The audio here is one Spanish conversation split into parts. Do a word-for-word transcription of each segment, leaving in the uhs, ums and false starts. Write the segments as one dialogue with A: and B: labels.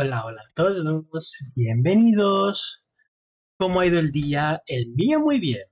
A: Hola, hola a todos, bienvenidos. ¿Cómo ha ido el día? El mío muy bien.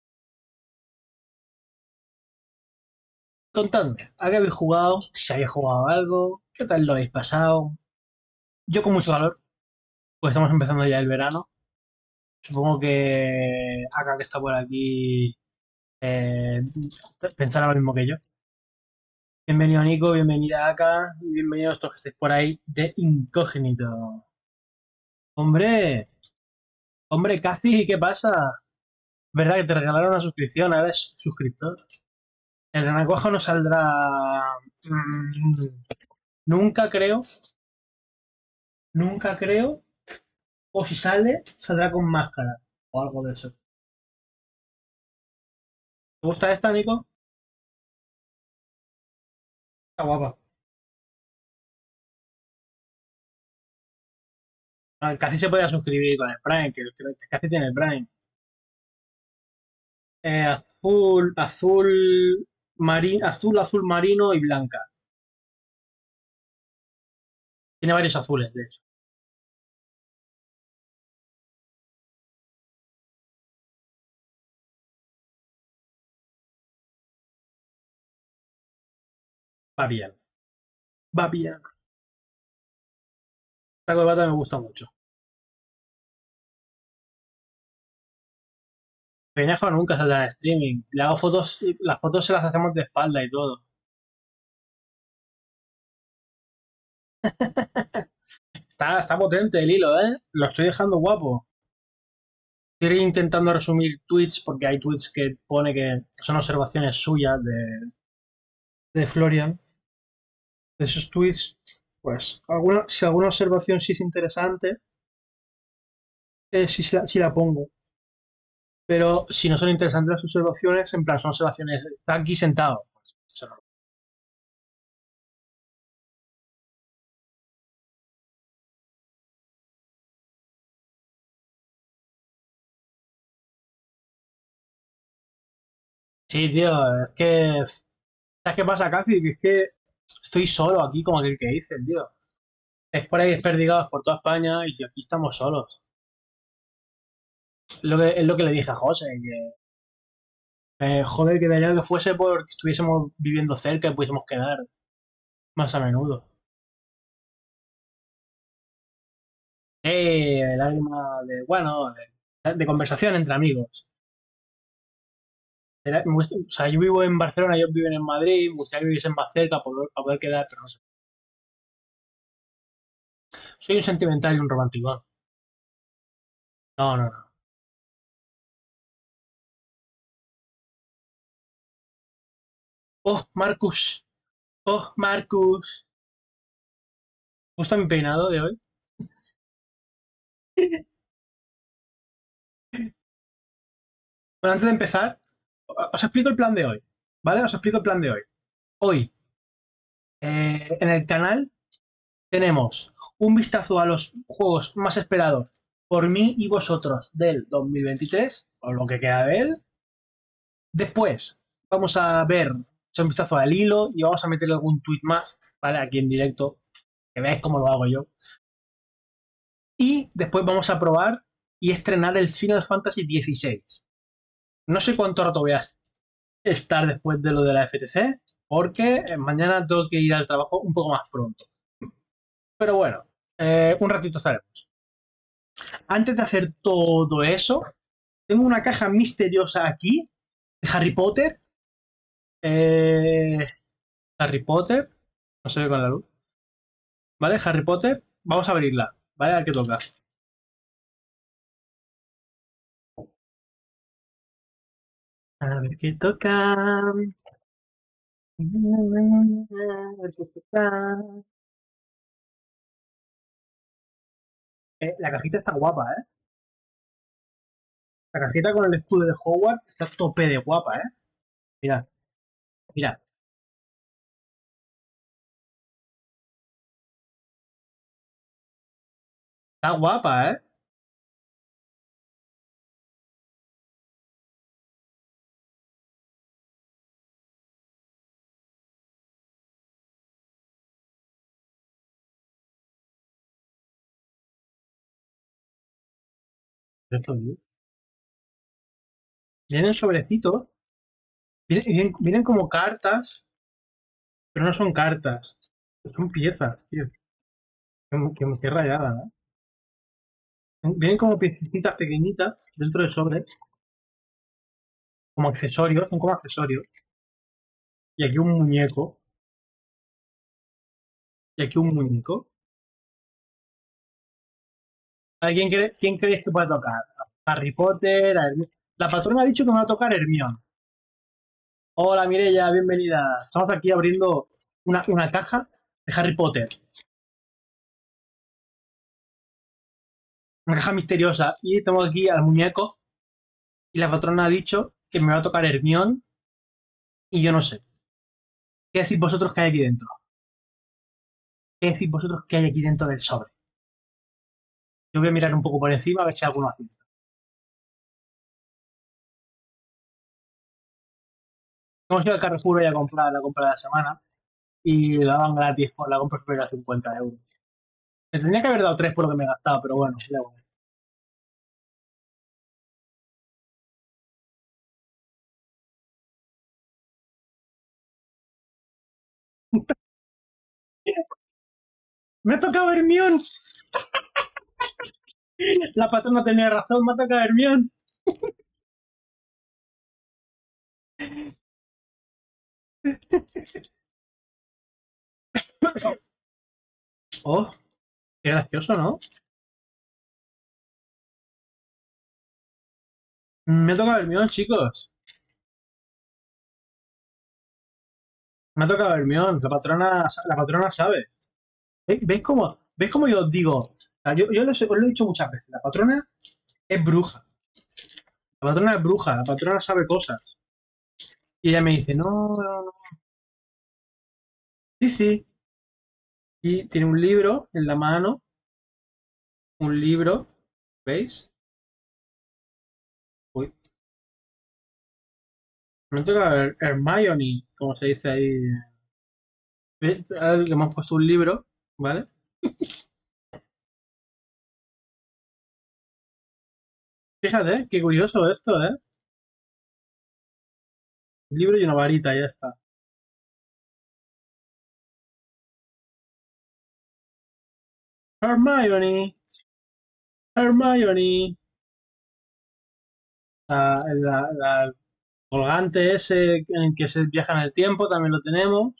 A: Contadme, ¿a qué habéis jugado? Si habéis jugado algo, ¿qué tal lo habéis pasado? Yo con mucho calor, pues estamos empezando ya el verano. Supongo que acá que está por aquí eh, pensará lo mismo que yo. Bienvenido Nico, bienvenida acá y bienvenidos todos que estéis por ahí de incógnito. Hombre, hombre, Casi, ¿qué pasa? ¿Verdad que te regalaron una suscripción? Ahora eres suscriptor. El renacuajo no saldrá. mm, Nunca creo, nunca creo. O si sale, saldrá con máscara o algo de eso. ¿Te gusta esta, Nico? Está guapa. Ah, Casi se podía suscribir con el Prime, que, que casi tiene el Prime. Eh, azul, azul, marín, azul, azul marino y blanca. Tiene varios azules, de hecho. Va bien, va bien. Esta corbata me gusta mucho. Peñajo nunca saldrá en streaming. Le hago fotos, las fotos se las hacemos de espalda y todo. Está, está potente el hilo, ¿eh? Lo estoy dejando guapo. Estoy intentando resumir tweets porque hay tweets que pone que son observaciones suyas de, de Florian. De esos tweets, pues, alguna, si alguna observación sí es interesante, eh, sí, sí la, sí la pongo. Pero si no son interesantes las observaciones, en plan, son observaciones, está aquí sentado. Pues, eso no. Sí, tío, es que. ¿Sabes qué pasa, Casi? Que es que estoy solo aquí, como aquel que dice, tío. Es por ahí desperdigados por toda España y aquí estamos solos. Es lo que, es lo que le dije a José, que Eh, joder, que daría que fuese porque estuviésemos viviendo cerca y pudiésemos quedar más a menudo. Eh, lágrima de, bueno, de, de conversación entre amigos. Era- me gusta- o sea, yo vivo en Barcelona, ellos viven en Madrid, me gustaría que viviesen más cerca para poder, para poder quedar, pero no sé. Soy un sentimental y un romántico. No, no, no. Oh, Marcus. Oh, Marcus. ¿Gusta mi peinado de hoy? Bueno, antes de empezar, os explico el plan de hoy. ¿Vale? Os explico el plan de hoy. Hoy, eh, en el canal tenemos un vistazo a los juegos más esperados por mí y vosotros del dos mil veintitrés, o lo que queda de él. Después vamos a ver, echar un vistazo al hilo y vamos a meter algún tweet más, ¿vale? Aquí en directo, que veáis cómo lo hago yo. Y después vamos a probar y estrenar el Final Fantasy dieciséis. No sé cuánto rato voy a estar después de lo de la F T C, porque mañana tengo que ir al trabajo un poco más pronto. Pero bueno, eh, un ratito estaremos. Antes de hacer todo eso, tengo una caja misteriosa aquí de Harry Potter. Eh, Harry Potter. No se ve con la luz. ¿Vale? Harry Potter. Vamos a abrirla. ¿Vale? A ver qué toca. A ver qué toca. A ver qué toca. Eh, la cajita está guapa, ¿eh? La cajita con el escudo de Hogwarts está a tope de guapa, ¿eh? Mira, mira. Está guapa, ¿eh? Esto, tío. Vienen sobrecitos. Vienen, vienen, vienen como cartas, pero no son cartas. Son piezas, tío. Qué, qué, qué rayada, ¿no? Vienen como piecitas pequeñitas dentro del sobre, como accesorios, son como accesorios. Y aquí un muñeco. Y aquí un muñeco. ¿A quién, cree, quién creéis que puede tocar? Harry Potter, a Hermi- La patrona ha dicho que me va a tocar Hermione. Hola Mireia, bienvenida. Estamos aquí abriendo una, una caja de Harry Potter. Una caja misteriosa. Y tengo aquí al muñeco. Y la patrona ha dicho que me va a tocar Hermione. Y yo no sé. ¿Qué decís vosotros que hay aquí dentro? ¿Qué decís vosotros que hay aquí dentro del sobre? Yo voy a mirar un poco por encima a ver si hay alguno así. Hemos ido al Carrefour hoy a comprar la compra de la semana y la daban gratis por la compra superior a cincuenta euros. Me tendría que haber dado tres por lo que me he gastado, pero bueno, da igual. Me ha tocado Hermione. La patrona tenía razón, me ha tocado Hermione. Oh, qué gracioso, ¿no? Me ha tocado Hermione, chicos. Me ha tocado Hermione. La patrona, la patrona sabe. ¿Ve- ¿Veis cómo, ¿veis cómo yo os digo? O sea, yo yo lo os lo he dicho muchas veces. La patrona es bruja. La patrona es bruja. La patrona sabe cosas. Y ella me dice, no, no, no. Sí, sí. Y tiene un libro en la mano. Un libro. ¿Veis? Uy. Me toca Her- Hermione, como se dice ahí. ¿Veis? Ahora le hemos puesto un libro, ¿vale? Fíjate, qué curioso esto, ¿eh? Un libro y una varita, ya está. Hermione, Hermione. La, la- la- colgante ese en el que se viaja en el tiempo, también lo tenemos.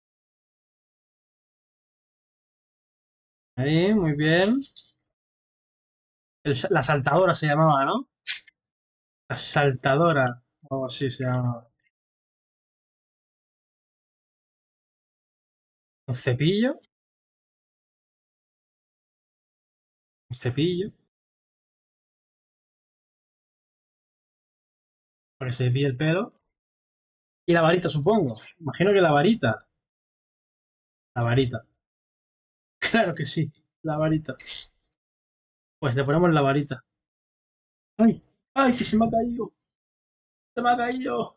A: Ahí, muy bien. El sa- la saltadora se llamaba, ¿no? La saltadora, o algo así se llama. Un cepillo, un cepillo, para que se cepille el pelo. Y la varita, supongo. Imagino que la varita. La varita. Claro que sí, la varita. Pues le ponemos la varita. ¡Ay! ¡Ay, que se me ha caído! ¡Se me ha caído!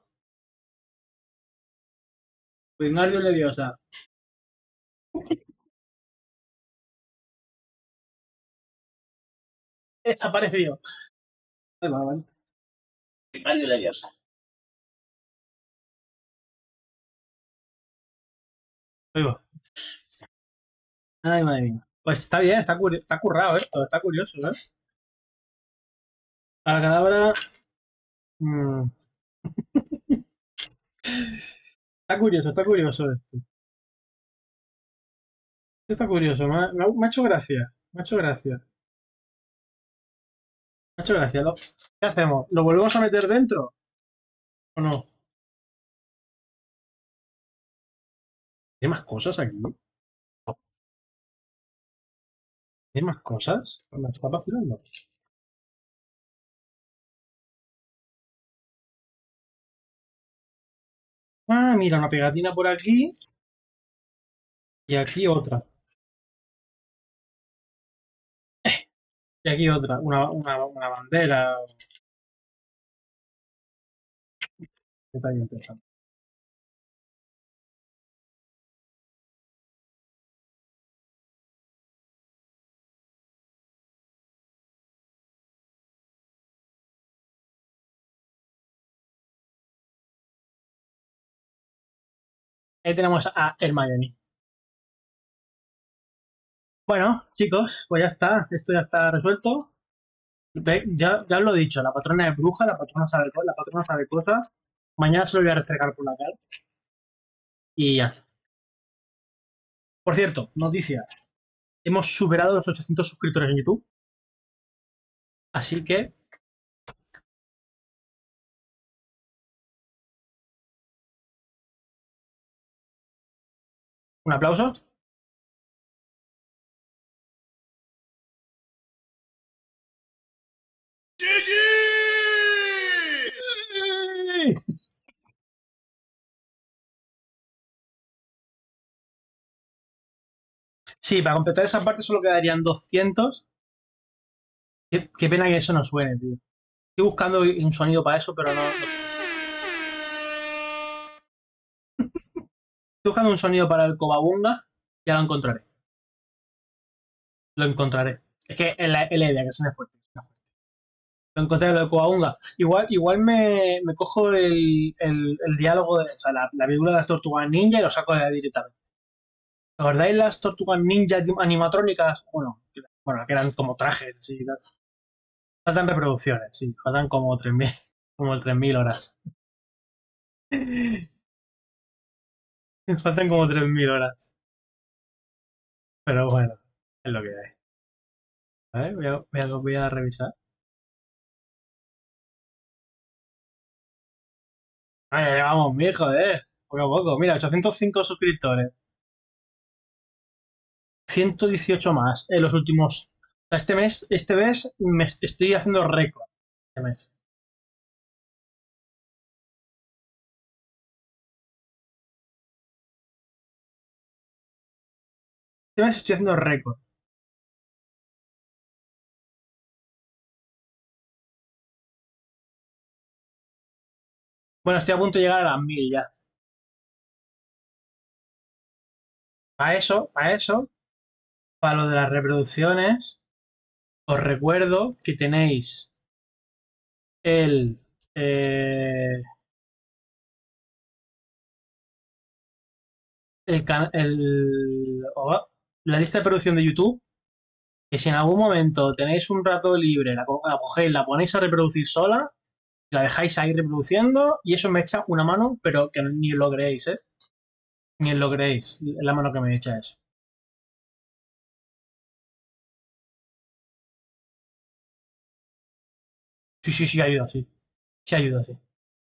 A: Wingardium Leviosa. Desaparecido. Ahí va, vale. Wingardium Leviosa. Ahí va. Ay, madre mía. Pues está bien, está, curi- está currado esto, está curioso, ¿eh? A la cadabra. mm, está curioso, está curioso esto. Está curioso, me ha, me ha- me ha hecho gracia. Me ha hecho gracia. Me ha hecho gracia. Lo- ¿Qué hacemos? ¿Lo volvemos a meter dentro? ¿O no? ¿Hay más cosas aquí? ¿Hay más cosas? Me está vacilando. Ah, mira, una pegatina por aquí y aquí otra. Y aquí otra, una, una, una bandera. Detalle interesante. Ahí tenemos a Hermione. Bueno, chicos, pues ya está. Esto ya está resuelto. Ve, Ya, ya os lo he dicho, la patrona es bruja, la patrona sabe, co- la patrona sabe cosas. Mañana se lo voy a restregar por la cara. Y ya está. Por cierto, noticia. Hemos superado los ochocientos suscriptores en YouTube. Así que, un aplauso. Sí, para completar esa parte solo quedarían doscientos. Qué, qué pena que eso no suene, tío. Estoy buscando un sonido para eso, pero no, no suena. Estoy buscando un sonido para el Cobabunga. Ya lo encontraré. Lo encontraré. Es que es la, es la idea, que suene fuerte. Lo encontré lo de Cobabunga. Igual, igual me, me cojo el, el, el diálogo de, o sea, la, la película de las tortugas ninja y lo saco de ahí directamente. ¿Os acordáis las tortugas ninja animatrónicas? Bueno, que- bueno, que eran como trajes, sí. Faltan reproducciones, sí. Faltan como tres mil como tres mil horas. Faltan como tres mil horas. Pero bueno, es lo que hay. A ver, voy a, voy a, voy a revisar. Ah, ya llevamos mil, joder. Poco a poco. Mira, ochocientos cinco suscriptores. ciento dieciocho más en los últimos. Este mes, este mes me estoy haciendo récord. Este mes. Este mes estoy haciendo récord. Bueno, estoy a punto de llegar a las mil ya. Para eso, para eso, para lo de las reproducciones, os recuerdo que tenéis el, eh, el, el oh, la lista de producción de YouTube, que si en algún momento tenéis un rato libre, la, la cogéis, la ponéis a reproducir sola, la dejáis ahí reproduciendo y eso me echa una mano, pero que ni lo creéis, ¿eh? Ni lo creéis, es la mano que me echa eso. Sí, sí, sí, ayuda, sí. Sí, ayuda, sí.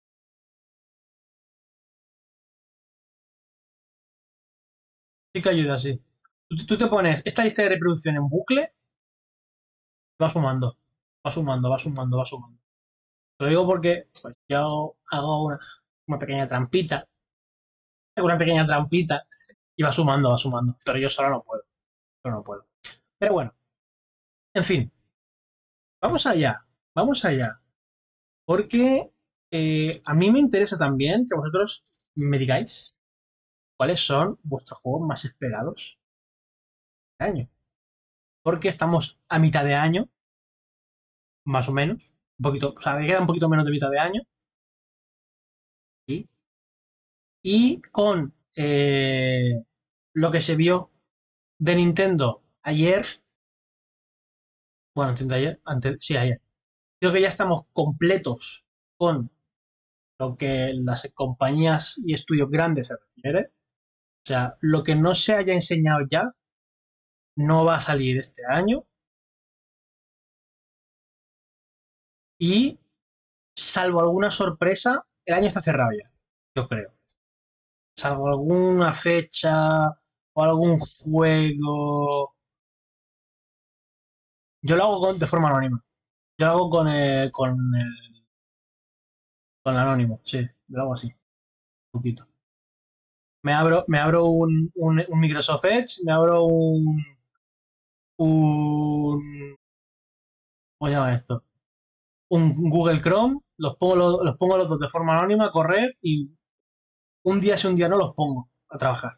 A: Sí que ayuda, sí. Tú, tú te pones esta lista de reproducción en bucle, va sumando, va sumando, va sumando, va sumando. Te lo digo porque pues, yo hago una, una pequeña trampita, una pequeña trampita y va sumando, va sumando. Pero yo solo no puedo, solo no puedo. Pero bueno, en fin, vamos allá, vamos allá. Porque eh, a mí me interesa también que vosotros me digáis cuáles son vuestros juegos más esperados de año. Porque estamos a mitad de año, más o menos. Un poquito, o sea, me queda un poquito menos de mitad de año. ¿Sí? Y con eh, lo que se vio de Nintendo ayer, bueno, Nintendo ayer, antes, sí, ayer. Creo que ya estamos completos con lo que las compañías y estudios grandes se refiere. O sea, lo que no se haya enseñado ya no va a salir este año y, salvo alguna sorpresa, el año está cerrado ya, yo creo. Salvo alguna fecha o algún juego. Yo lo hago con- de forma anónima. Yo lo hago con el, con el, con el anónimo, sí, yo lo hago así, un poquito. Me abro, me abro un, un, un Microsoft Edge, me abro un, un, ¿cómo se llama esto? Un Google Chrome, los pongo los, los pongo los dos de forma anónima a correr y un día sí, un día no los pongo a trabajar.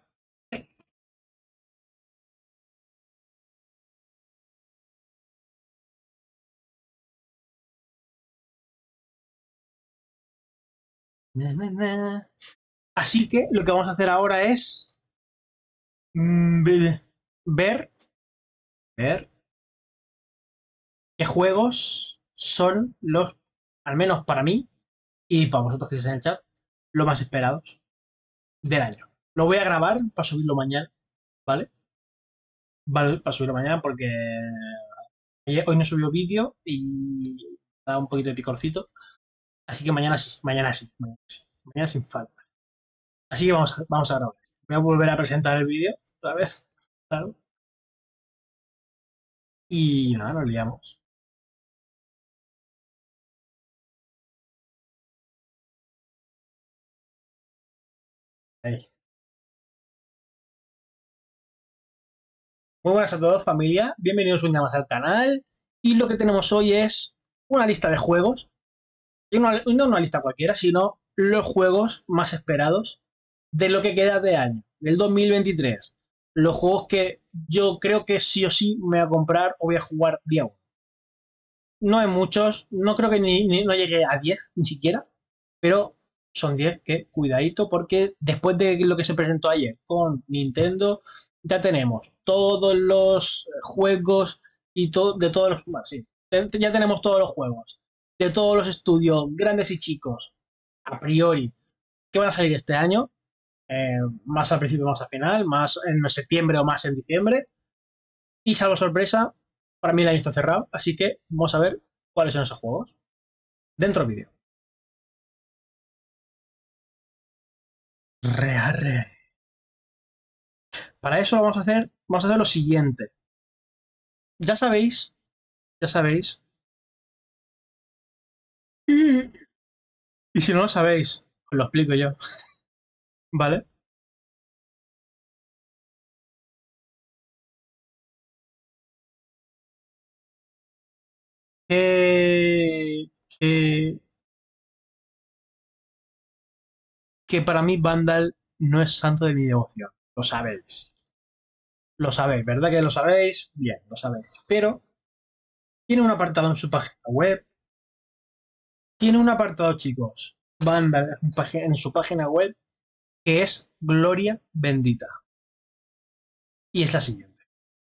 A: Na, na, na. Así que lo que vamos a hacer ahora es mm, ve- ver, ver qué juegos son los, al menos para mí y para vosotros que estáis en el chat, los más esperados del año. Lo voy a grabar para subirlo mañana, ¿vale? Vale, para subirlo mañana porque ayer- hoy no subió vídeo y da un poquito de picorcito. Así que mañana sí, mañana sí, mañana sí, mañana sin falta. Así que vamos a, vamos a grabar esto. Voy a volver a presentar el vídeo otra vez, claro. Y nada, nos liamos. Ahí. Muy buenas a todos, familia. Bienvenidos un día más al canal. Y lo que tenemos hoy es una lista de juegos. Y una- no una lista cualquiera, sino los juegos más esperados de lo que queda de año, del dos mil veintitrés. Los juegos que yo creo que sí o sí me voy a comprar o voy a jugar día uno. No hay muchos, no creo que ni, ni- no llegue a diez ni siquiera, pero son diez que cuidadito porque después de lo que se presentó ayer con Nintendo, ya tenemos todos los juegos y to- de todos los... bueno, sí, ya tenemos todos los juegos de todos los estudios, grandes y chicos, a priori, que van a salir este año, eh, más al principio, más al final, más en septiembre o más en diciembre. Y salvo sorpresa, para mí el año está cerrado, así que vamos a ver cuáles son esos juegos dentro del vídeo. Rearre. Para eso vamos a hacer, vamos a hacer lo siguiente. Ya sabéis, ya sabéis. Y si no lo sabéis, os lo explico yo, ¿vale? Que, que, que para mí Vandal no es santo de mi devoción. Lo sabéis. Lo sabéis, ¿verdad que lo sabéis? Bien, lo sabéis. Pero tiene un apartado en su página web. Tiene un apartado, chicos. Vandal en su página web que es Gloria Bendita. Y es la siguiente.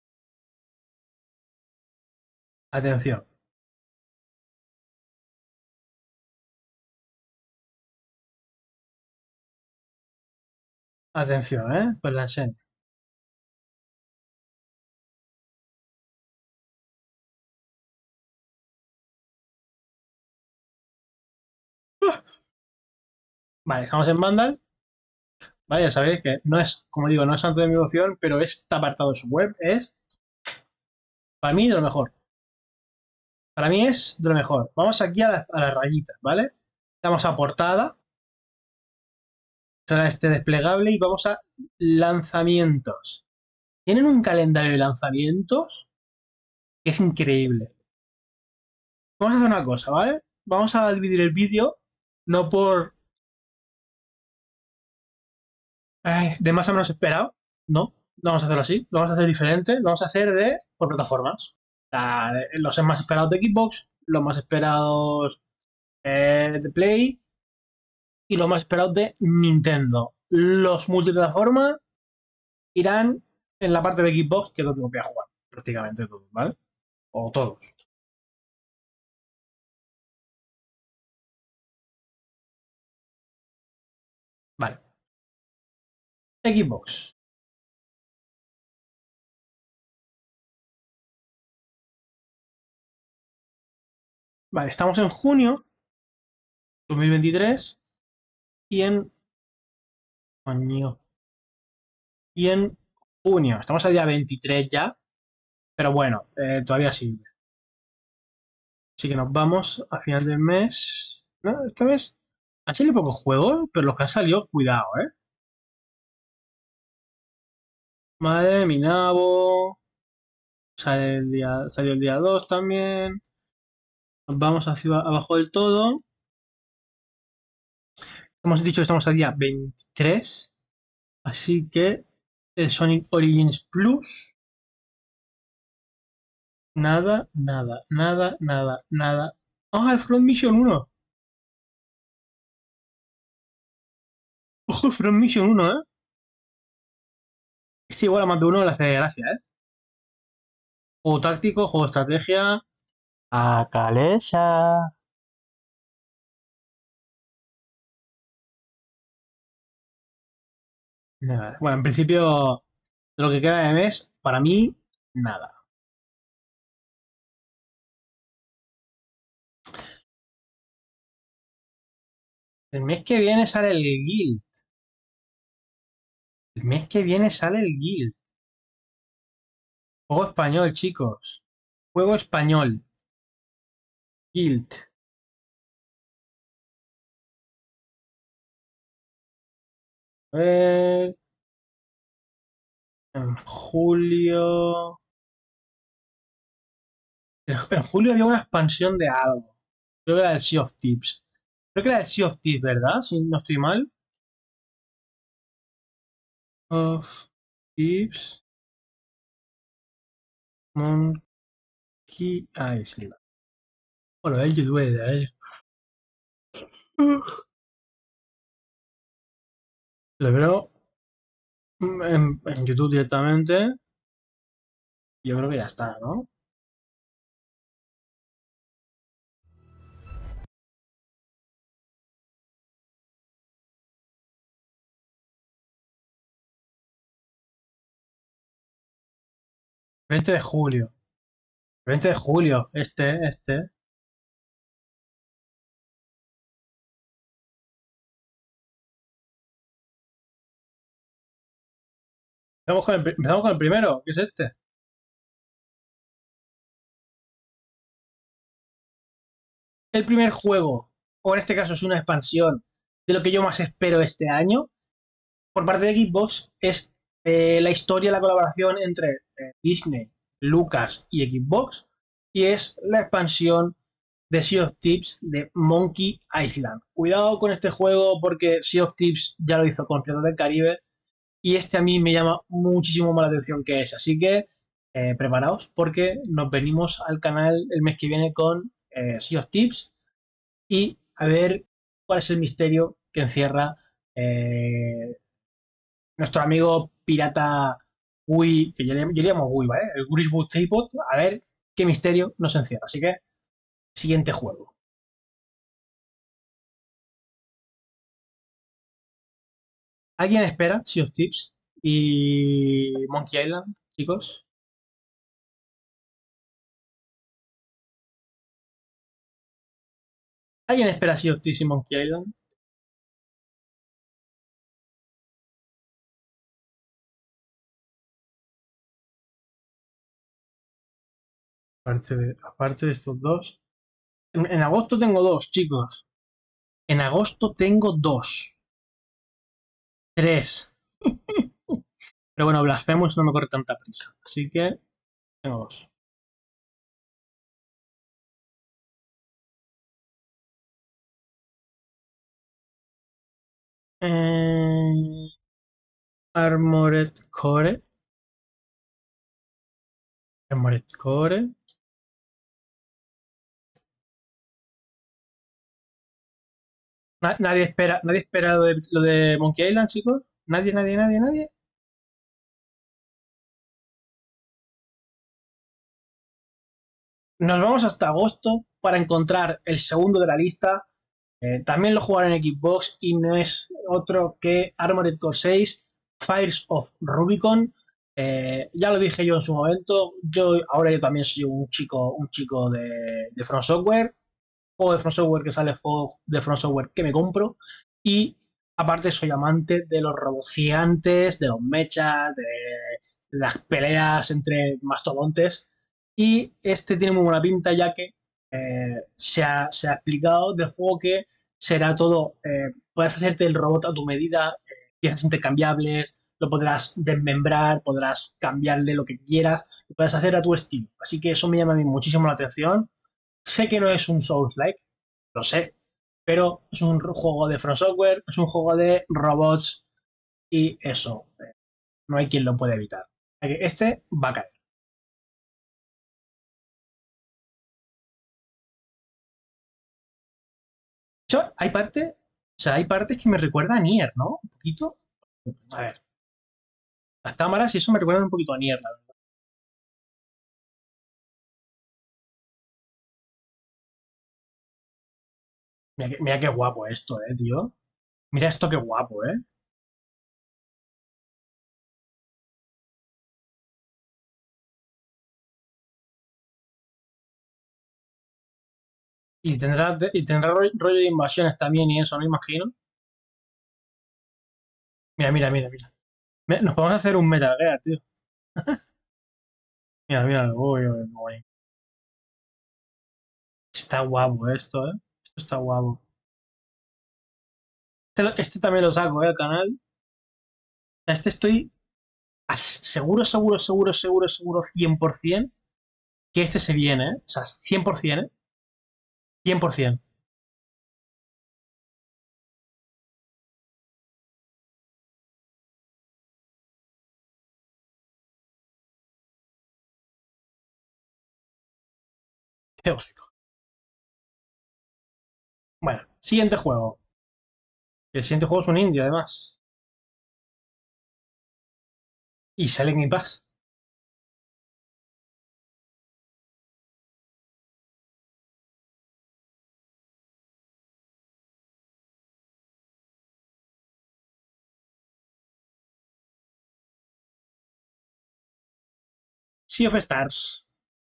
A: Atención. Atención, ¿eh? Pues la enseño. Vale, estamos en Vandal. Vale, ya sabéis que no es, como digo, no es santo de mi devoción, pero este apartado de su web es, para mí, de lo mejor. Para mí es de lo mejor. Vamos aquí a, la- a las rayitas, ¿vale? Vamos a portada, será este desplegable y vamos a lanzamientos. Tienen un calendario de lanzamientos que es increíble. Vamos a hacer una cosa, ¿vale? Vamos a dividir el vídeo, no por eh, de más a menos esperado, no. No vamos a hacerlo así, lo vamos a hacer diferente, lo vamos a hacer de por plataformas. O sea, los más esperados de Xbox, los más esperados eh, de Play y los más esperados de Nintendo. Los multiplataforma irán en la parte de Xbox, que es donde voy a jugar, prácticamente todos, ¿vale? O todos. Vale. Xbox. Vale, estamos en junio dos mil veintitrés y en. Coño. Y en junio. Estamos a día veintitrés ya, pero bueno, eh, todavía sirve. Así que nos vamos a final del mes. ¿No? Este mes han salido pocos juegos, pero los que han salido, cuidado, ¿eh? Madre, Minabo. Sale el día, salió el día dos también. Nos vamos hacia abajo del todo. Hemos dicho que estamos a día veintitrés. Así que el Sonic Origins Plus. Nada, nada, nada, nada, nada. Ah, el Front Mission uno. Ojo, From Mission uno, ¿eh? Este igual a más de uno le hace gracia, ¿eh? Juego táctico, juego de estrategia. A Calesa. Nada. Bueno, en principio, de lo que queda de mes, para mí, nada. El mes que viene sale el Guild. El mes que viene sale el Guild. Juego español, chicos. Juego español. Guild. A ver. En julio. En en julio había una expansión de algo. Creo que era el Sea of Tips. Creo que era el Sea of Tips, ¿verdad? Si no estoy mal. Of Tips. Monkey Island. Bueno, el YouTube de él. Lo veo en, en YouTube directamente. Yo creo que ya está, ¿no? veinte de julio. veinte de julio. Este, este. Empezamos con el, pri- empezamos con el primero, que es este. El primer juego, o en este caso es una expansión, de lo que yo más espero este año, por parte de Xbox, es eh, la historia, la colaboración entre eh, Disney, Lucas y Xbox, y es la expansión de Sea of Thieves de Monkey Island. Cuidado con este juego porque Sea of Thieves ya lo hizo con Piratas del Caribe y este a mí me llama muchísimo más la atención que ese. Así que eh, preparaos porque nos venimos al canal el mes que viene con eh, Sea of Thieves y a ver cuál es el misterio que encierra eh, nuestro amigo pirata Wii, que yo le, yo le llamo Wii, ¿vale? El Gurish Boot Tripod, a ver qué misterio nos encierra. Así que, siguiente juego. ¿Alguien espera Sea of Thieves y Monkey Island, chicos? ¿Alguien espera Sea of Thieves y Monkey Island? Aparte de, aparte de estos dos. En, en agosto tengo dos, chicos. En agosto tengo dos. Tres. Pero bueno, Blasphemous no me corre tanta prisa. Así que tengo dos. Eh, Armored Core. Armored Core. Na- nadie espera, nadie espera lo de, lo de Monkey Island, chicos. Nadie, nadie, nadie, nadie. Nos vamos hasta agosto para encontrar el segundo de la lista. Eh, también lo jugaré en Xbox y no es otro que Armored Core seis, Fires of Rubicon. Eh, ya lo dije yo en su momento. Yo ahora yo también soy un chico, un chico de, de From Software. Juego de From Software que sale, juego de From Software que me compro. Y aparte soy amante de los robots gigantes, de los mechas, de las peleas entre mastodontes. Y este tiene muy buena pinta ya que eh, se, ha, se, ha, explicado del juego que será todo, eh, puedes hacerte el robot a tu medida, eh, piezas intercambiables, lo podrás desmembrar, podrás cambiarle lo que quieras, lo puedes hacer a tu estilo. Así que eso me llama a mí muchísimo la atención. Sé que no es un Souls-like, lo sé, pero es un juego de From Software, es un juego de robots y eso, eh, no hay quien lo pueda evitar. Este va a caer. Yo, hay parte O sea, hay partes que me recuerdan a Nier, ¿no? Un poquito. A ver, las cámaras y eso me recuerdan un poquito a Nier, la verdad. Mira, que- mira qué guapo esto, eh, tío. Mira esto qué guapo, eh. Y tendrá, de- y tendrá ro- rollo de invasiones también y eso, ¿no? Imagino. Mira, mira, mira, mira. Me- Nos podemos hacer un Metal Gear, tío. Mira, mira. Uy, uy, uy. Está guapo esto, eh. Esto está guapo. Este, lo- este también lo saco, eh, al canal. Este estoy as- seguro, seguro, seguro, seguro, seguro, cien por ciento que este se viene, ¿eh? O sea, cien por ciento, ¿eh? cien por ciento. Teórico. Bueno, siguiente juego. El siguiente juego es un indie, además. Y sale en Game Pass. Sea of Stars.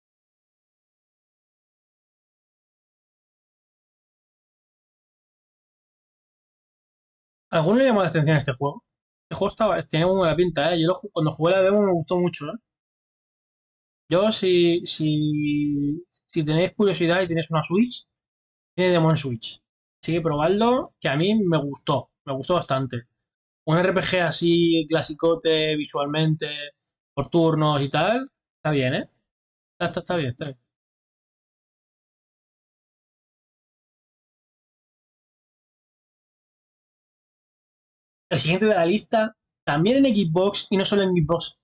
A: ¿A ¿Alguno le llamó la atención este juego? Este juego estaba, tenía muy buena pinta, ¿eh? Yo lo ju- cuando jugué la demo me gustó mucho, ¿eh? Yo, si, si, si tenéis curiosidad y tenéis una Switch, tiene demo en Switch. Así que probadlo, que a mí me gustó, me gustó bastante. Un R P G así, clasicote, visualmente, por turnos y tal, está bien, ¿eh? Está, está, está bien, está bien. El siguiente de la lista, también en Xbox y no solo en Xbox.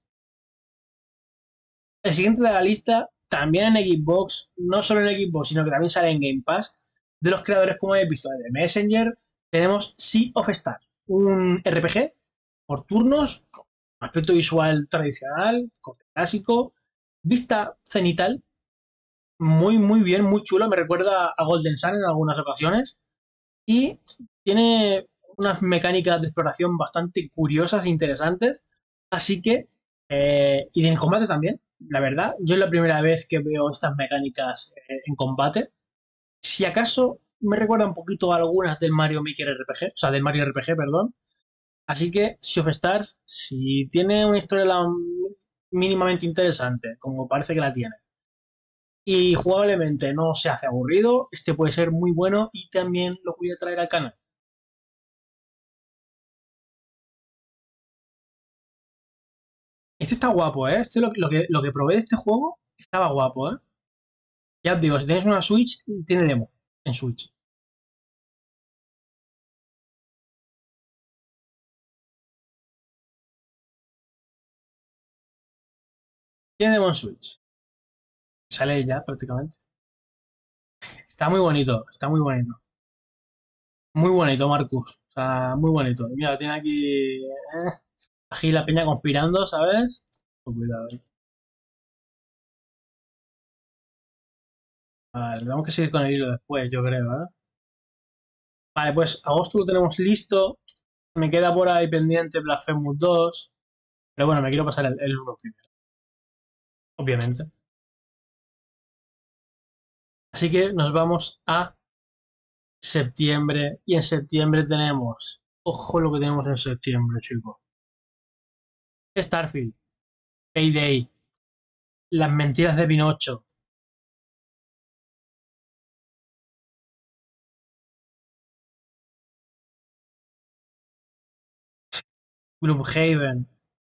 A: El siguiente de la lista, también en Xbox, no solo en Xbox, sino que también sale en Game Pass, de los creadores, como habéis visto, de Messenger, tenemos Sea of Stars, un R P G por turnos, con aspecto visual tradicional, corte clásico, vista cenital, muy, muy bien, muy chulo, me recuerda a Golden Sun en algunas ocasiones, y tiene unas mecánicas de exploración bastante curiosas e interesantes. Así que, eh, y en el combate también, la verdad, yo es la primera vez que veo estas mecánicas eh, en combate. Si acaso me recuerda un poquito a algunas del Mario Maker R P G, o sea, del Mario R P G, perdón. Así que Sea of Stars, si tiene una historia la- mínimamente interesante, como parece que la tiene, y jugablemente no se hace aburrido, este puede ser muy bueno y también lo voy a traer al canal. Este está guapo, ¿eh? Este lo, lo que, lo que probé de este juego estaba guapo, ¿eh? Ya os digo, si tenéis una Switch, tiene demo en Switch. Tiene demo en Switch. Sale ya prácticamente. Está muy bonito, está muy bonito. Muy bonito, Marcus. O sea, muy bonito. Mira, tiene aquí, eh, aquí la peña conspirando, ¿sabes? Con cuidado, ¿eh? Vale, tenemos que seguir con el hilo después, yo creo, ¿eh? Vale, pues agosto lo tenemos listo. Me queda por ahí pendiente Blasphemous dos. Pero bueno, me quiero pasar el, el uno primero, obviamente. Así que nos vamos a septiembre. Y en septiembre tenemos. Ojo lo que tenemos en septiembre, chicos. Starfield, Payday, Las mentiras de Pinocho, Gloomhaven.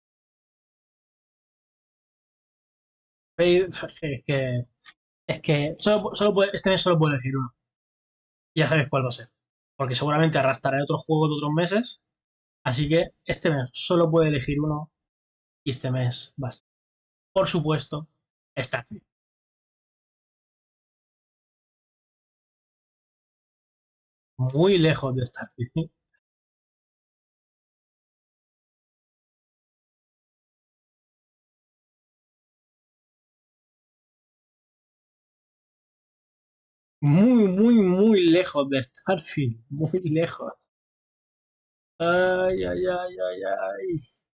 A: Pay- Es que. Es que. Solo, solo puede- este mes solo puedo elegir uno. Ya sabéis cuál va a ser. Porque seguramente arrastraré otros juegos de otros meses. Así que este mes solo puedo elegir uno. Y este mes va a ser, por supuesto, Starfield. Muy lejos de Starfield. Muy, muy, muy lejos de Starfield. Muy lejos. Ay, ay, ay, ay, ay.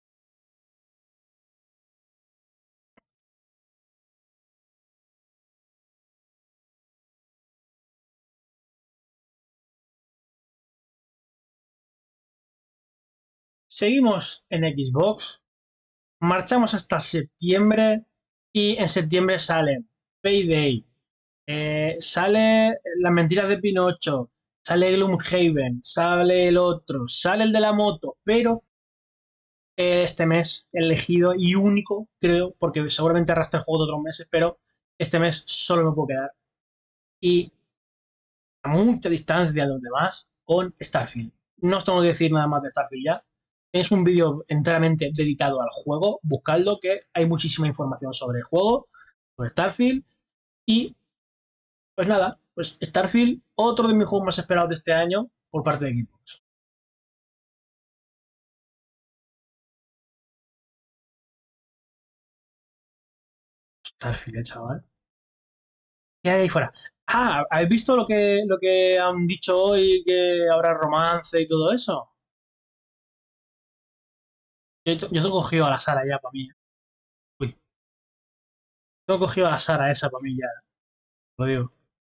A: Seguimos en Xbox. Marchamos hasta septiembre. Y en septiembre salen Payday. Eh, sale Las mentiras de Pinocho. Sale Gloomhaven. Sale el otro. Sale el de la moto. Pero este mes elegido y único, creo, porque seguramente arrastra el juego de otros meses, pero este mes solo me puedo quedar. Y a mucha distancia de los demás con Starfield. No os tengo que decir nada más de Starfield ya. Es un vídeo enteramente dedicado al juego. Buscadlo, que hay muchísima información sobre el juego, sobre Starfield. Y pues nada, pues Starfield, otro de mis juegos más esperados de este año por parte de Xbox. Starfield, eh, chaval. ¿Qué hay ahí fuera? Ah, ¿habéis visto lo que, lo que han dicho hoy, que habrá romance y todo eso? Yo, yo tengo cogido a la Sara ya para mí. ¿Eh? Uy, tengo cogido a la Sara esa para mí ya. Lo digo,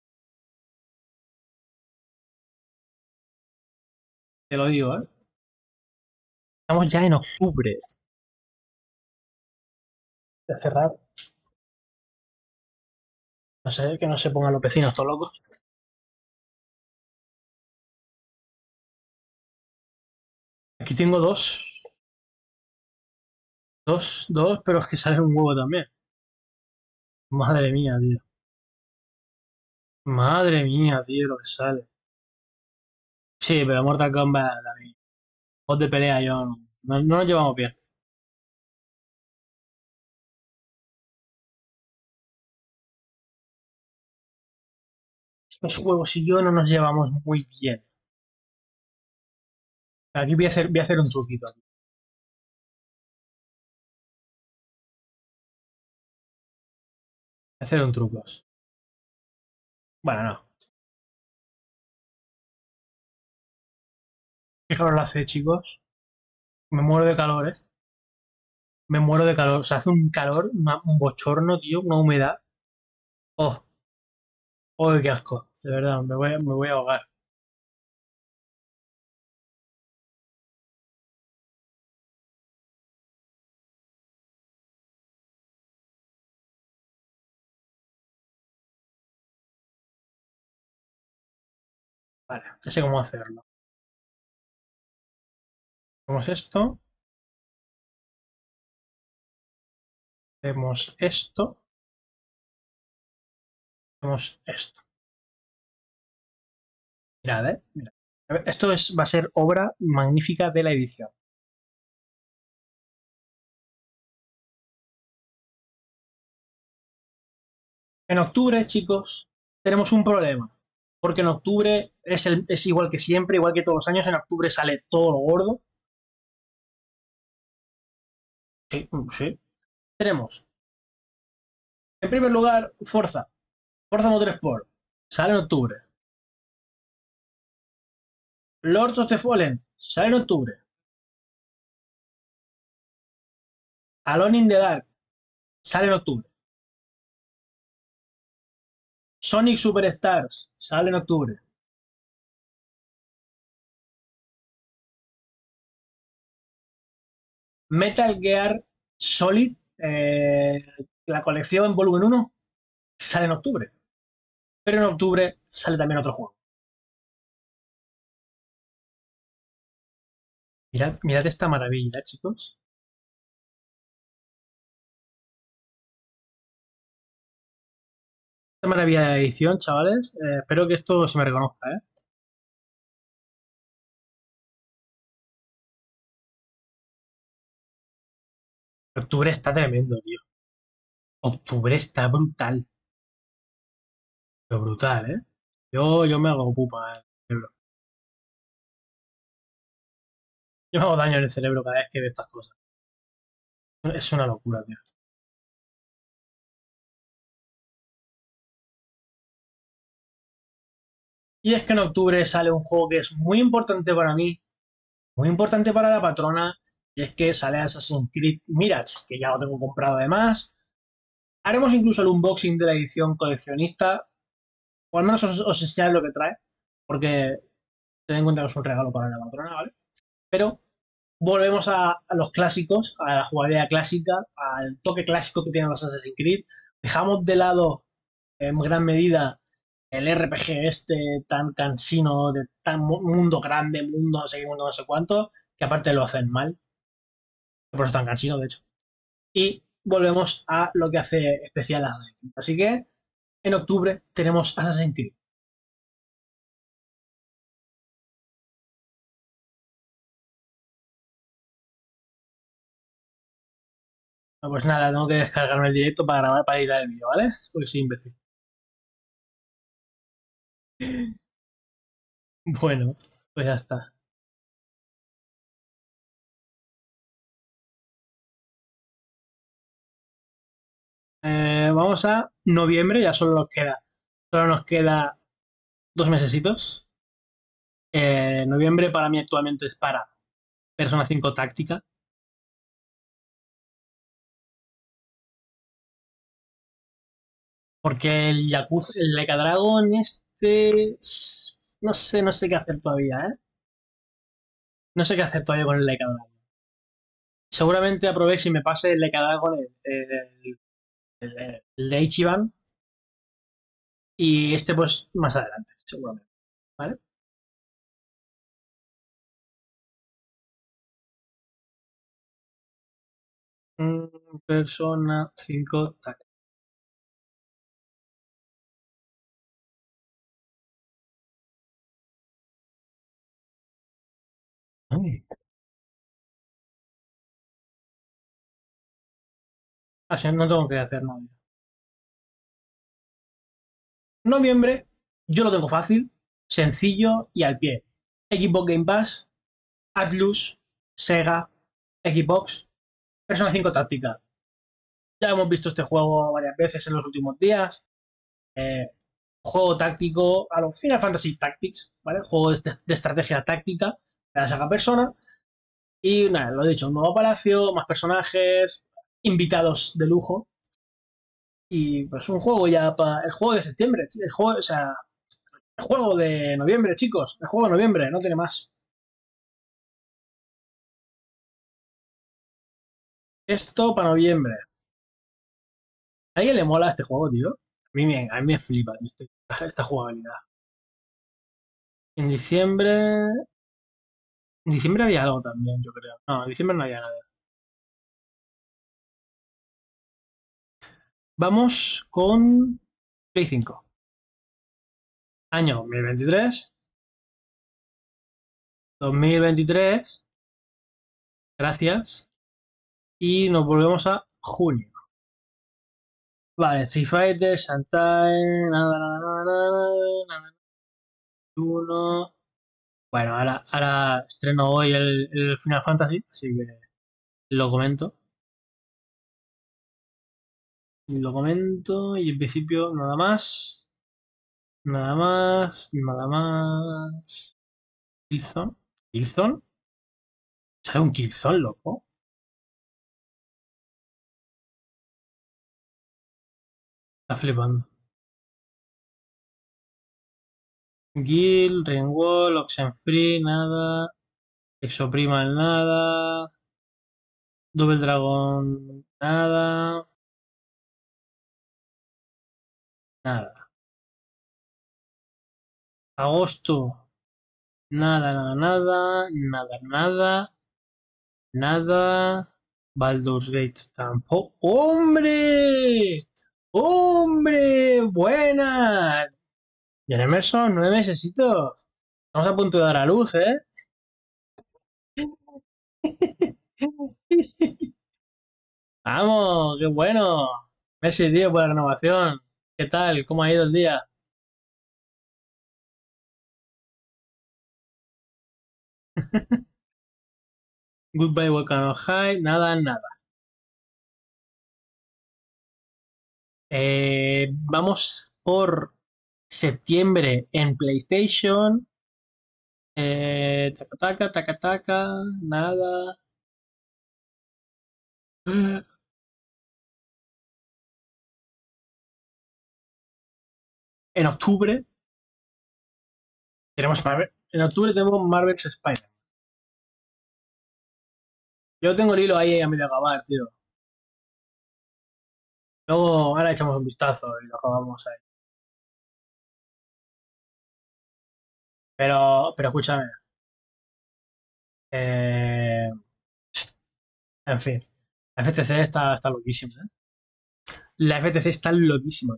A: te lo digo, ¿eh? Estamos ya en octubre. De cerrar. No sé, que no se pongan los vecinos todos locos. Aquí tengo dos. Dos, dos, pero es que sale un huevo también. Madre mía, tío. Madre mía, tío, lo que sale. Sí, pero Mortal Kombat también. Juegos de pelea yo no, no, no nos llevamos bien. Estos juegos y yo no nos llevamos muy bien. Aquí voy a hacer, voy a hacer un truquito. Aquí. Voy a hacer un truco. Bueno, no. ¿Qué calor hace, chicos? Me muero de calor, ¿eh? Me muero de calor. O sea, hace un calor, una- un bochorno, tío, una humedad. Oh, oh, qué asco. De verdad, me voy, me voy a ahogar. Vale, ya sé cómo hacerlo. Hacemos esto, hacemos esto, hacemos esto. Mirad, ¿eh? Mirad. A ver, esto es, va a ser obra magnífica de la edición. En octubre, chicos, tenemos un problema. Porque en octubre es, el, es igual que siempre, igual que todos los años. En octubre sale todo lo gordo. Sí, sí. Tenemos, en primer lugar, Forza. Forza Motorsport. Sale en octubre. Lords of the Fallen. Sale en octubre. Alone in the Dark. Sale en octubre. Sonic Superstars. Sale en octubre. Metal Gear Solid. Eh, la colección en volumen uno. Sale en octubre. Pero en octubre sale también otro juego. Mirad, mirad esta maravilla, ¿eh, chicos. Esta maravilla de edición, chavales. Eh, espero que esto se me reconozca, ¿eh? Octubre está tremendo, tío. Octubre está brutal. Pero brutal, ¿eh? Yo, yo me hago pupa, ¿eh? Cerebro. Yo me hago daño en el cerebro cada vez que veo estas cosas. Es una locura, tío. Y es que en octubre sale un juego que es muy importante para mí, muy importante para la patrona, y es que sale Assassin's Creed Mirage, que ya lo tengo comprado además. Haremos incluso el unboxing de la edición coleccionista, o al menos os, os enseñaré lo que trae, porque ten en cuenta que es un regalo para la patrona, ¿vale? Pero volvemos a, a los clásicos, a la jugabilidad clásica, al toque clásico que tienen los Assassin's Creed. Dejamos de lado en gran medida el R P G este tan cansino, de tan mundo grande, mundo no sé qué, mundo no sé cuánto, que aparte lo hacen mal, por eso es tan cansino, de hecho. Y volvemos a lo que hace especial a Assassin's Creed. Así que en octubre tenemos Assassin's Creed. Pues nada, tengo que descargarme el directo para grabar para ir al vídeo, ¿vale? Porque soy imbécil. Bueno, pues ya está. Eh, vamos a noviembre, ya solo nos queda, solo nos queda dos mesecitos. Eh, noviembre para mí actualmente es para Persona cinco Táctica, porque el Yakuza, el Like a Dragon este, no sé, no sé qué hacer todavía, ¿eh? No sé qué hacer todavía con el Like a Dragon. Seguramente aproveche y me pase el Like a Dragon, el, el, el, el de Ichiban, y este pues más adelante, seguramente, ¿vale? Mm, Persona cinco Táctica. Ay. Así no tengo que hacer nada. Noviembre, yo lo tengo fácil, sencillo y al pie. Xbox Game Pass, Atlus, Sega, Xbox, Persona cinco Táctica. Ya hemos visto este juego varias veces en los últimos días. Eh, Juego táctico a los Final Fantasy Tactics, ¿vale? Juego de, de estrategia táctica de la saga Persona. Y nada, lo he dicho, un nuevo palacio, más personajes, invitados de lujo. Y pues un juego ya para el juego de septiembre. El juego, o sea, el juego de noviembre, chicos. El juego de noviembre, no tiene más. Esto para noviembre. ¿A alguien le mola este juego, tío? A mí me, a mí me flipa tío, este- esta jugabilidad. En diciembre. En diciembre había algo también, yo creo. No, en diciembre no había nada. Vamos con Play cinco. Año dos mil veintitrés. dos mil veintitrés. Gracias. Y nos volvemos a junio. Vale, Street Fighter, Shantae, nada, nada, nada, nada, nada, uno. Bueno, ahora, ahora estreno hoy el, el Final Fantasy, así que lo comento. Lo comento y en principio nada más. Nada más, nada más. Killzone. ¿Killzone? ¿Sale un Killzone, loco? Está flipando. Guild, Rainwall, Oxenfree, nada. Exoprimal, nada. Double Dragon, nada. Nada. Agosto, nada, nada, nada. Nada, nada. Nada. Baldur's Gate tampoco. ¡Hombre! ¡Hombre! ¡Buena! John Emerson, nueve mesesitos. Estamos a punto de dar a luz, ¿eh? ¡Vamos! ¡Qué bueno! Messi, tío, por la renovación. ¿Qué tal? ¿Cómo ha ido el día? Goodbye, Volcano High. Nada, nada. Eh, vamos por Septiembre en PlayStation. Eh, taca, taca, taca, taca, nada. En octubre tenemos Marvel. En octubre tenemos Marvel's Spider. Yo tengo el hilo ahí a medio acabar, tío. Luego, ahora echamos un vistazo y lo acabamos ahí. Pero, pero escúchame. Eh, en fin. La F T C está, está loquísima, ¿eh? La F T C está loquísima.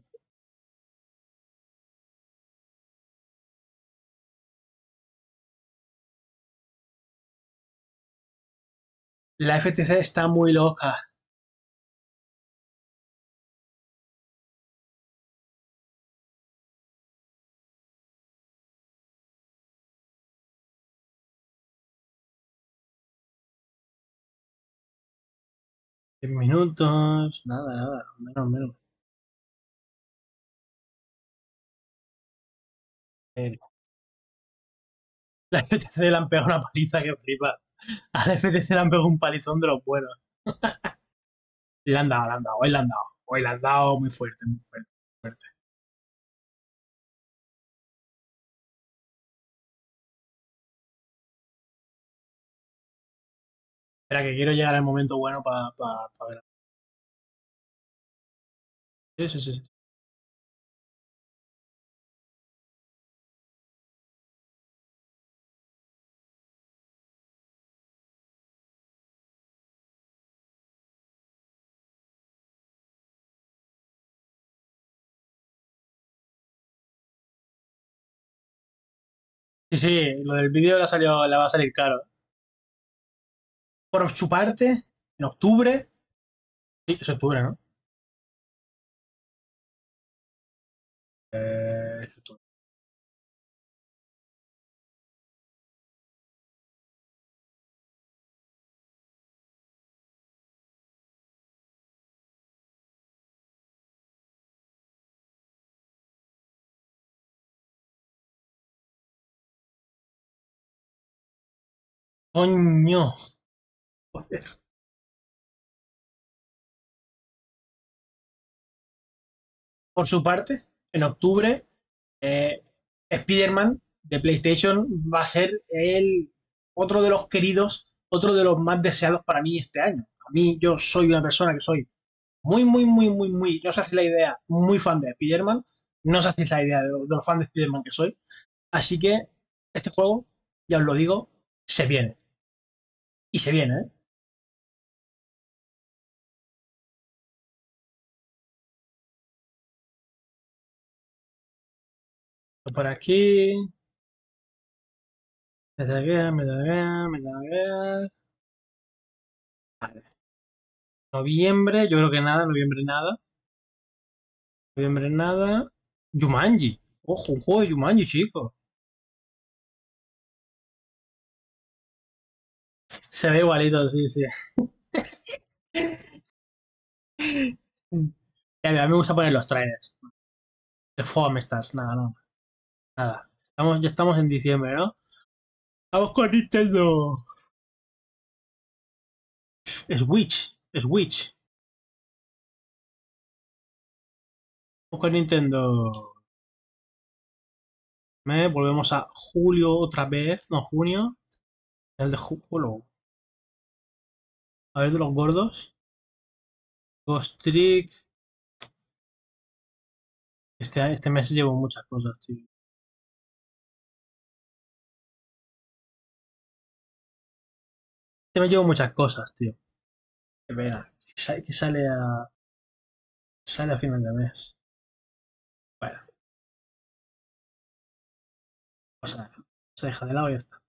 A: La F T C está muy loca. diez minutos, nada, nada, menos, menos. Eh, La F T C le han pegado una paliza que flipa. A la F T C le han pegado un palizón de los buenos. Le han dado, le han dado, hoy le han dado. Hoy le han dado muy fuerte, muy fuerte, muy fuerte. Espera, que quiero llegar al momento bueno para pa, pa ver. Sí, sí, sí, sí. Sí, sí, lo del vídeo le, ha salido, le va a salir caro. Por su parte, en octubre, sí, es octubre, ¿no? Eh, es octubre. Coño, joder. Por su parte, en octubre, eh, Spider-Man de PlayStation va a ser el otro de los queridos, otro de los más deseados para mí este año. A mí, yo soy una persona que soy muy, muy, muy, muy, muy, no os hacéis la idea, muy fan de Spider-Man, no os hacéis la idea de, de los fans de Spider-Man que soy. Así que este juego, ya os lo digo, se viene. Y se viene, ¿eh? Por aquí, Metal Gear, Metal Gear, Metal Gear. Vale. Noviembre, yo creo que nada, noviembre nada. Noviembre nada. Jumanji. Ojo, un juego de Jumanji, chicos. Se ve igualito, sí, sí. A mí me gusta poner los trailers. El Fome estás, nada, no, nada. Estamos, ya estamos en diciembre, ¿no? Vamos con Nintendo. Switch, Switch. Vamos con Nintendo. ¿Eh? Volvemos a julio otra vez, no junio. El de julio. A ver de los gordos. Ghost Trick. Este, este mes llevo muchas cosas, tío. Este mes llevo muchas cosas, tío. Qué pena. Que sale, que sale a. Sale a final de mes. Bueno, pasa nada. Se deja de lado y ya está.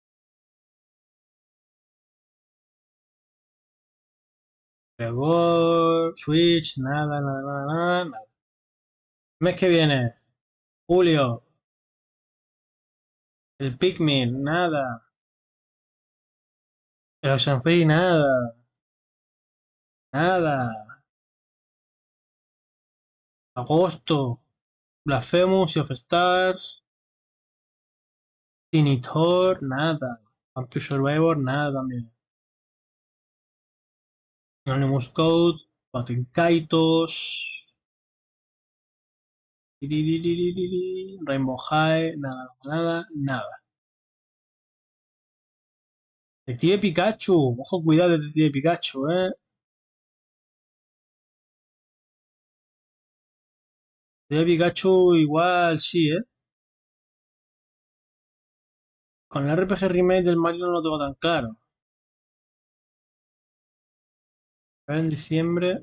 A: Luego, Switch, nada, nada, nada, nada, nada. Mes que viene, julio, el Pikmin, nada. El Oxenfree, nada, nada. Agosto, Blasphemous, Sea of Stars, Tiny Thor, nada. Vampire Survivor, nada también. Anonymous Code, Baten Kaitos, Rainbow High, nada, nada, nada. Detective Pikachu, ojo, cuidado, Detective Pikachu, eh. Detective Pikachu igual sí, eh. Con el R P G Remake del Mario no lo tengo tan claro. A ver, en diciembre,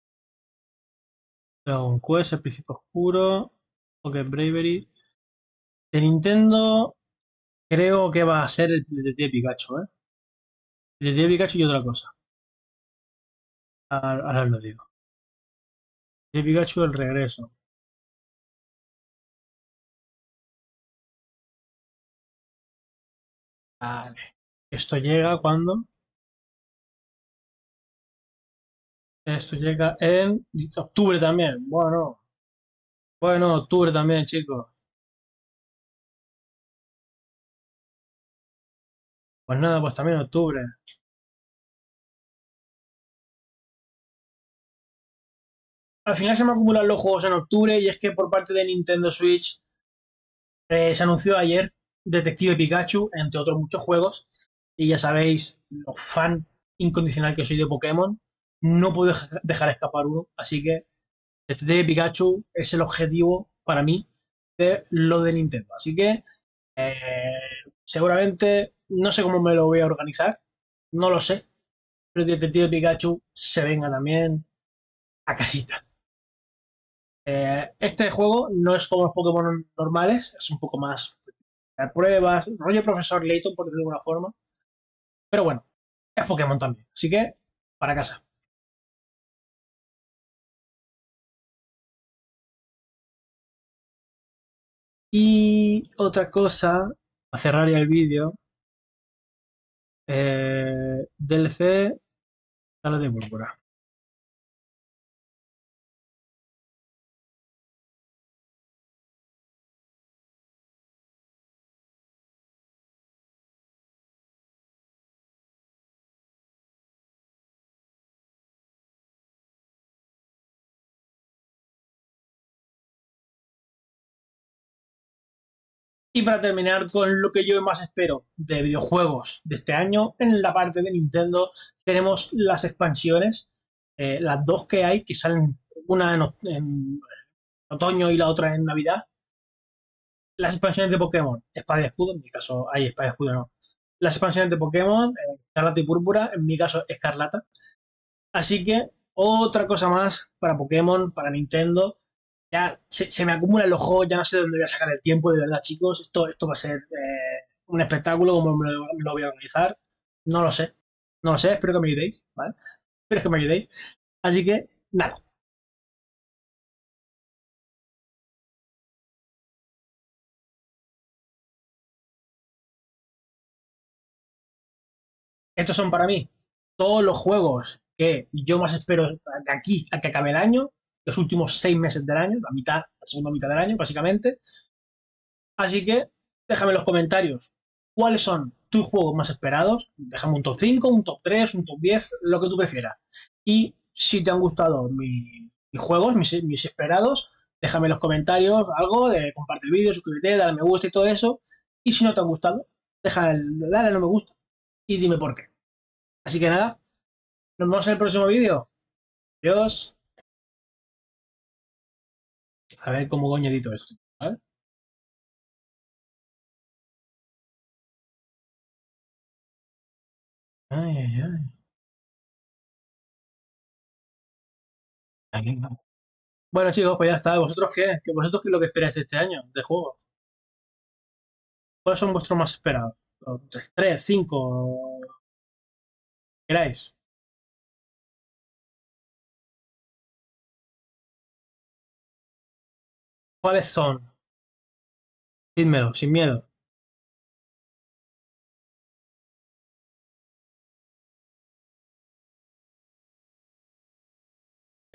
A: Dragon Quest, El Príncipe Oscuro, Pocket Bravery. De Nintendo, creo que va a ser el Detective Pikachu, eh. El Detective Pikachu y otra cosa. Ahora, ahora os lo digo. Detective Pikachu, el regreso. Vale. Esto llega cuando. Esto llega en octubre también. Bueno, bueno, octubre también, chicos. Pues nada, pues también octubre. Al final se me acumulan los juegos en octubre y es que por parte de Nintendo Switch eh, se anunció ayer Detective Pikachu, entre otros muchos juegos. Y ya sabéis, los fan incondicional que soy de Pokémon, no puedo dejar escapar uno. Así que Detective Pikachu es el objetivo para mí de lo de Nintendo. Así que eh, seguramente no sé cómo me lo voy a organizar, no lo sé, pero el Detective Pikachu se venga también a casita. Eh, este juego no es como los Pokémon normales, es un poco más de pruebas, rollo profesor Layton, por decirlo de alguna forma, pero bueno, es Pokémon también, así que para casa. Y otra cosa, a cerrar ya el vídeo, eh, D L C, sala de púrpura. Y para terminar con lo que yo más espero de videojuegos de este año, en la parte de Nintendo tenemos las expansiones, eh, las dos que hay, que salen una en, en, otoño y la otra en Navidad. Las expansiones de Pokémon, Espada y Escudo, en mi caso hay Espada y Escudo, no. Las expansiones de Pokémon, eh, Escarlata y Púrpura, en mi caso Escarlata. Así que otra cosa más para Pokémon, para Nintendo. Ya se, se me acumulan los juegos, ya no sé de dónde voy a sacar el tiempo, de verdad, chicos. Esto, esto va a ser eh, un espectáculo, como me lo, me lo voy a organizar. No lo sé. No lo sé, espero que me ayudéis, ¿vale? Espero que me ayudéis. Así que, nada. Estos son para mí todos los juegos que yo más espero de aquí a que acabe el año, los últimos seis meses del año, la mitad, la segunda mitad del año, básicamente. Así que déjame en los comentarios cuáles son tus juegos más esperados. Déjame un top cinco, un top tres, un top diez, lo que tú prefieras. Y si te han gustado mi- mis juegos, mis, mis esperados, déjame en los comentarios algo, de comparte el vídeo, suscríbete, dale me gusta y todo eso. Y si no te han gustado, deja el, dale no me gusta y dime por qué. Así que nada, nos vemos en el próximo vídeo. Adiós. A ver cómo coño edito esto. ¿Vale? Ay, ay, ay. Aquí va. Bueno, chicos, pues ya está. ¿Vosotros qué? ¿Qué ¿Vosotros qué es lo que esperáis de este año de juego? ¿Cuáles son vuestros más esperados? O Tres, tres, cinco, queráis. ¿Cuáles son? Dídmelo, sin miedo.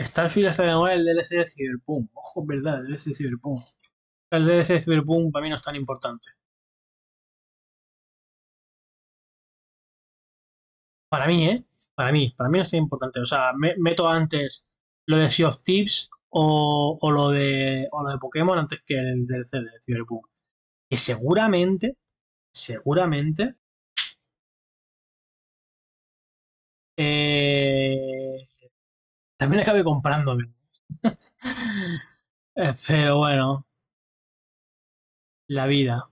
A: Starfield hasta de moda el D L C de Cyberpunk. Ojo, es verdad, el D L C de Cyberpunk. El D L C de Cyberpunk para mí no es tan importante. Para mí, ¿eh? Para mí, para mí no es tan importante. O sea, me, meto antes lo de Sea of Thieves o, o, lo de, o lo de Pokémon antes que el D L C de Cyberpunk. Que seguramente, seguramente, eh, también acabé comprándome. Eh, Pero bueno, la vida.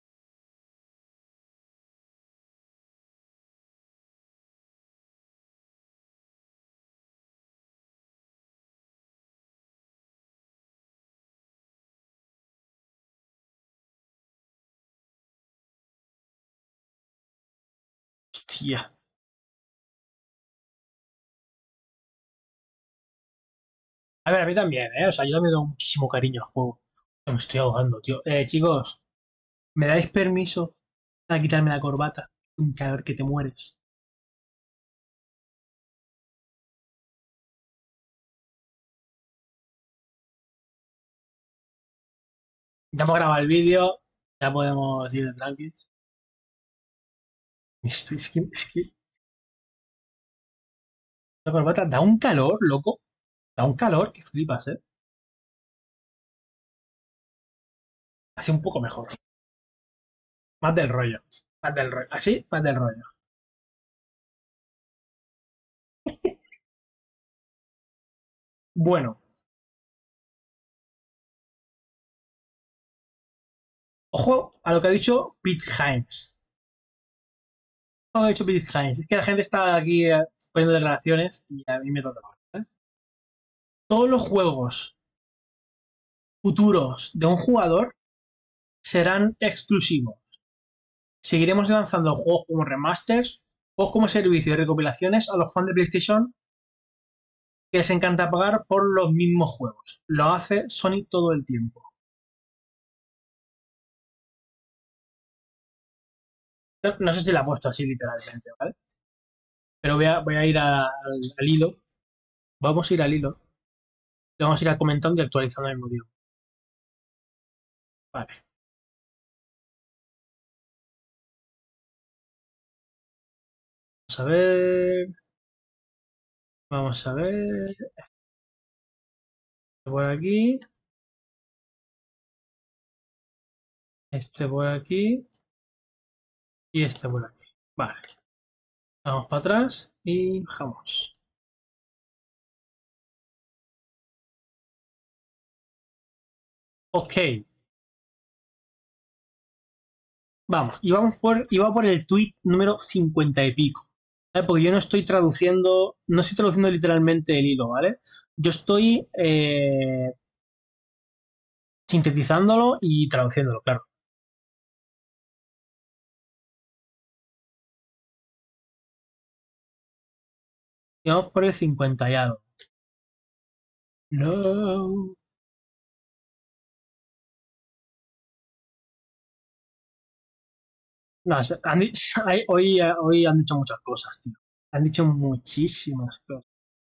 A: Hostia. A ver, a mí también, ¿eh? O sea, yo también tengo muchísimo cariño al juego. Me estoy ahogando, tío. Eh, chicos, ¿me dais permiso para quitarme la corbata? Un calor que te mueres. Ya hemos grabado el vídeo, ya podemos ir tranquilos. Esto es que, es que la corbata da un calor, loco. Da un calor que flipas, ¿eh? Así un poco mejor. Más del rollo. Más del rollo. Así, más del rollo. Bueno, ojo a lo que ha dicho Pete Hines. Lo que ha dicho Pete Hines. Es que la gente está aquí eh, poniendo declaraciones y a mí me toca. ¿Eh? Todos los juegos futuros de un jugador serán exclusivos. Seguiremos lanzando juegos como remasters, juegos como servicio de recopilaciones a los fans de PlayStation que les encanta pagar por los mismos juegos. Lo hace Sony todo el tiempo. No, no sé si la ha puesto así literalmente, ¿vale? Pero voy a, voy a ir a- al, al hilo. Vamos a ir al hilo. Y vamos a ir a comentando y actualizando al mismo tiempo. Vale. Vamos a ver. Vamos a ver. Este por aquí. Este por aquí. Y este por aquí. Vale. Vamos para atrás y bajamos. Ok. Vamos. Y vamos por, y va por el tweet número cincuenta y pico. ¿Vale? Porque yo no estoy traduciendo. No estoy traduciendo literalmente el hilo, ¿vale? Yo estoy eh, sintetizándolo y traduciéndolo, claro. Y vamos por el cincuenta y algo. No. No, se- han di- hay- hoy, hoy han dicho muchas cosas, tío. Han dicho muchísimas cosas.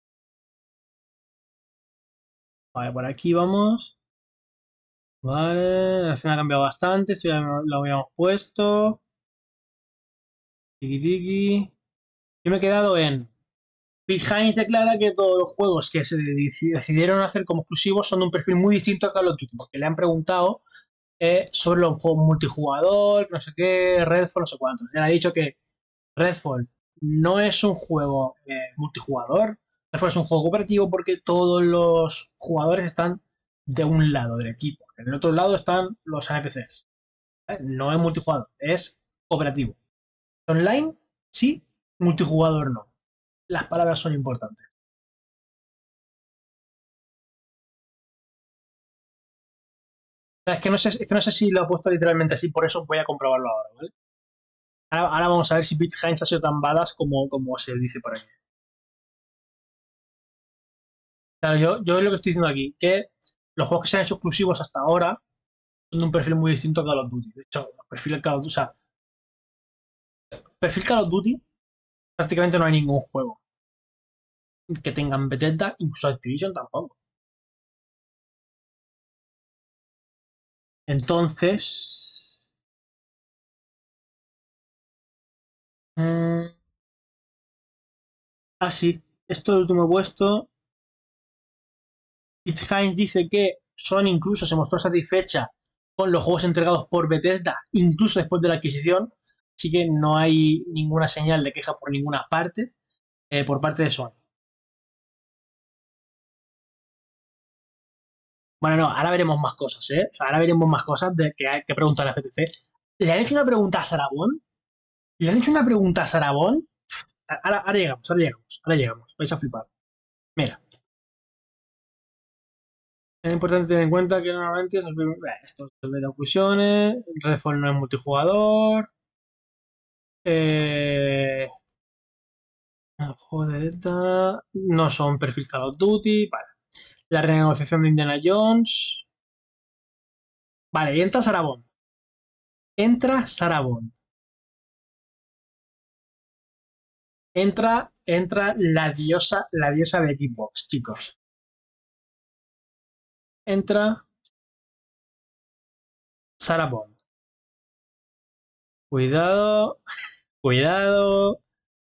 A: Vale, por aquí vamos. Vale, la escena ha cambiado bastante. Esto ya lo habíamos puesto. Tiki tiki. Yo me he quedado en. Big Hines declara que todos los juegos que se deci- decidieron hacer como exclusivos son de un perfil muy distinto a Call of Duty, porque le han preguntado eh, sobre los juegos multijugador, no sé qué, Redfall, no sé cuántos. Él ha dicho que Redfall no es un juego eh, multijugador, Redfall es un juego cooperativo porque todos los jugadores están de un lado del equipo. En el otro lado están los N P Cs. ¿eh? No es multijugador, es cooperativo. Online, sí, multijugador no. Las palabras son importantes. O sea, es, que no sé, es que no sé si lo he puesto literalmente así, por eso voy a comprobarlo ahora, ¿vale? Ahora, ahora vamos a ver si Pete Hines ha sido tan badass como, como se dice por ahí. Claro, yo, yo es lo que estoy diciendo aquí, que los juegos que se han hecho exclusivos hasta ahora son de un perfil muy distinto a Call of Duty. De hecho, perfil de Call of Duty, o sea, perfil Call of Duty prácticamente no hay ningún juego. que tengan Bethesda, incluso Activision tampoco. Entonces... Eh, ah, sí, esto último puesto. Pete Hines dice que Sony incluso se mostró satisfecha con los juegos entregados por Bethesda, incluso después de la adquisición. Así que no hay ninguna señal de queja por ninguna parte eh, por parte de Sony. Bueno, no, ahora veremos más cosas, ¿eh? O sea, ahora veremos más cosas de que hay que preguntar a la F T C. ¿Le han hecho una pregunta a Sarabón? ¿Le han hecho una pregunta a Sarabón? Ahora, ahora llegamos, ahora llegamos, ahora llegamos. Vais a flipar. Mira, es importante tener en cuenta que normalmente es el primer- eh, esto es de fusiones, Redfall no es multijugador, eh, joder, no son perfil Call of Duty, vale. La renegociación de Indiana Jones, vale, y entra Sarabón. Entra Sarabón. Entra, entra la diosa, la diosa de Xbox, chicos. Entra Sarabón. Cuidado, cuidado,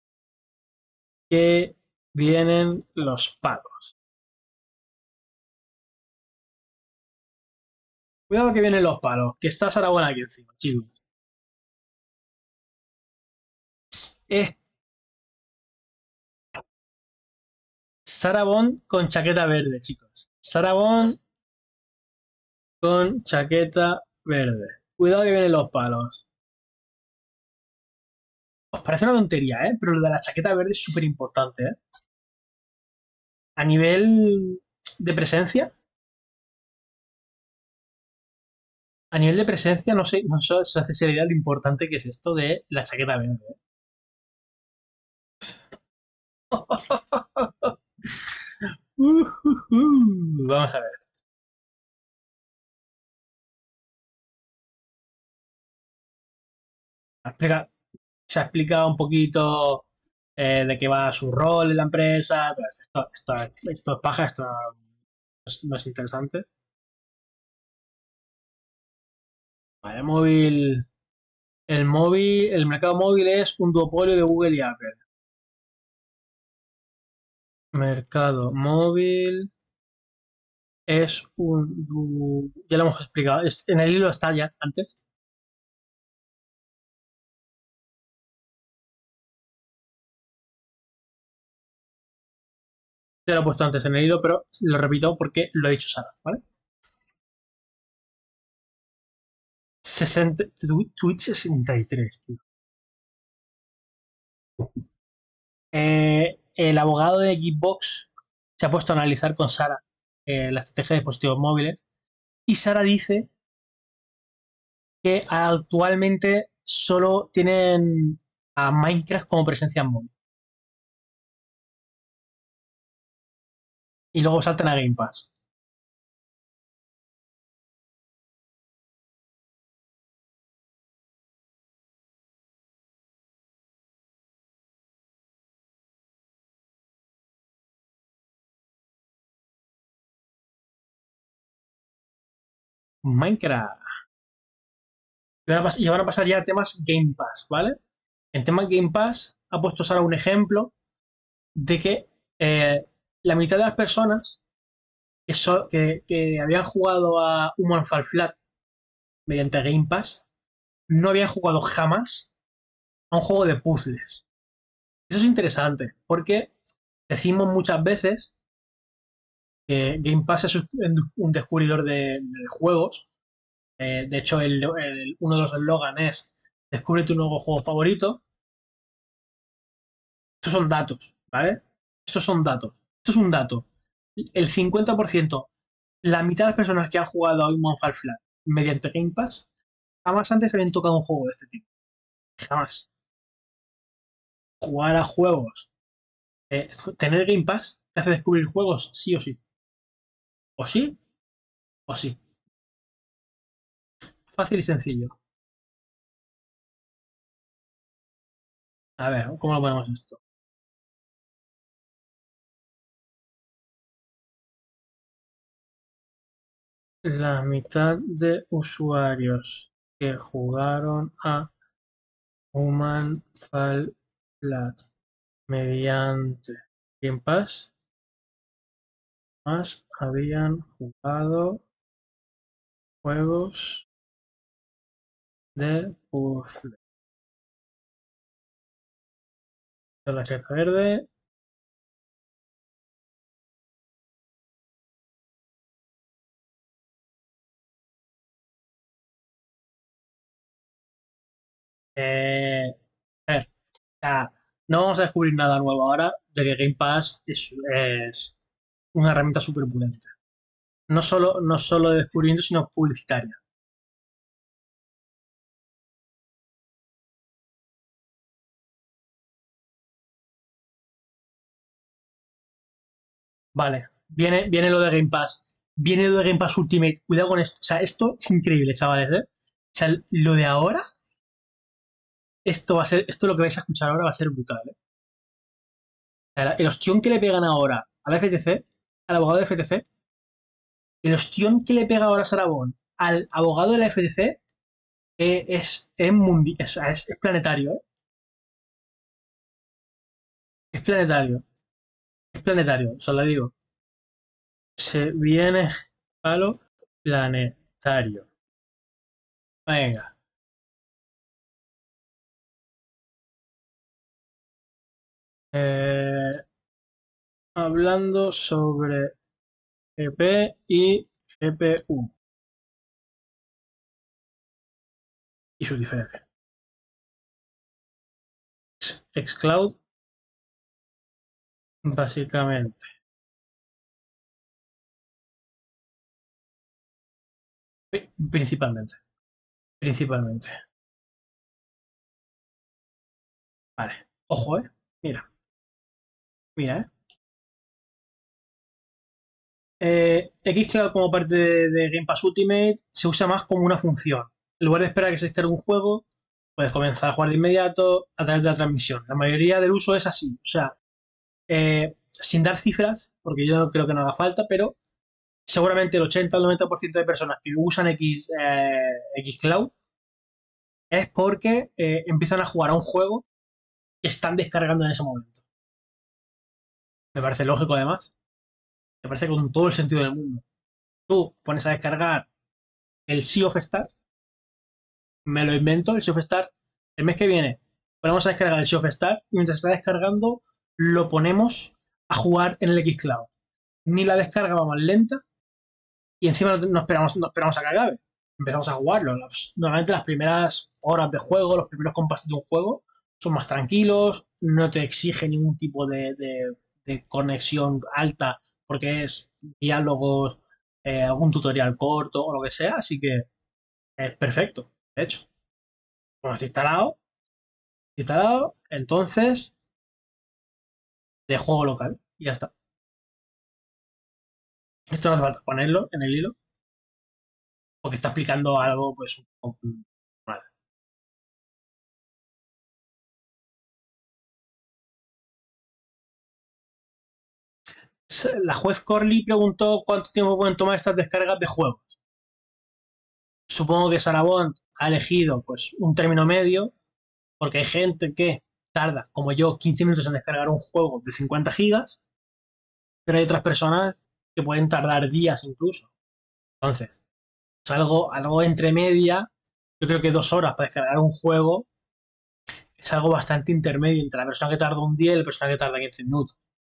A: que vienen los palos. Cuidado que vienen los palos, que está Sarabón aquí encima, chicos. Es Sarabón con chaqueta verde, chicos. Sarabón con chaqueta verde. Cuidado que vienen los palos. Os parece una tontería, ¿eh? Pero lo de la chaqueta verde es súper importante, ¿eh? A nivel de presencia, a nivel de presencia, no sé, no sé, se hace seriedad lo importante que es esto de la chaqueta verde. ¿Eh? Uh, uh, uh. Vamos a ver. Explica, se ha explicado un poquito eh, de qué va su rol en la empresa. Esto, esto, esto es paja, esto no es, no es interesante. Vale, el móvil, el móvil, el mercado móvil es un duopolio de Google y Apple. Mercado móvil es un... Ya lo hemos explicado. En el hilo está ya antes. Ya lo he puesto antes en el hilo, pero lo repito porque lo ha dicho Sara, ¿vale? sesenta, Twitch sesenta y tres, tío. Eh, el abogado de Xbox se ha puesto a analizar con Sara eh, la estrategia de dispositivos móviles y Sara dice que actualmente solo tienen a Minecraft como presencia en móvil y luego saltan a Game Pass. Minecraft. Y van, a y van a pasar ya a temas Game Pass, ¿vale? En temas Game Pass ha puesto Sara un ejemplo de que eh, la mitad de las personas que, so, que, que, habían jugado a Human Fall Flat mediante Game Pass no habían jugado jamás a un juego de puzzles. Eso es interesante, porque decimos muchas veces que Game Pass es un descubridor de, de juegos. Eh, de hecho, el, el, uno de los eslogans es descubre tu nuevo juego favorito. Estos son datos, ¿vale? Estos son datos. Esto es un dato. El cincuenta por ciento, la mitad de las personas que han jugado a un Fall Flat mediante Game Pass, jamás antes habían tocado un juego de este tipo. Jamás. Jugar a juegos. Eh, tener Game Pass te hace descubrir juegos, sí o sí. O sí, o sí. Fácil y sencillo. A ver, ¿cómo lo ponemos esto? La mitad de usuarios que jugaron a Human Fall Flat mediante Game Pass más habían jugado juegos de puzzle. La tarjeta verde. Eh, a ver, o sea, no vamos a descubrir nada nuevo ahora de que Game Pass es, es una herramienta súper potente. No solo, no solo de descubrimiento, sino publicitaria. Vale, viene, viene lo de Game Pass. Viene lo de Game Pass Ultimate. Cuidado con esto. O sea, esto es increíble, chavales, ¿eh? O sea, lo de ahora, esto va a ser, esto lo que vais a escuchar ahora va a ser brutal, ¿eh? O sea, el ostión que le pegan ahora a la F T C, al abogado de F T C, el ostión que le pega ahora Sarabón al abogado de la F T C eh, es, es, mundi es, es, es planetario, ¿eh? Es planetario. Es planetario, os lo digo. Se viene a lo planetario. Venga. Eh, hablando sobre G P y G P U y sus diferencias. Xcloud, básicamente. Principalmente. Principalmente. Vale. Ojo, eh. Mira, mira, eh. eh Xcloud como parte de, de Game Pass Ultimate se usa más como una función. En lugar de esperar a que se descargue un juego, puedes comenzar a jugar de inmediato a través de la transmisión. La mayoría del uso es así. O sea, eh, sin dar cifras, porque yo no creo que no haga falta, pero seguramente el ochenta o el noventa por ciento de personas que usan X, eh, Xcloud es porque eh, empiezan a jugar a un juego que están descargando en ese momento. Me parece lógico, además. Me parece con todo el sentido del mundo. Tú pones a descargar el Sea of Stars, me lo invento, el Sea of Stars, el mes que viene ponemos a descargar el Sea of Stars y mientras está descargando lo ponemos a jugar en el Xcloud. Ni la descarga va más lenta y encima no esperamos, no esperamos a que acabe. Empezamos a jugarlo. Normalmente las primeras horas de juego, los primeros compases de un juego son más tranquilos, no te exige ningún tipo de, de, de conexión alta porque es diálogos, eh, algún tutorial corto o lo que sea, así que es perfecto, de hecho. Bueno, está instalado, instalado, entonces de juego local y ya está. Esto no hace falta ponerlo en el hilo porque está explicando algo pues un poco mal. La juez Corley preguntó cuánto tiempo pueden tomar estas descargas de juegos. Supongo que Sarabón ha elegido pues un término medio, porque hay gente que tarda, como yo, quince minutos en descargar un juego de cincuenta gigas, pero hay otras personas que pueden tardar días incluso. Entonces, es algo, algo entre media, yo creo que dos horas para descargar un juego es algo bastante intermedio entre la persona que tarda un día y la persona que tarda quince minutos.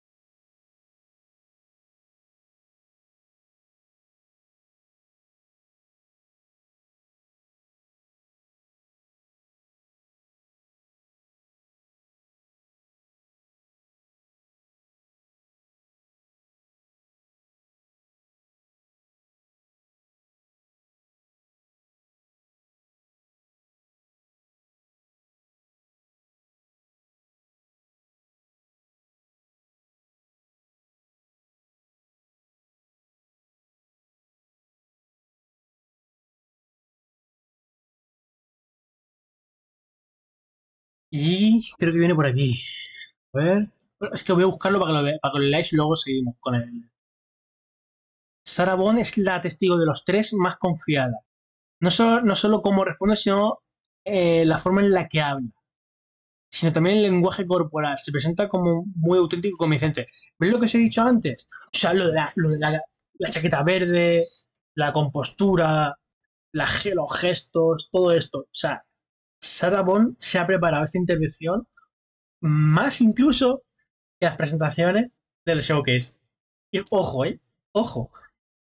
A: Y creo que viene por aquí. A ver. Bueno, es que voy a buscarlo para que lo, para que lo leáis y luego seguimos con él. Sarah Bond es la testigo de los tres más confiada. No solo, no solo cómo responde, sino eh, la forma en la que habla, sino también el lenguaje corporal. Se presenta como muy auténtico y convincente. ¿Ves lo que os he dicho antes? O sea, lo de la, lo de la, la chaqueta verde, la compostura, la, los gestos, todo esto. O sea, Sarah Bond se ha preparado esta intervención más incluso que las presentaciones del showcase. Y ojo, ¿eh? Ojo.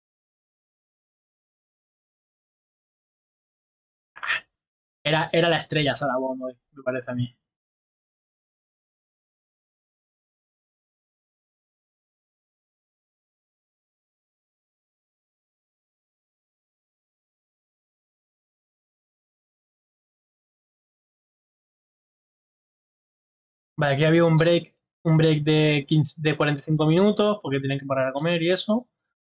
A: Era, era la estrella Sarah Bond hoy, me parece a mí. Vale, aquí había un break, un break de, quince, de cuarenta y cinco minutos porque tenían que parar a comer y eso.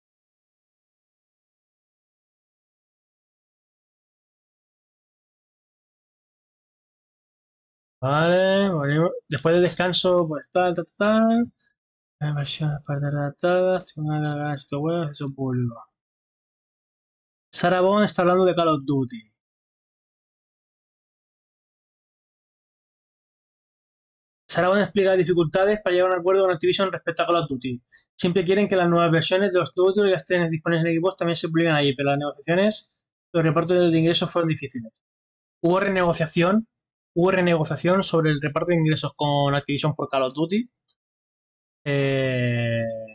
A: Vale, vale. Después del descanso, pues tal, tal, tal. Las versiones para adaptadas, una gran sitio web, eso público. Sarah Bond está hablando de Call of Duty. Sarah Bond explica dificultades para llegar a un acuerdo con Activision respecto a Call of Duty. Siempre quieren que las nuevas versiones de los títulos ya estén disponibles en equipos también se publiquen allí, pero las negociaciones, los repartos de ingresos fueron difíciles. Hubo renegociación, hubo renegociación sobre el reparto de ingresos con Activision por Call of Duty. Eh,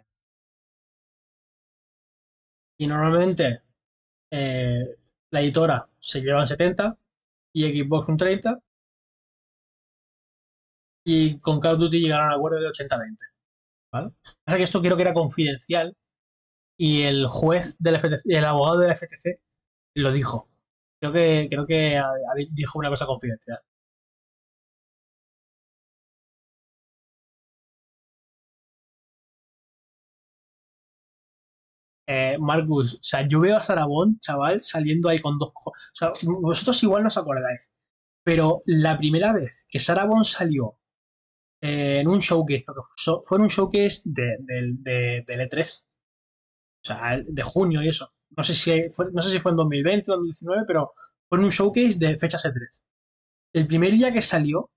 A: y normalmente eh, la editora se lleva en setenta y Xbox un treinta y con Call of Duty llegaron a un acuerdo de ochenta veinte. ¿Vale? Pasa que esto creo que era confidencial y el juez del F T C, el abogado del F T C lo dijo. Creo que, creo que dijo una cosa confidencial. Eh, Marcus, o sea, yo veo a Sarabón, chaval, saliendo ahí con dos cojones. O sea, vosotros igual no os acordáis, pero la primera vez que Sarabón salió eh, en un showcase, creo que fue en un showcase de, de, de, del E tres, o sea, de junio y eso. No sé si fue, no sé si fue en dos mil veinte, dos mil diecinueve, pero fue en un showcase de fechas E tres. El primer día que salió,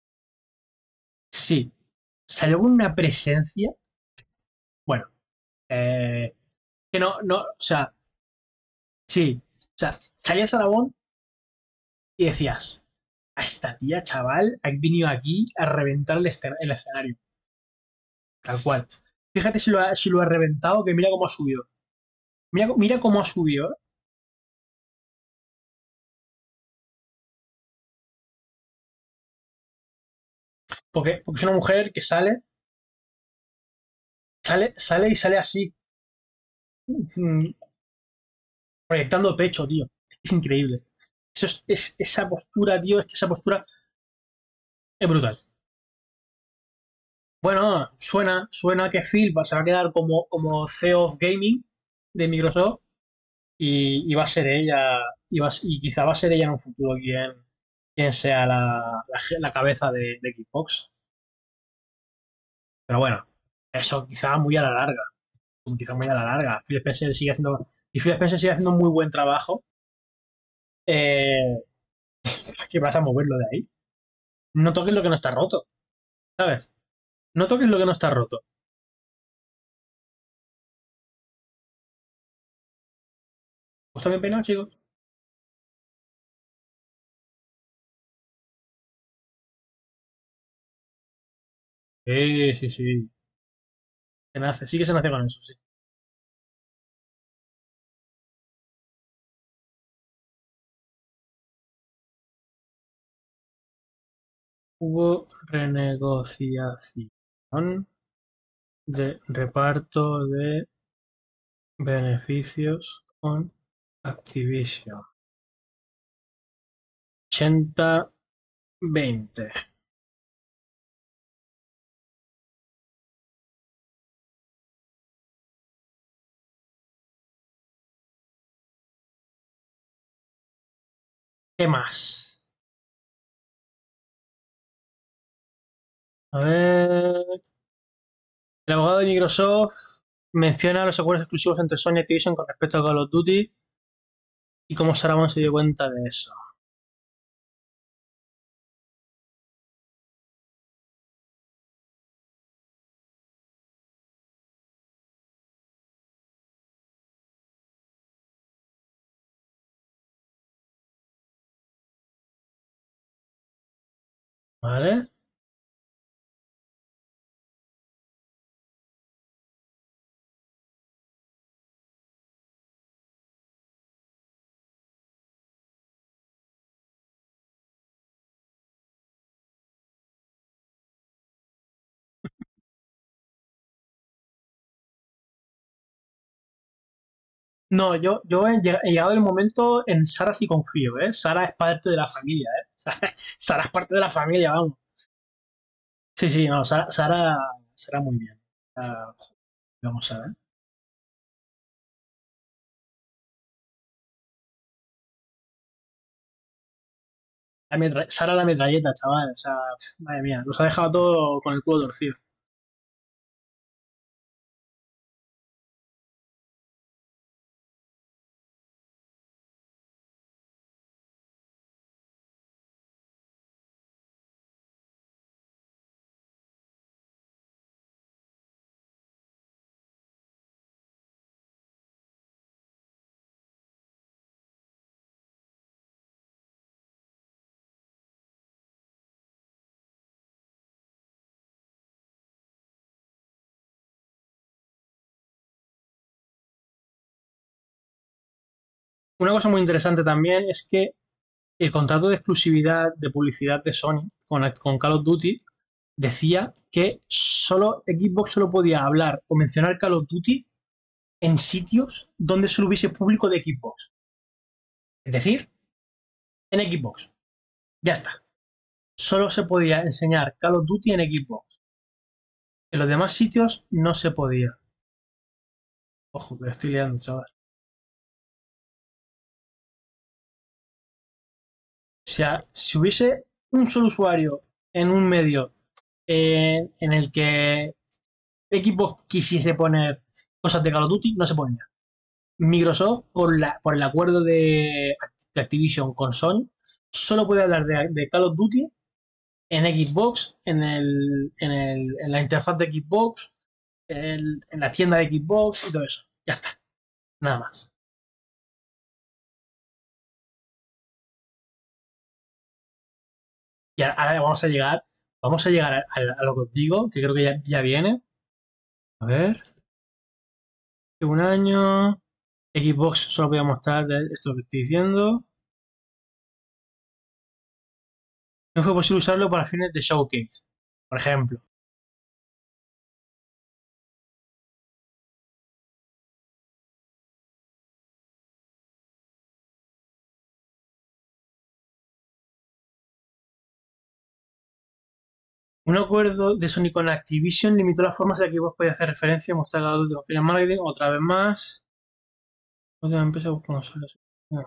A: sí, salió con una presencia, bueno, eh, que no, no, o sea, sí, o sea, salía Sarabón y decías, a esta tía, chaval, ha venido aquí a reventar el, el escenario. Tal cual. Fíjate si lo, ha, si lo ha reventado, que mira cómo ha subido. Mira, mira cómo ha subido. ¿Eh? Porque, porque es una mujer que sale, sale, sale y sale así, mm, proyectando pecho, tío. Es increíble. Eso es, es, esa postura, tío, es que esa postura es brutal. Bueno, suena, suena que Phil va, se va a quedar como, como C E O of Gaming de Microsoft y, y va a ser ella, y, va, y quizá va a ser ella en un futuro quien, quien sea la, la, la cabeza de, de Xbox. Pero bueno, eso quizá muy a la larga. Quizá muy a la larga. Phil Spencer sigue haciendo. Y Phil Spencer sigue haciendo un muy buen trabajo. Eh, ¿Qué vas a moverlo de ahí? No toques lo que no está roto, ¿sabes? No toques lo que no está roto. ¿Os también peinado, chicos? Sí, sí, sí. Se nace, sí que se nace con eso, sí. Hubo renegociación de reparto de beneficios con Activision. ochenta veinte. ¿Qué más? A ver. El abogado de Microsoft. menciona los acuerdos exclusivos entre Sony y Activision con respecto a Call of Duty y cómo Sarabon se dio cuenta de eso. ¿Vale? No, yo, yo he, lleg- he llegado el momento en Sara sí confío, ¿eh? Sara es parte de la familia, ¿eh? Sara, Sara es parte de la familia, vamos. Sí, sí, no, Sara, Sara, Sara muy bien. Ah, vamos a ver. La metra- Sara la metralleta, chaval. O sea, madre mía, nos ha dejado todo con el culo torcido. Una cosa muy interesante también es que el contrato de exclusividad de publicidad de Sony con, con Call of Duty decía que solo Xbox solo podía hablar o mencionar Call of Duty en sitios donde solo hubiese público de Xbox. Es decir, en Xbox. Ya está. Solo se podía enseñar Call of Duty en Xbox. En los demás sitios no se podía. Ojo, que lo estoy liando, chaval. O sea, si hubiese un solo usuario en un medio eh, en el que Xbox quisiese poner cosas de Call of Duty, no se podía. Microsoft, por, la, por el acuerdo de, de Activision con Sony, solo puede hablar de, de Call of Duty en Xbox, en, el, en, el, en la interfaz de Xbox, en, en la tienda de Xbox y todo eso. Ya está, nada más. Y ahora vamos a llegar, vamos a llegar a, a, a lo que os digo, que creo que ya, ya viene. A ver, un año. Xbox solo voy a mostrar esto que estoy diciendo. No fue posible usarlo para fines de showcase, por ejemplo. Un acuerdo de Sony con Activision limitó las formas de que Xbox podía hacer referencia, mostrar cada último final marketing, otra vez más. Otra empresa busca consolas. No.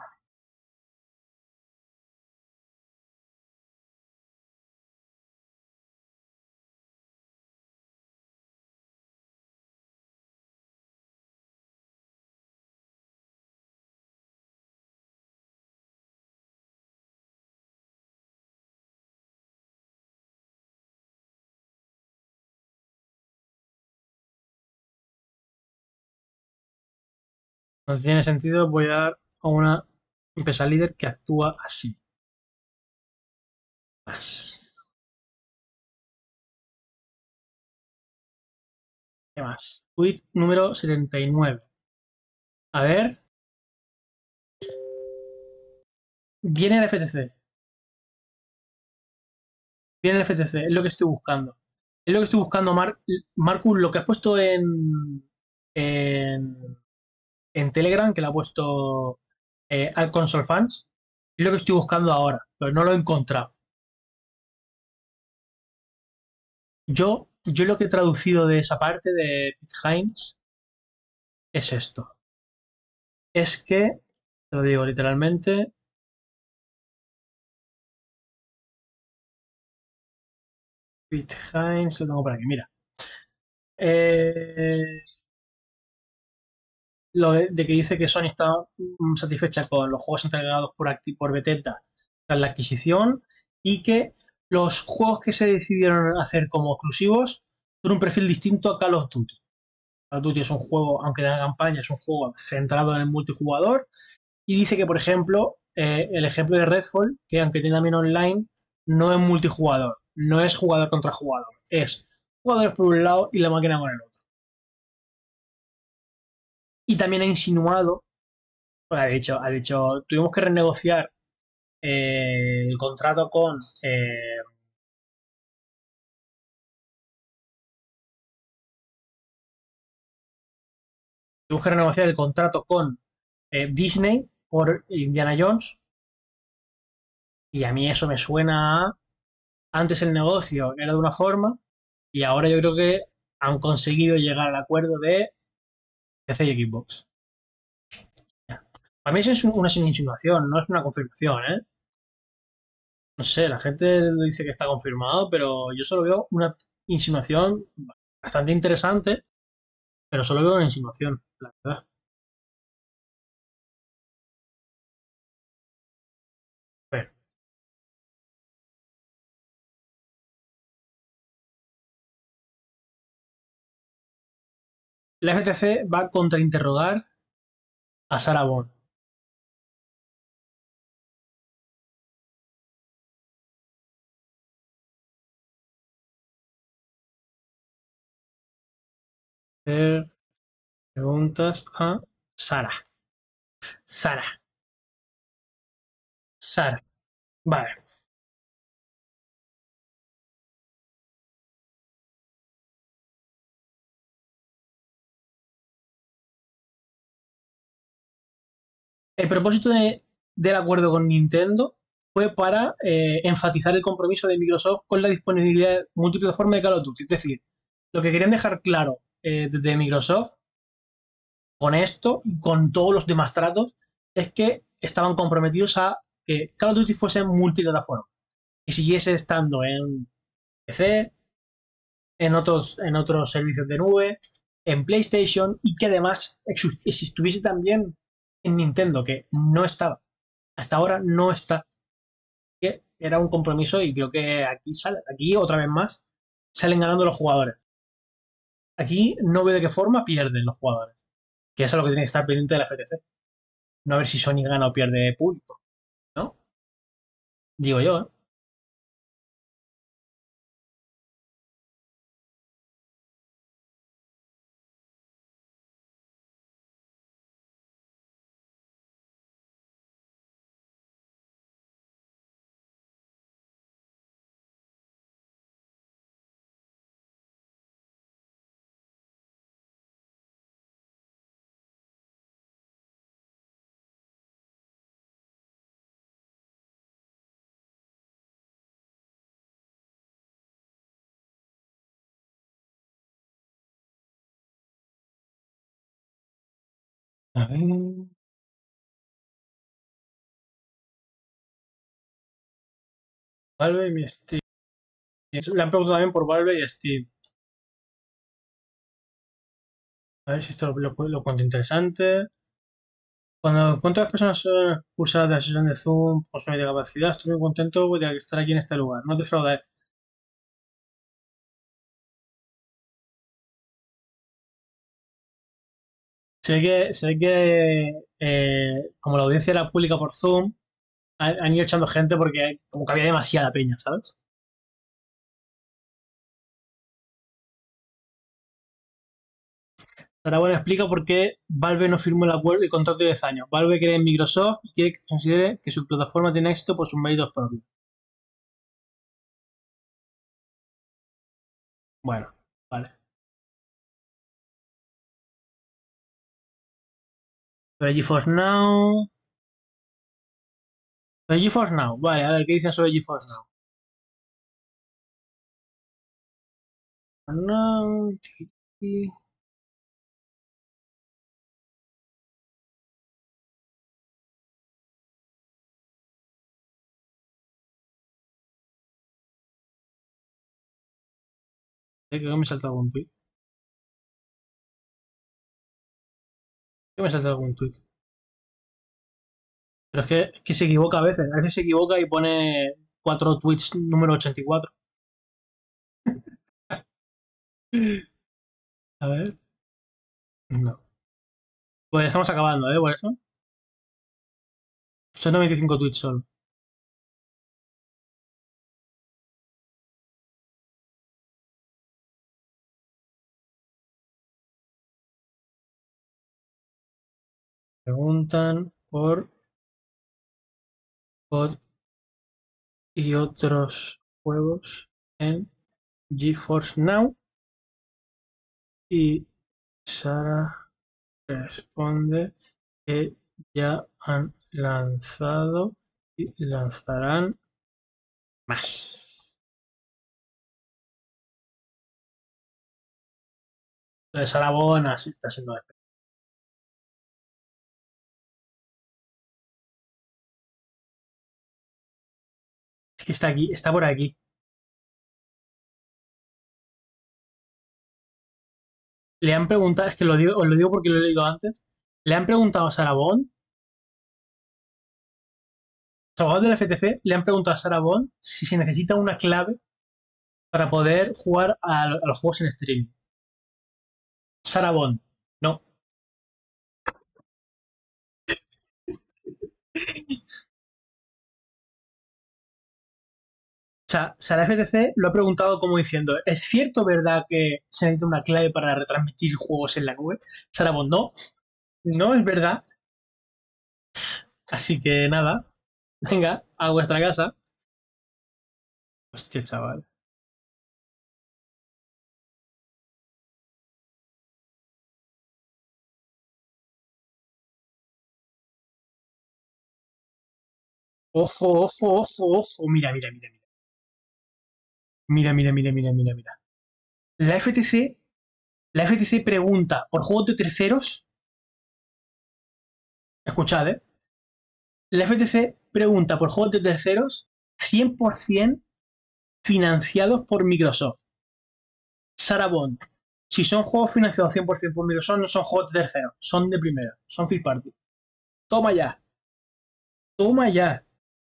A: No tiene sentido apoyar a una empresa líder que actúa así. Más. ¿Qué más? Tweet número setenta y nueve. A ver, viene el F T C. Viene el F T C, es lo que estoy buscando. Es lo que estoy buscando, Mar Marcus, lo que has puesto en, en, en Telegram, que lo ha puesto eh, al Console Fans, es lo que estoy buscando ahora, pero no lo he encontrado. Yo, yo lo que he traducido de esa parte de Pete Hines es esto. Es que, te lo digo literalmente, Pete Hines, lo tengo por aquí, mira. Eh, lo de, de que dice que Sony está mm, satisfecha con los juegos entregados por, Acti- por Bethesda tras la adquisición y que los juegos que se decidieron hacer como exclusivos son un perfil distinto a Call of Duty. Call of Duty es un juego, aunque tenga campaña, es un juego centrado en el multijugador y dice que, por ejemplo, eh, el ejemplo de Redfall, que aunque tiene también online, no es multijugador, no es jugador contra jugador, es jugadores por un lado y la máquina con el otro. Y también ha insinuado, pues ha dicho, ha dicho, tuvimos que renegociar eh, el contrato con eh, tuvimos que renegociar el contrato con eh, Disney por Indiana Jones y a mí eso me suena a antes el negocio era de una forma y ahora yo creo que han conseguido llegar al acuerdo de P C y Xbox. Para mí eso es una insinuación, no es una confirmación, ¿eh? No sé, la gente dice que está confirmado, pero yo solo veo una insinuación bastante interesante, pero solo veo una insinuación, la verdad. A ver, la F T C va a contrainterrogar a Sarah Bond. Hacer preguntas a Sara. Sara. Sara. Vale. El propósito de- del acuerdo con Nintendo fue para eh, enfatizar el compromiso de Microsoft con la disponibilidad multiplataforma de Call of Duty. Es decir, lo que querían dejar claro eh, desde Microsoft con esto y con todos los demás tratos es que estaban comprometidos a que Call of Duty fuese multiplataforma y siguiese estando en P C, en otros, en otros servicios de nube, en PlayStation y que además estuviese también en Nintendo, que no estaba. Hasta ahora no está. Que era un compromiso y creo que aquí sale, aquí otra vez más salen ganando los jugadores. Aquí no veo de qué forma pierden los jugadores, que eso es lo que tiene que estar pendiente de la F T C. No a ver si Sony gana o pierde público, ¿no? Digo yo, ¿eh? A ver. Valve y mi Steam. Le han preguntado también por Valve y Steam. A ver si esto lo, lo, lo cuento interesante. Cuando cuántas personas son cursadas de la sesión de Zoom por su de capacidad, estoy muy contento de estar aquí en este lugar. No te defraudaré. Se ve que, se ve que eh, como la audiencia era pública por Zoom, han, han ido echando gente porque como que había demasiada peña, ¿sabes? Ahora bueno, explica por qué Valve no firmó el acuerdo y contrato de diez años. Valve cree en Microsoft y quiere que considere que su plataforma tiene éxito por sus méritos propios. Bueno, vale. Pero GeForce Now. Pero GeForce Now, vale, a ver qué dicen sobre GeForce Now. No, ¿qué que me he saltado un tweet? ¿Qué me salta algún tuit? Pero es que, es que se equivoca a veces. A veces se equivoca y pone cuatro tweets número ochenta y cuatro. A ver. No. Pues estamos acabando, ¿eh? Por eso. Son noventa y cinco tweets solo. Preguntan por C O D y otros juegos en GeForce Now. Y Sara responde que ya han lanzado y lanzarán más. Entonces, Sara Bona sí está siendo. Es que está aquí, está por aquí. Le han preguntado, es que lo digo, os lo digo porque lo he leído antes. Le han preguntado a Sara Bond, los abogados de la F T C le han preguntado a Sara Bond si se necesita una clave para poder jugar a, a los juegos en stream. Sara Bond, no. O sea, Sara F T C lo ha preguntado como diciendo, ¿es cierto, verdad, que se necesita una clave para retransmitir juegos en la nube? Sara Bond, no, no es verdad. Así que nada, venga, a vuestra casa. Hostia, chaval. Ojo, ojo, ojo, ojo. Mira, mira, mira, mira. Mira, mira, mira, mira, mira, mira. La F T C, la F T C pregunta por juegos de terceros. Escuchad, ¿eh? La F T C pregunta por juegos de terceros cien por ciento financiados por Microsoft. Sarah Bond. Si son juegos financiados cien por ciento por Microsoft, no son juegos de terceros, son de primera, son first party. Toma ya, toma ya.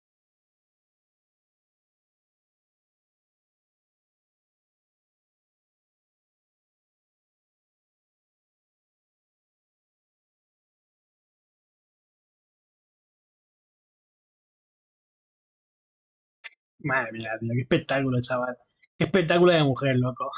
A: Madre mía, tío, qué espectáculo, chaval. Qué espectáculo de mujer, loco.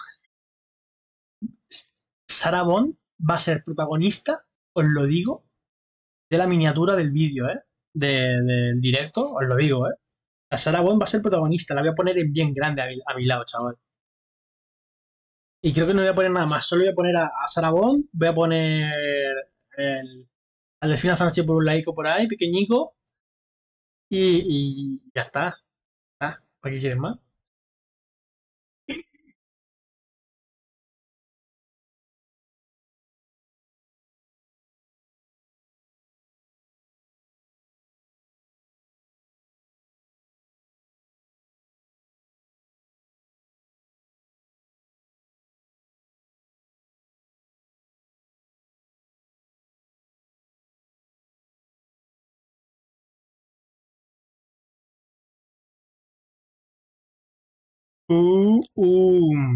A: Sarah Bond va a ser protagonista, os lo digo, de la miniatura del vídeo, ¿eh? De- del directo, os lo digo, ¿eh? La Sarah Bond va a ser protagonista, la voy a poner en bien grande a mi, a mi lado, chaval. Y creo que no voy a poner nada más, solo voy a poner a, a Sarah Bond, voy a poner el, al Delfín Sánchez por un laico por ahí, pequeñico, y, y ya está. Ah, ¿para qué quieres más? Uh, uh.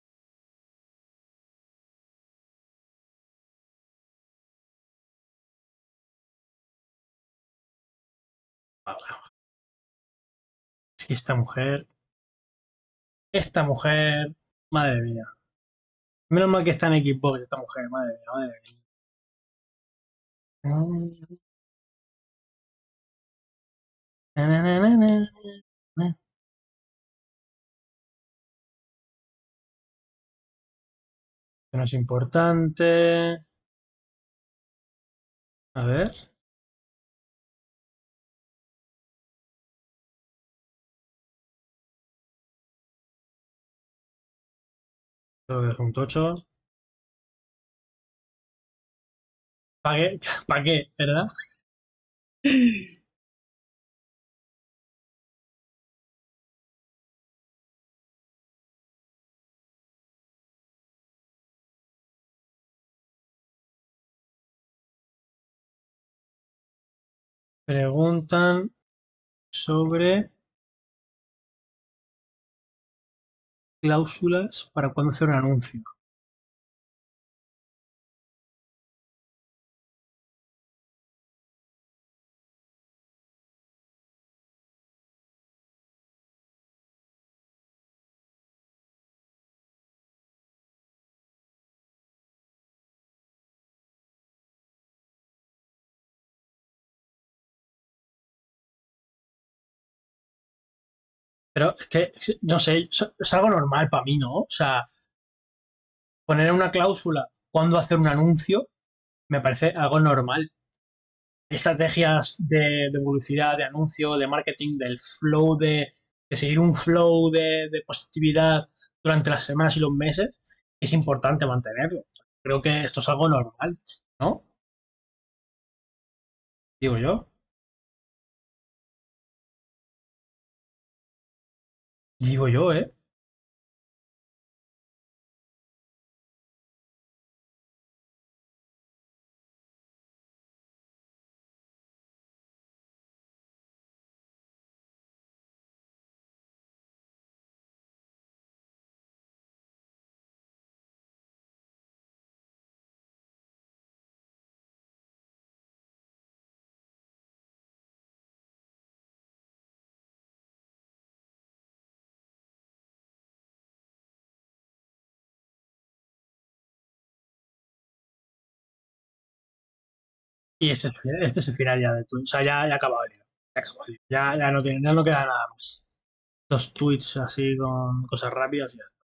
A: Es que esta mujer, esta mujer, madre mía. Menos mal que está en Xbox esta mujer, madre mía, madre mía. Na, na, na, na, na, na. Esto no es importante. A ver, todo es un tocho. ¿Para qué? ¿Para qué? ¿Verdad? Preguntan sobre cláusulas para cuando hacer un anuncio. Pero es que, no sé, es algo normal para mí, ¿no? O sea, poner una cláusula cuando hacer un anuncio me parece algo normal. Estrategias de, de publicidad, de anuncio, de marketing, del flow, de, de seguir un flow de, de positividad durante las semanas y los meses, es importante mantenerlo. Creo que esto es algo normal, ¿no? Digo yo, digo yo, ¿eh? Y este, este es el final ya del tweet. O sea, ya, ya ha acabado el hilo. Ya, acabó el hilo. Ya, ya no tiene, ya no queda nada más. Dos tweets así con cosas rápidas y ya está.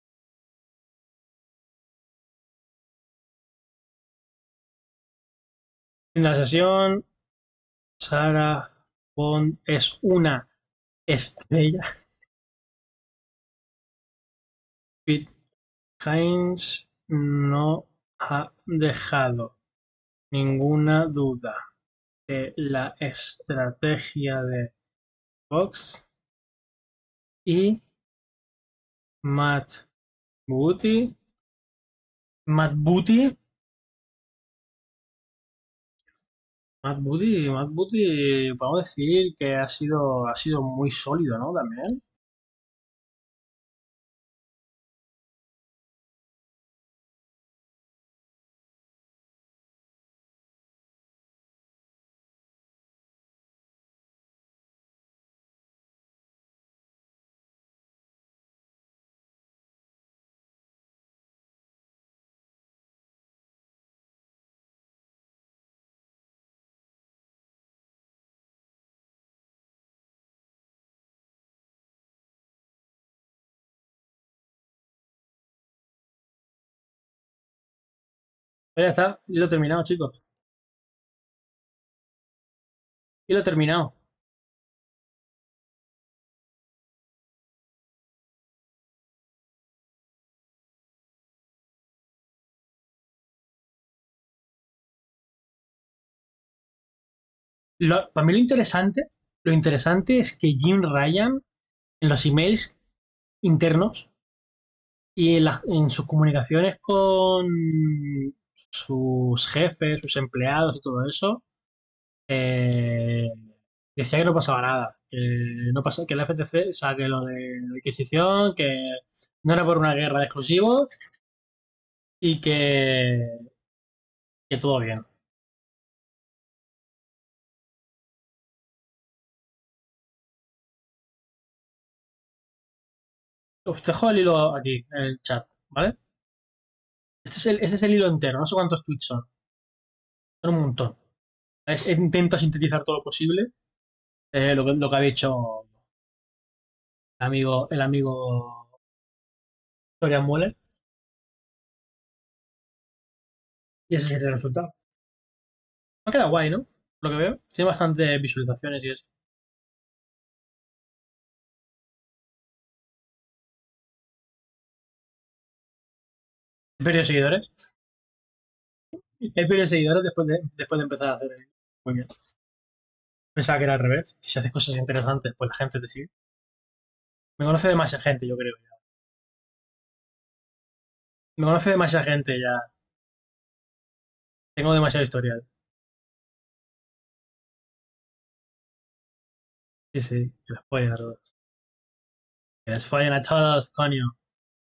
A: En la sesión, Sarah Bond es una estrella. Pete Hines no ha dejado ninguna duda de la estrategia de Fox y Matt Booty. Matt Booty. Matt Booty, Matt Booty, podemos decir que ha sido, ha sido muy sólido, ¿no? También. Pues ya está, y lo he terminado, chicos. Y lo he terminado. Lo- para mí lo interesante, lo interesante es que Jim Ryan en los emails internos y en, las- en sus comunicaciones con sus jefes, sus empleados y todo eso, eh, decía que no pasaba nada, que no pasa, que el F T C, o sea, que lo de la adquisición, que no era por una guerra de exclusivos y que, que todo bien. Os dejo el hilo aquí en el chat, ¿vale? Este es el, ese es el hilo entero, no sé cuántos tweets son, son un montón. Es- intento sintetizar todo lo posible, eh, lo, que, lo que ha dicho el amigo, el amigo Florian Mueller, y ese es el resultado. Me ha quedado guay, ¿no? Lo que veo. Tiene bastantes visualizaciones y eso. He perdido seguidores. He perdido seguidores después de, después de empezar a hacer el... Muy bien. Pensaba que era al revés. Si haces cosas interesantes, pues la gente te sigue. Me conoce demasiada gente, yo creo. Ya. Me conoce demasiada gente ya. Tengo demasiado historial. Sí, sí, que les follen a todos. Que les follen a todos, coño.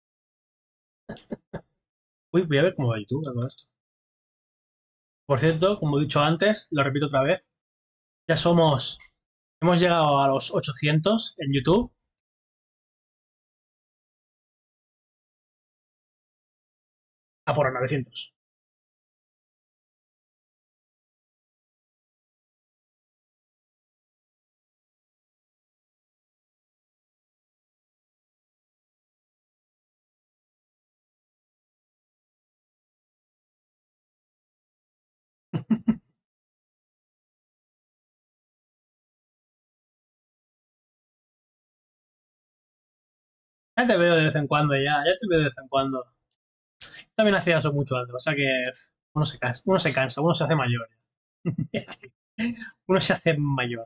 A: Uy, voy a ver cómo va YouTube a todo esto. Por cierto, como he dicho antes, lo repito otra vez, ya somos, hemos llegado a los ochocientos en YouTube. A por novecientos. Ya te veo de vez en cuando ya, ya te veo de vez en cuando. También hacía eso mucho antes, o sea que uno se cansa, uno se cansa, uno se hace mayor. Uno se hace mayor.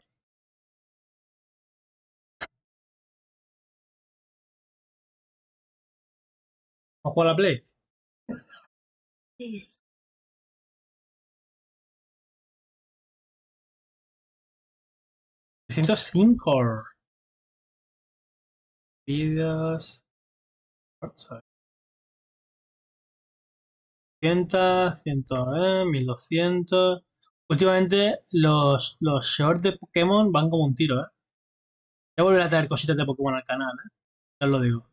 A: ¿No juega a la Play? trescientos cinco vídeos. Vamos a ver. cien, cien, eh, mil doscientos. Últimamente los, los shorts de Pokémon van como un tiro, ¿eh? Ya volveré a traer cositas de Pokémon al canal, ¿eh? Ya os lo digo.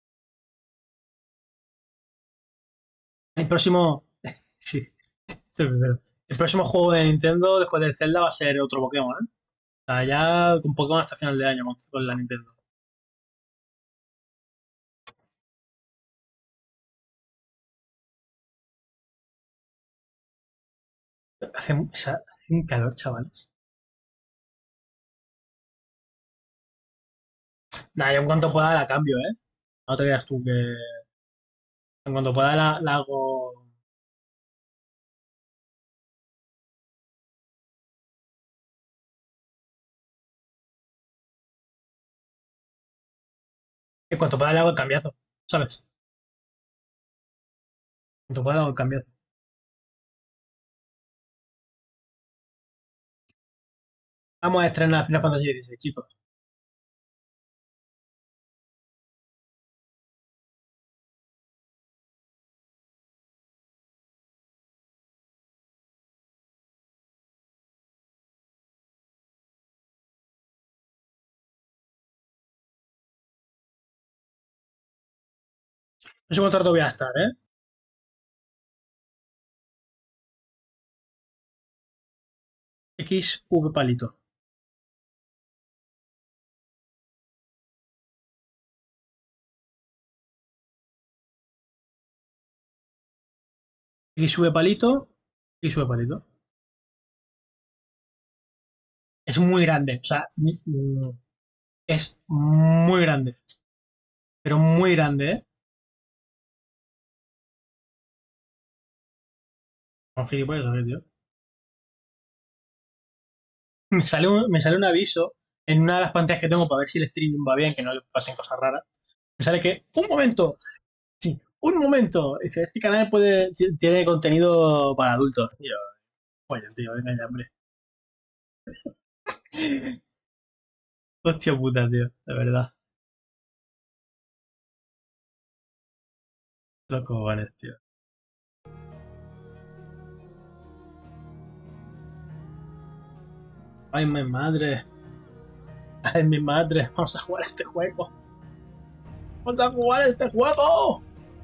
A: El próximo... Sí, estoy primero. El próximo juego de Nintendo después del Zelda va a ser otro Pokémon, ¿eh? O sea, ya con Pokémon hasta final de año con, con la Nintendo. Hace, o sea, hace un calor, chavales. Nada, yo en cuanto pueda la cambio, ¿eh? No te creas tú que en cuanto pueda la, la hago... En cuanto pueda la hago el cambiazo, ¿sabes? En cuanto pueda la hago el cambiazo. Vamos a estrenar Final Fantasy dieciséis, chicos. No sé cuánto rato voy a estar, ¿eh? X V palito. X V palito. X V palito. Es muy grande, o sea, mm, es muy grande. Pero muy grande, ¿eh? Con gilipollas, ¿sabes, tío? Me sale, un, me sale un aviso en una de las pantallas que tengo para ver si el streaming va bien, que no le pasen cosas raras. Me sale que, un momento, sí, un momento. Dice, este canal puede, tiene contenido para adultos. Y yo, oye, tío, venga ya, hombre. Hostia puta, tío, de verdad. Los cojones, tío. Ay, mi madre. Ay, mi madre. Vamos a jugar a este juego. Vamos a jugar a este juego.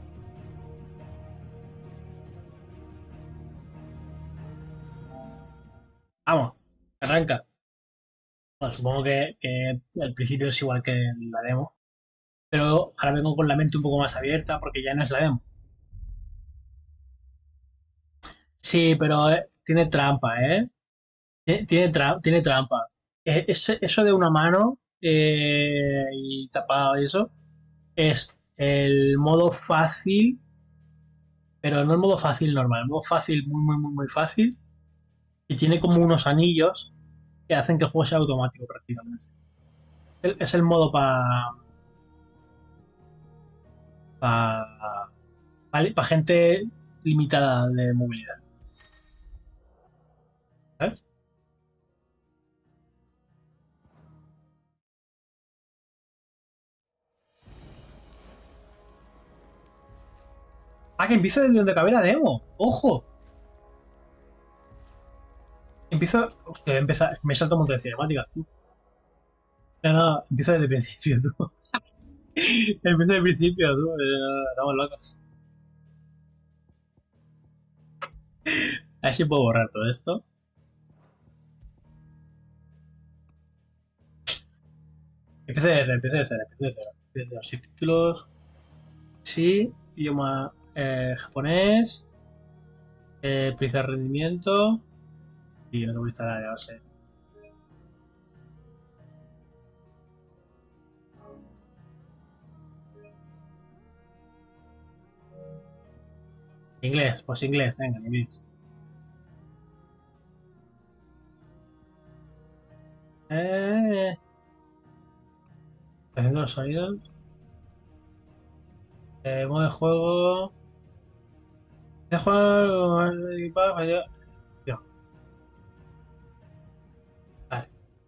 A: Vamos, arranca. Bueno, supongo que, que el principio es igual que la demo. Pero ahora vengo con la mente un poco más abierta porque ya no es la demo. Sí, pero eh, tiene trampa, ¿eh? Tiene, tiene, tra- tiene trampa. Eh, ese- eso de una mano eh, y tapado y eso es el modo fácil, pero no el modo fácil normal, el modo fácil muy, muy, muy, muy fácil y tiene como unos anillos que hacen que el juego sea automático prácticamente. El- Es el modo para pa, pa- pa gente limitada de movilidad, ¿sabes? Ah, que empieza desde donde acabé la demo. ¡Ojo! Empiezo... Hostia, empieza... me salto un montón de cinemáticas, tú. No, no, empieza desde el principio, tú. Empieza desde el principio, tú. Eh, estamos locos. A ver si puedo borrar todo esto. Empieza de cero, empieza de cero, empieza de cero. Empieza de cero. Sin títulos. Sí, idioma eh, japonés. Eh, prisa de rendimiento. Y no me gusta nada, ya lo sé. Inglés, pues inglés, venga, inglés. Eh, haciendo los sonidos. Eh, modo de juego. De juego. Tío, vale.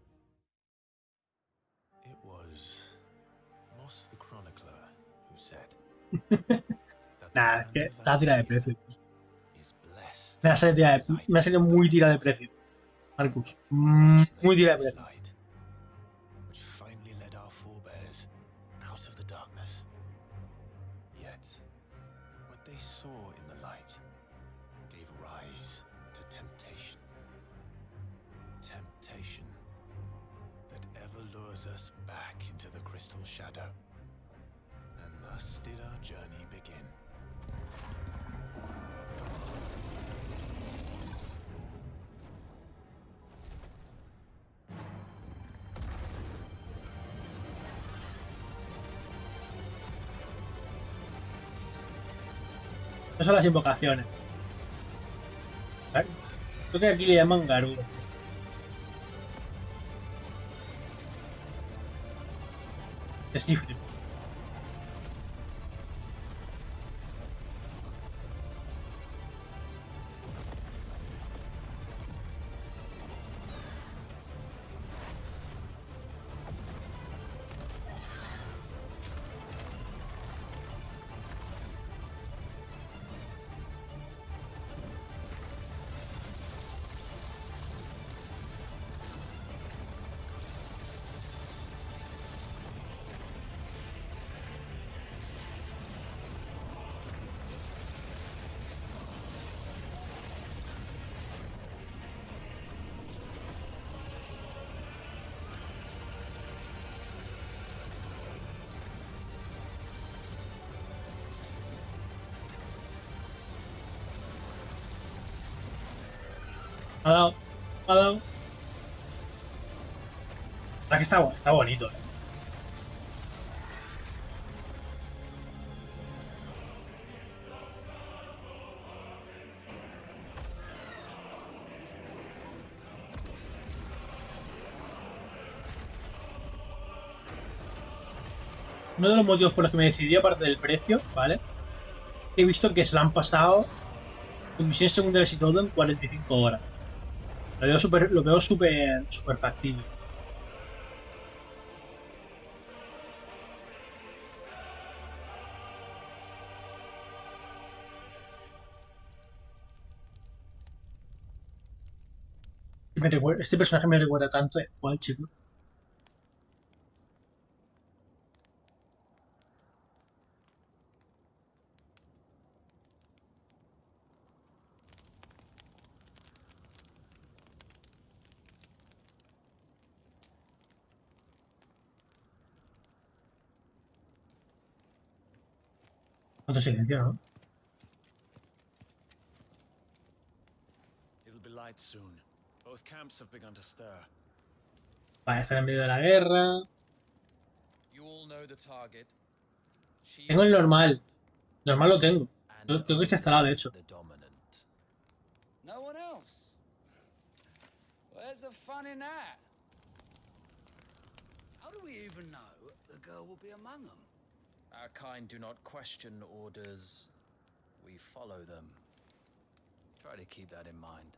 B: It was Moss the Chronicler who said
A: Nada, es que está tirada de precio.
B: is blessed
A: Me ha salido, tira de- me ha salido muy tirada de precio. Marcus. Mm, muy tirada de precio.
B: light, which finally led our forebears out of the darkness. Yet, what they saw in the light gave rise to temptation. Temptation that ever lures us back into the crystal shadow. And thus did our journey begin.
A: Esas son las invocaciones. ¿Vale? Creo que aquí le llaman Garudo. Es Ifrit. Me ha dado. Me ha dado. La que está, está bonito, eh. Uno de los motivos por los que me decidí, aparte del precio, ¿vale? He visto que se lo han pasado con misiones secundarias y todo en cuarenta y cinco horas. Lo veo súper, lo veo súper, súper factible. Me recuerda- este personaje me recuerda tanto a Squall, chico. Cuánto silencio, ¿no?
B: It'll be light soon. Both camps have begun to stir.
A: Vale, estar en medio de la guerra.
C: You all know the target. She
A: Tengo el
C: is
A: normal. Normal lo tengo.
C: and
A: Creo creo que está instalado, de hecho.
C: the dominant. No one else. Where's the fun in that?
D: How do we even know the girl will be among them?
C: Our kind do not question orders. We follow them. Try to keep that in mind.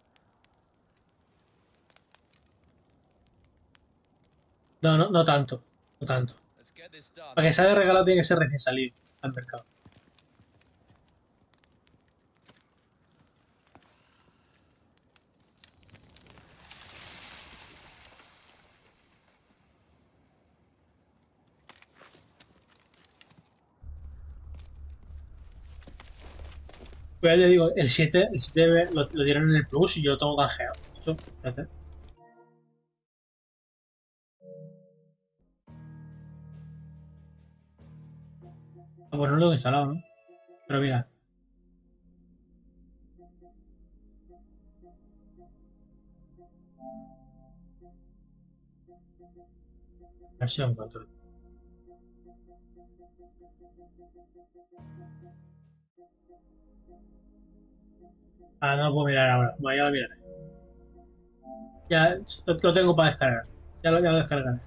A: No, no, no tanto. No tanto.
C: Let's get this done.
A: Para que sea de regalado tiene que ser recién salido al mercado. Pues ya te digo, el siete, el siete lo, lo dieron en el Plus y yo lo tengo canjeado. Eso, fíjate. Ah, pues no lo tengo instalado, ¿no? Pero mira. A ver si lo encuentro. Ah, no lo puedo mirar ahora. Bueno, ya lo miraré. Ya lo, lo tengo para descargar. Ya lo, ya lo descargaré.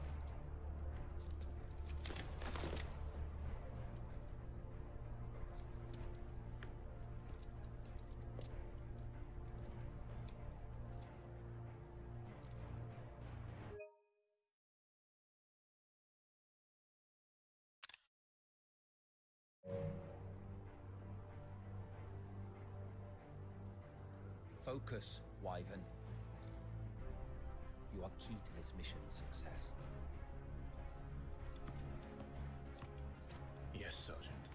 C: Focus, Wyvern. You are key to this mission's success.
B: Yes, Sergeant.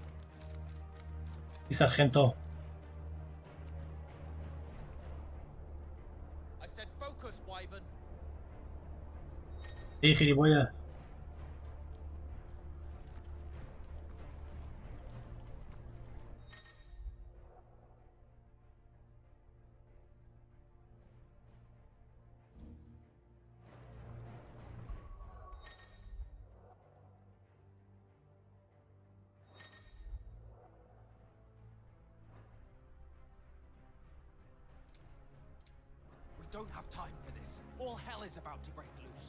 A: Y sargento.
C: I said focus, Wyvern.
A: Sí, gilipollas.
D: We don't have time for this. All hell is about to break loose.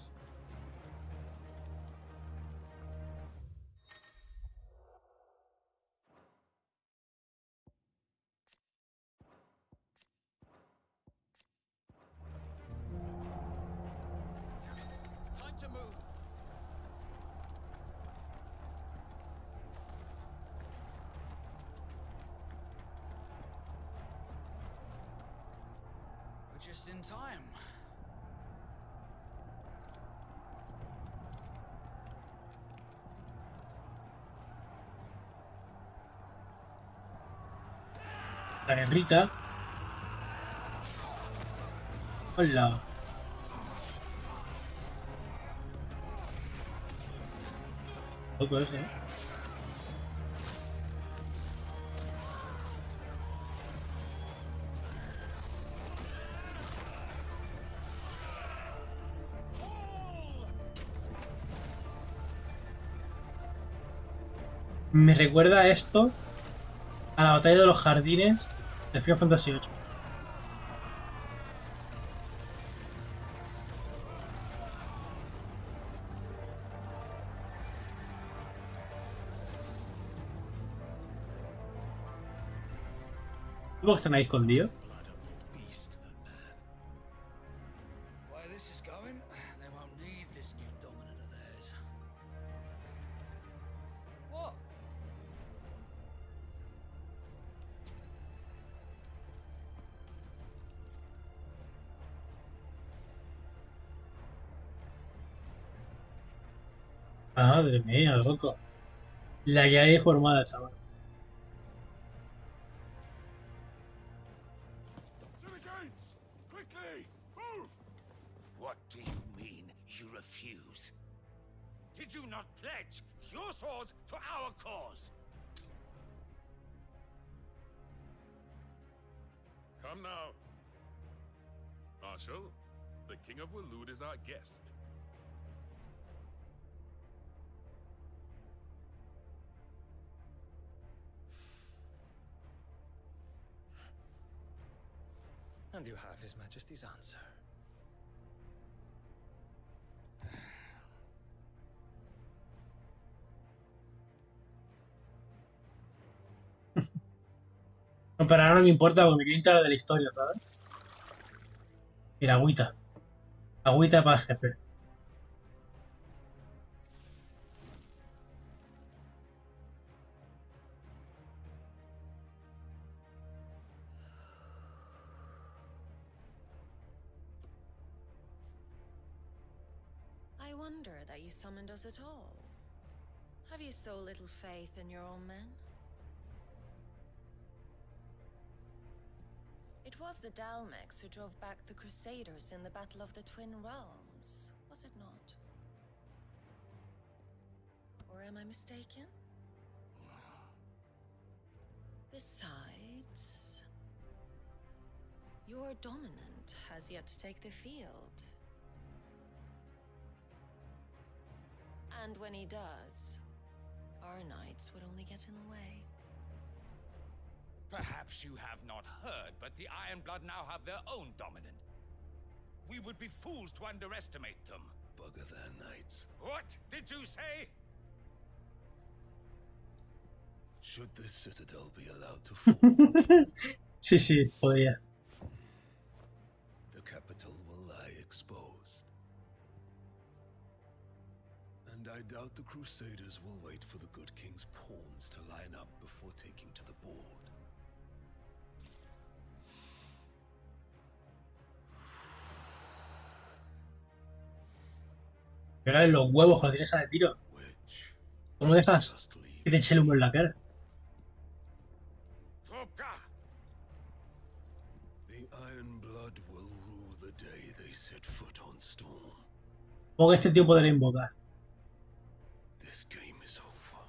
C: Time to move.
D: We're just in time.
A: La guerrita. Hola. Loco ese, ¿eh? Me recuerda esto a la batalla de los jardines de Final Fantasy ocho. ¿Cómo que están ahí escondidos?
D: Where this is going, they won't need this new dominant of theirs. What?
A: Madre mía, loco. La que hay formada, chaval.
B: To the gates! Quickly! Move!
D: What do you mean, you refuse? Did you not pledge your swords to our cause?
B: Come now. Marshal, the King of Waloed is our guest.
C: And you have His Majesty's answer.
A: No, pero ahora no me importa porque me quiero enterar de la historia, ¿sabes? Mira, agüita. Agüita para el jefe.
E: I wonder that you summoned us at all. Have you so little faith in your own men? It was the Dalmex who drove back the Crusaders in the Battle of the Twin Realms, was it not? Or am I mistaken? Besides, your dominant has yet to take the field. And when he does, our knights would only get in the way.
D: Perhaps you have not heard, but the Ironblood now have their own dominant. We would be fools to underestimate them.
B: Bugger their knights.
D: What did you say?
B: Should this citadel be allowed to fall,
A: Sí, sí, podría.
B: the capital will lie exposed. And I doubt the Crusaders will wait for the good king's pawns to line up before taking to the board.
A: Pégale los huevos cuando tienes a de tiro.
B: Which
A: ¿Cómo dejas
B: just leave
A: que te eche el humo en la cara?
D: Hooka!
B: the Ironblood will rue the day they set foot on Storm.
A: ¿Cómo que este tío podrá invocar?
B: This game is over.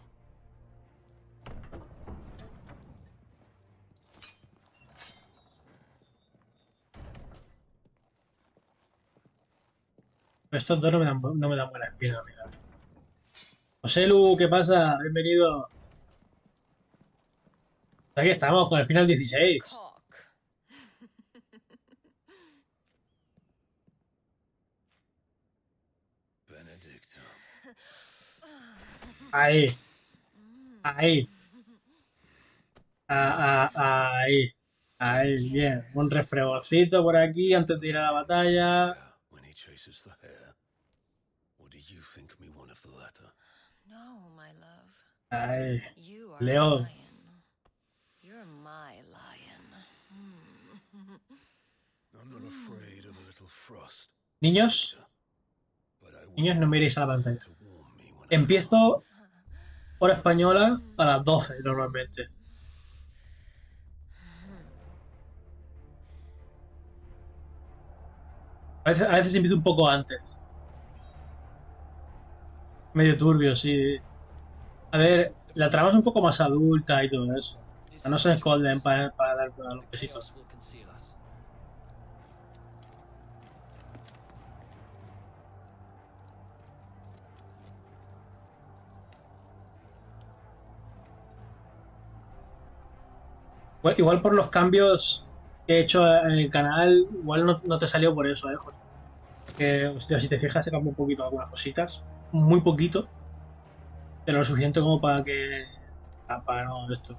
A: Pero estos dos no me dan, no me dan buena espina, mira. José Lu, ¿qué pasa? Bienvenido. Aquí estamos con el final dieciséis.
E: Cock.
B: Benedicta.
A: Ahí. Ahí. Ah, ah, ahí. Ahí, bien. Un refregocito por aquí antes de ir a la batalla.
B: When he chases the hare. Or do you think me one of the latter?
E: No, my love.
A: Ahí.
E: You are
A: Leo.
E: a lion. You're my lion. Hmm.
B: I'm not afraid of a little frost.
A: Niños,
B: But I
A: niños, no miréis a la pantalla.
B: to warm me when I
A: Empiezo hora española a las doce normalmente. A veces, a veces empiezo un poco antes. Medio turbio, sí. A ver, la trama es un poco más adulta y todo eso. No se esconden para, para dar a los besitos. Igual, igual por los cambios que he hecho en el canal, igual no, no te salió por eso, eh, José. Que hostia, si te fijas, se cambia un poquito algunas cositas. Muy poquito. Pero lo suficiente como para que. Para, para no esto.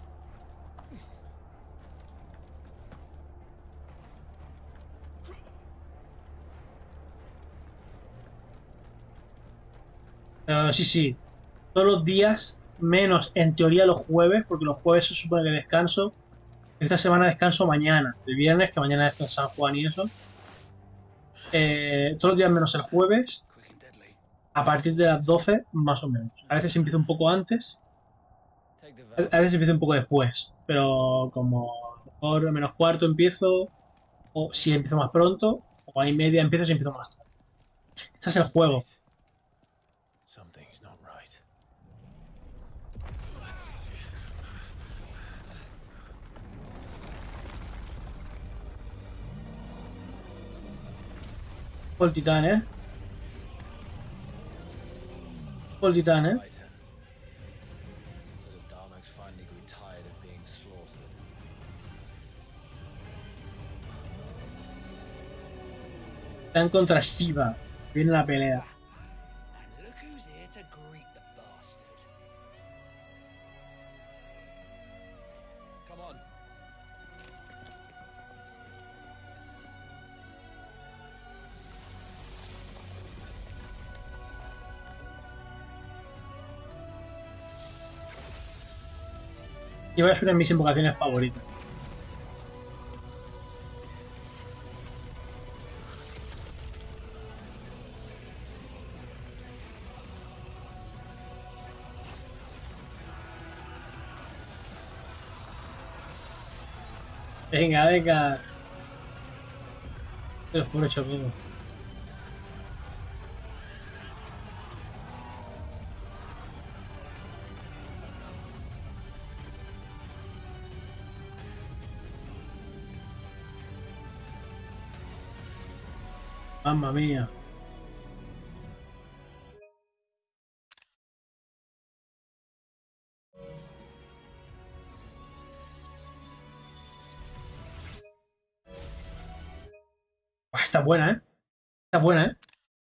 A: Pero sí, sí. Todos los días, menos en teoría los jueves, porque los jueves se supone que descanso. Esta semana descanso mañana, el viernes, que mañana es San Juan y eso. Eh, todos los días menos el jueves,
B: quick and deadly.
A: a partir de las doce, más o menos. A veces empiezo un poco antes,
C: Take the
A: a
C: vow.
A: a veces empiezo un poco después, pero como a lo mejor menos cuarto empiezo, o si empiezo más pronto, o a y media empiezo si empiezo más tarde. Este es el juego.
B: Something's not right.
A: El titán, ¿eh? El titán, ¿eh?
C: Right. So the Dalmex finally grew tired of being slaughtered.
A: Están contra Shiva. Viene la pelea.
F: And look who's here to greet the bastard.
C: Come on.
A: Shiva es una de mis invocaciones favoritas. Venga, venga. Te lo juro, hecho amigo. Mamma mía. Buah, está buena, ¿eh? Está buena, ¿eh?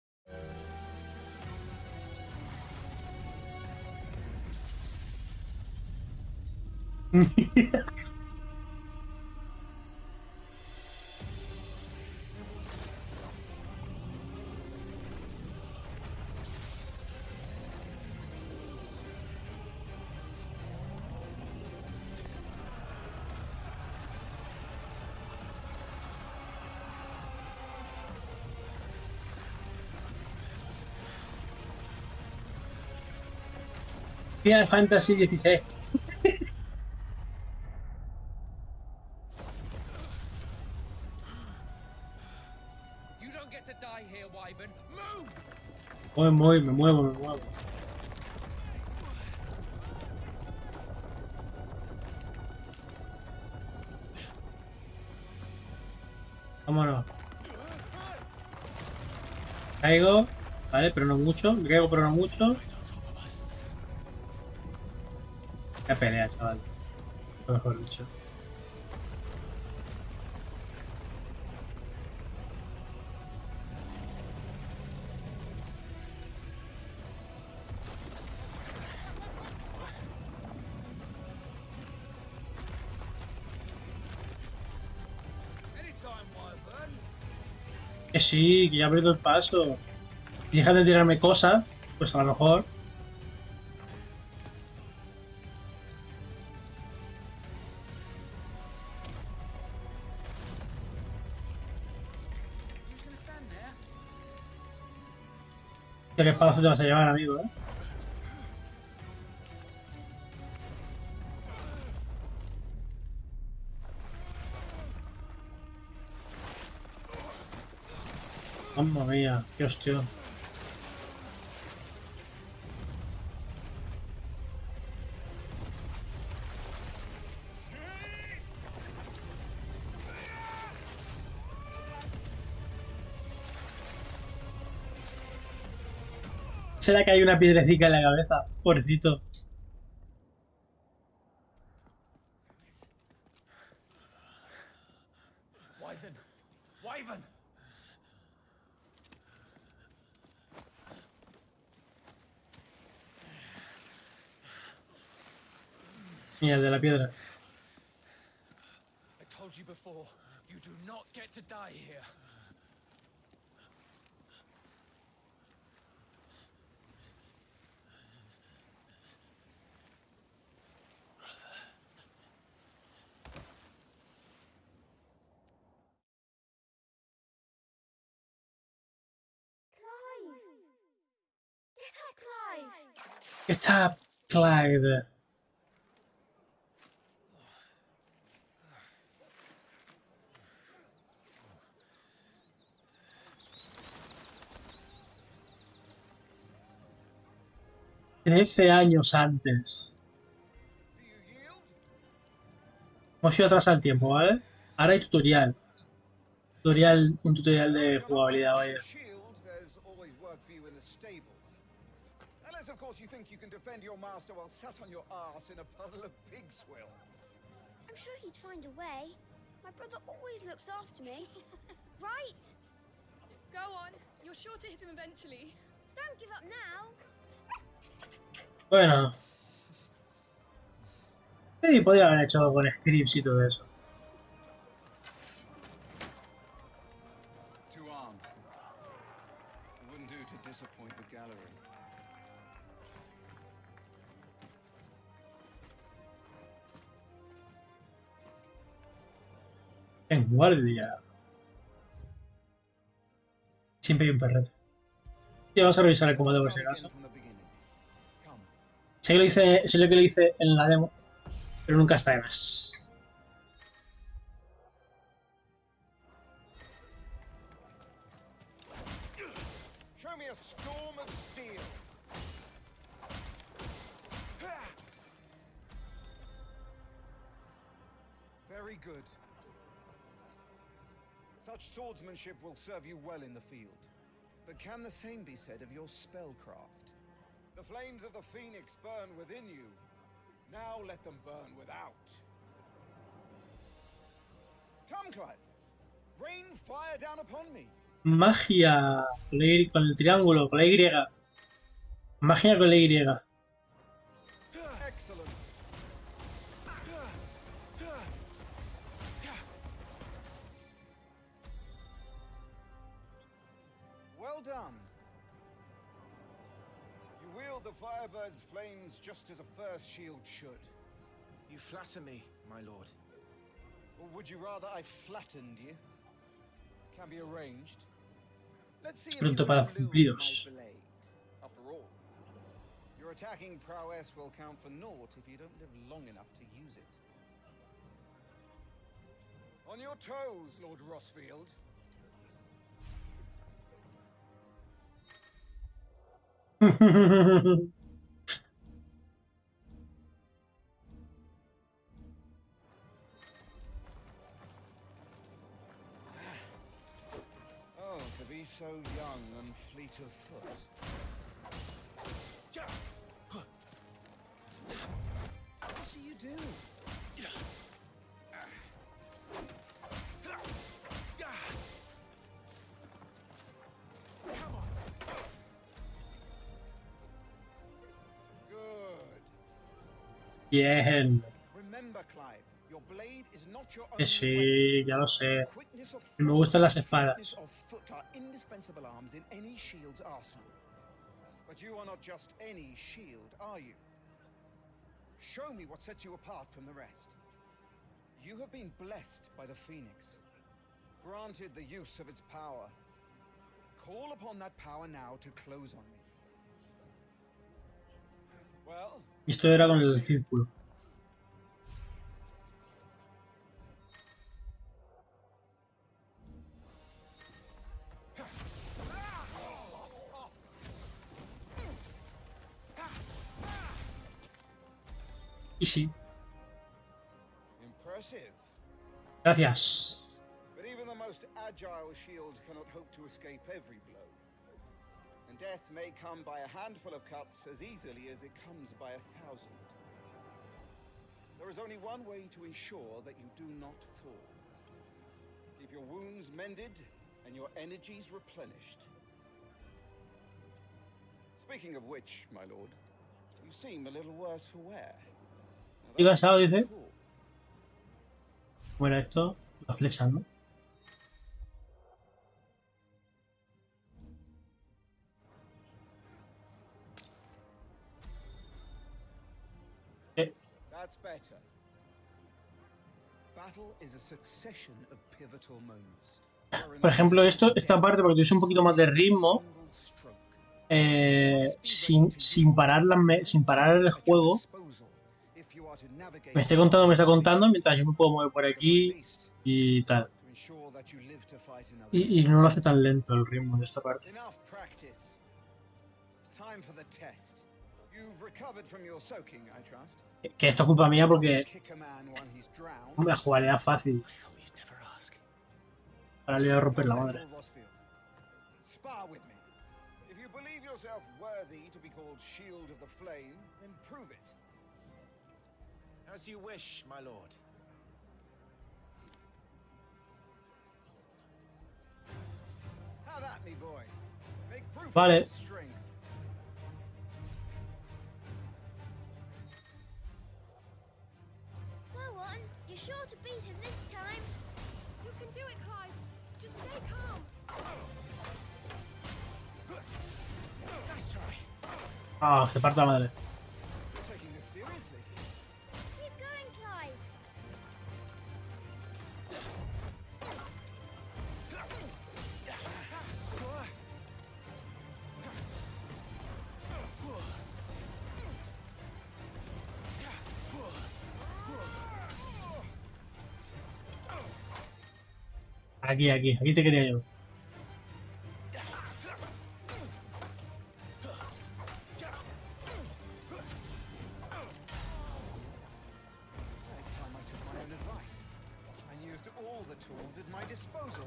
A: Final Fantasy dieciséis.
F: You don't get to die here, Wyvern. Move!
A: Voy, voy, me muevo, me muevo. Vámonos. Caigo, vale, pero no mucho. Me caigo, pero no mucho. Qué pelea, chaval. Lo mejor dicho.
F: Anytime, Wyvern.
A: Que sí, que ya he abierto el paso. Y deja de tirarme cosas, pues a lo mejor.
F: You just gonna stand there?
A: ¿Qué espacio te vas a llevar, amigo, eh? Mamma mía, qué hostia. ¿Será que hay una piedrecita en la cabeza? Pobrecito.
C: Wyvern! Wyvern!
A: Mira, el de la piedra.
F: I told you before, you do not get to die here.
A: ¿Qué está Clyde? Trece años antes. Hemos ido atrás al tiempo, ¿vale? Ahora hay tutorial. Tutorial, un tutorial de jugabilidad, vaya.
G: There's always work for you in the stables. Unless, of course, you think you can defend your master while sat on your arse in a puddle of pig swill.
H: I'm sure he'd find a way. My brother always looks after me. Right?
I: Go on. You're sure to hit him eventually.
H: Don't give up now.
A: Bueno. Sí, podría haber hecho con scripts y todo eso.
G: Two arms. It wouldn't do to disappoint the gallery.
A: En guardia. Siempre hay un perrete. Sí, vamos a revisar el comando por si acaso. Sé que lo hice, sé lo que lo hice en la demo, pero nunca está de más.
G: arm of steel. Very good. Such swordsmanship will serve you well in the field. But can the same be said of your spellcraft? The flames of the Phoenix burn within you. Now let them burn without. Come, Clive. Rain fire down upon me.
A: Magia con, la y, con el triángulo, con la Y. Magia con la Y.
G: Excellent. Well done. You wield the Firebird's flames just as a first shield should.
B: You flatter me, my lord.
G: Or would you rather I flattened you? Can be arranged. Let's see if you
A: Pronto
G: can
A: para
G: elude
A: cumplidos.
G: my blade. After all, your attacking prowess will count for naught if you don't live long enough to use it. On your toes, Lord Rossfield. Oh, to be so young and fleet of foot. What do you do? Good.
A: Bien.
G: Remember, Clive, your blade is not your
A: Que
G: only
A: sí, ya lo sé.
G: weapon. Quickness of
A: Me
G: foot
A: gustan las
G: and
A: espadas.
G: fleetness of foot are indispensable arms in any shield's arsenal. But you are not just any shield, are you? Show me what sets you apart from the rest. You have been blessed by the Phoenix, granted the use of its power. Call upon that power now to close on me. Well,
A: Esto era con el círculo. Y sí,
G: impressive.
A: gracias.
G: But even the most agile shield cannot hope to escape every blow. And death may come by a handful of cuts as easily as it comes by a thousand. There is only one way to ensure that you do not fall. Keep your wounds mended and your energies replenished. Speaking of which, my lord, you seem a little worse for wear.
A: Estoy cansado, dice. Bueno, esto, las flechas, ¿no? Eh,
G: That's better. Battle is a succession of pivotal moments.
A: por ejemplo, esto, esta parte, porque tuviese un poquito más de ritmo, eh, sin, sin, parar la, me, sin parar el juego, me esté contando, me está contando, mientras yo me puedo mover por aquí y tal. Y, y no lo hace tan lento el ritmo de esta parte. Que esto es culpa mía porque la jugabilidad fácil. Ahora le voy a romper la madre.
G: If you believe yourself worthy to be called Shield of the Flame, then prove it.
B: As you wish, my lord.
G: Have at me, boy. Make proof
A: Vale.
G: of your strength.
H: Go on. You're sure to beat him this time.
I: You can do it, Clive. Just stay calm.
B: Nice try.
A: Ah, se parte la madre.
G: You're taking this seriously.
H: Keep going, Clive.
A: Aquí, aquí, aquí te quería yo.
G: shields at my disposal.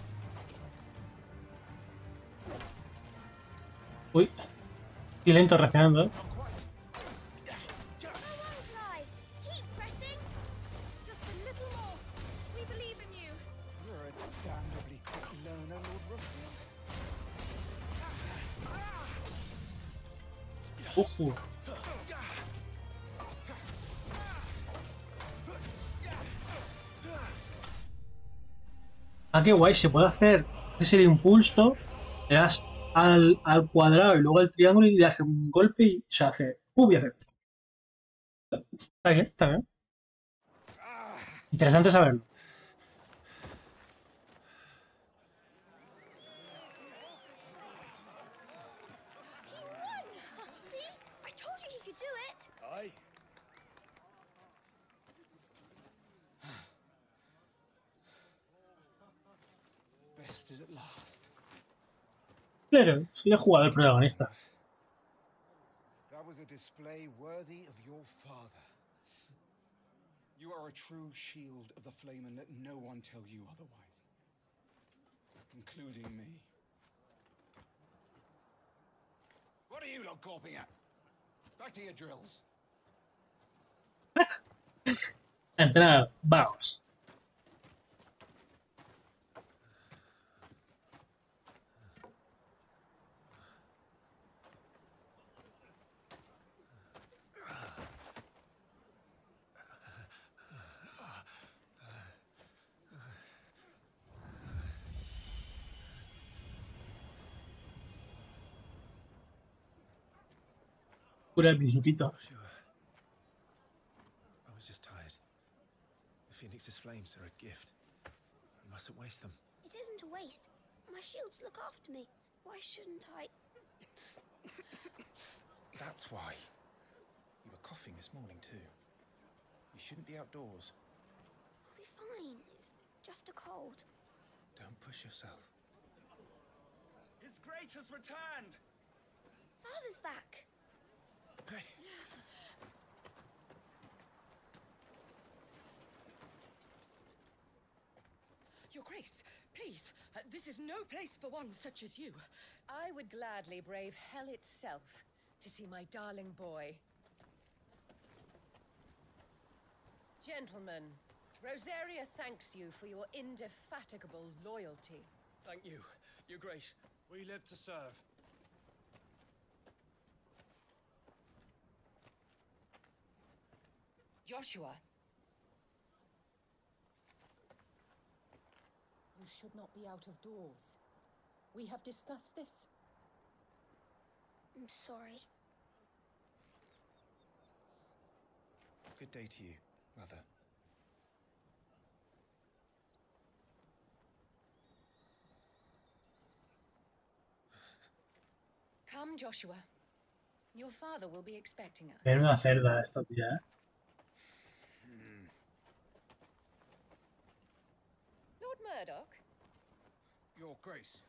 A: Uy, y lento reaccionando, ¿eh?
H: Go on, Clive. Keep pressing.
I: Just a little more. We believe in you.
G: You're a damnably quick learner, Lord Rustfield.
A: Uf. Ah, qué guay, se puede hacer ese de impulso, le das al, al cuadrado y luego al triángulo y le hace un golpe y se hace... ¡Uh! Y hace... Está bien, está bien. Interesante saberlo.
H: He won! See? I told you he could do it.
F: Aye.
G: Bested at last.
A: Claro, soy el jugador protagonista.
G: That was a display worthy of your father. You are a true shield of the flame, and let no one tell you otherwise, including me. What are you lot gawping at? Back to your drills.
A: Entrenar, vamos. Pura el principito.
B: Sure. I was just tired. The Phoenix's flames are a gift. You mustn't waste them.
H: It isn't a waste. My shields look after me. Why shouldn't I?
B: That's why. You were coughing this morning too. You shouldn't be outdoors.
H: I'll be fine. It's just a cold.
B: Don't push yourself.
G: His Grace has returned.
H: Father's back.
B: Hey.
J: Your Grace, please, uh, this is no place for one such as you. I would gladly brave hell itself to see my darling boy. Gentlemen, Rosaria thanks you for your indefatigable loyalty.
F: Thank you, Your Grace. We live to serve.
J: Joshua. You should not be out of doors. We have discussed this.
H: I'm sorry.
B: Good day to you, Mother.
J: Come, Joshua. Your father will be expecting us.
A: Menuda cerda esta tía, ¿eh?
J: Lord Murdoch?
G: Your Grace.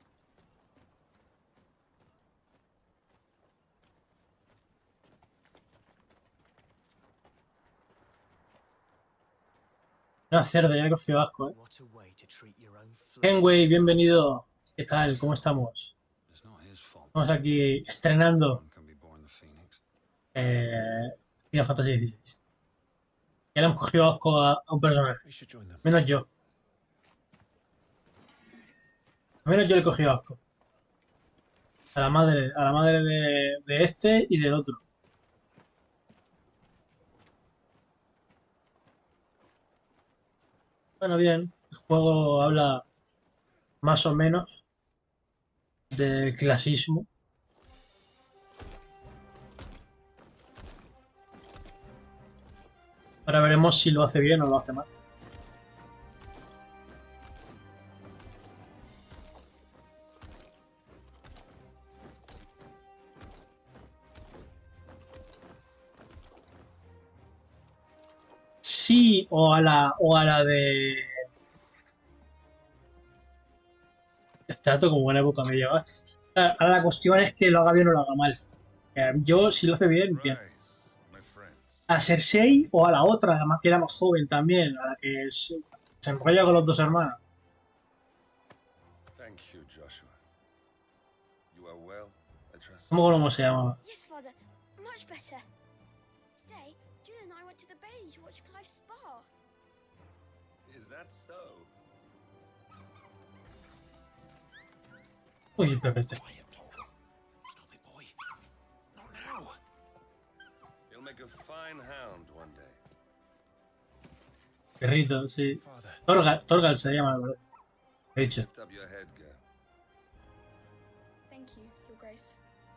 A: Una cerda, ya he cogido asco, ¿eh?
C: What a way to treat your own flesh.
A: Kenway, bienvenido. ¿Qué tal? ¿Cómo estamos?
C: It's not his fault.
A: Estamos aquí estrenando
C: One can be born the Phoenix.
A: eh, Final Fantasy dieciséis. Ya le hemos cogido asco a, a un personaje.
B: We should join them.
A: Menos yo. Menos yo le he cogido asco. A la madre, a la madre de, de este y del otro. Bueno, bien. El juego habla más o menos del clasismo. Ahora veremos si lo hace bien o lo hace mal. Sí, o a la, o a la de... Trato como buena época me lleva. Ahora la cuestión es que lo haga bien o lo haga mal. Eh, Yo, si lo hace bien, bien.
B: Rise, my friends.
A: A Cersei o a la otra, además que era más joven también, a la que es Se enrolla con los dos hermanos.
K: Thank you, Joshua. You are well, I trust.
A: ¿Cómo, cómo se llama?
H: Yes, Father. Much better. Today, Jill and I went to the bay to watch Clive's spa.
K: Is that so?
A: Uy, perfecto.
D: Quiet, Torgal. Stop it, boy. Not now.
K: You'll make a fine hound one day.
A: Perrito, sí. Torgal, Torgal se llama, ¿verdad? De hecho.
K: Lift up your head, girl.
I: Thank you, Your Grace.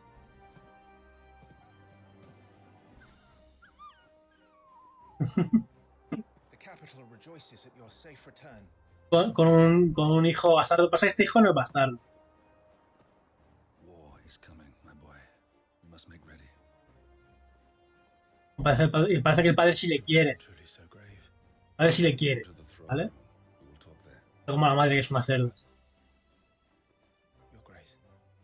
G: The capital rejoices at your safe return.
A: Con, con, un, con un hijo bastardo. Pasa que este hijo no es bastardo.
B: War is coming, my boy. We must make ready.
A: Parece, el padre- parece que el padre sí le quiere.
B: Truly so grave.
A: A ver si le quiere.
B: To the throne.
A: ¿Vale?
B: We will talk there.
A: No como la madre que es una cerda.
G: Your Grace.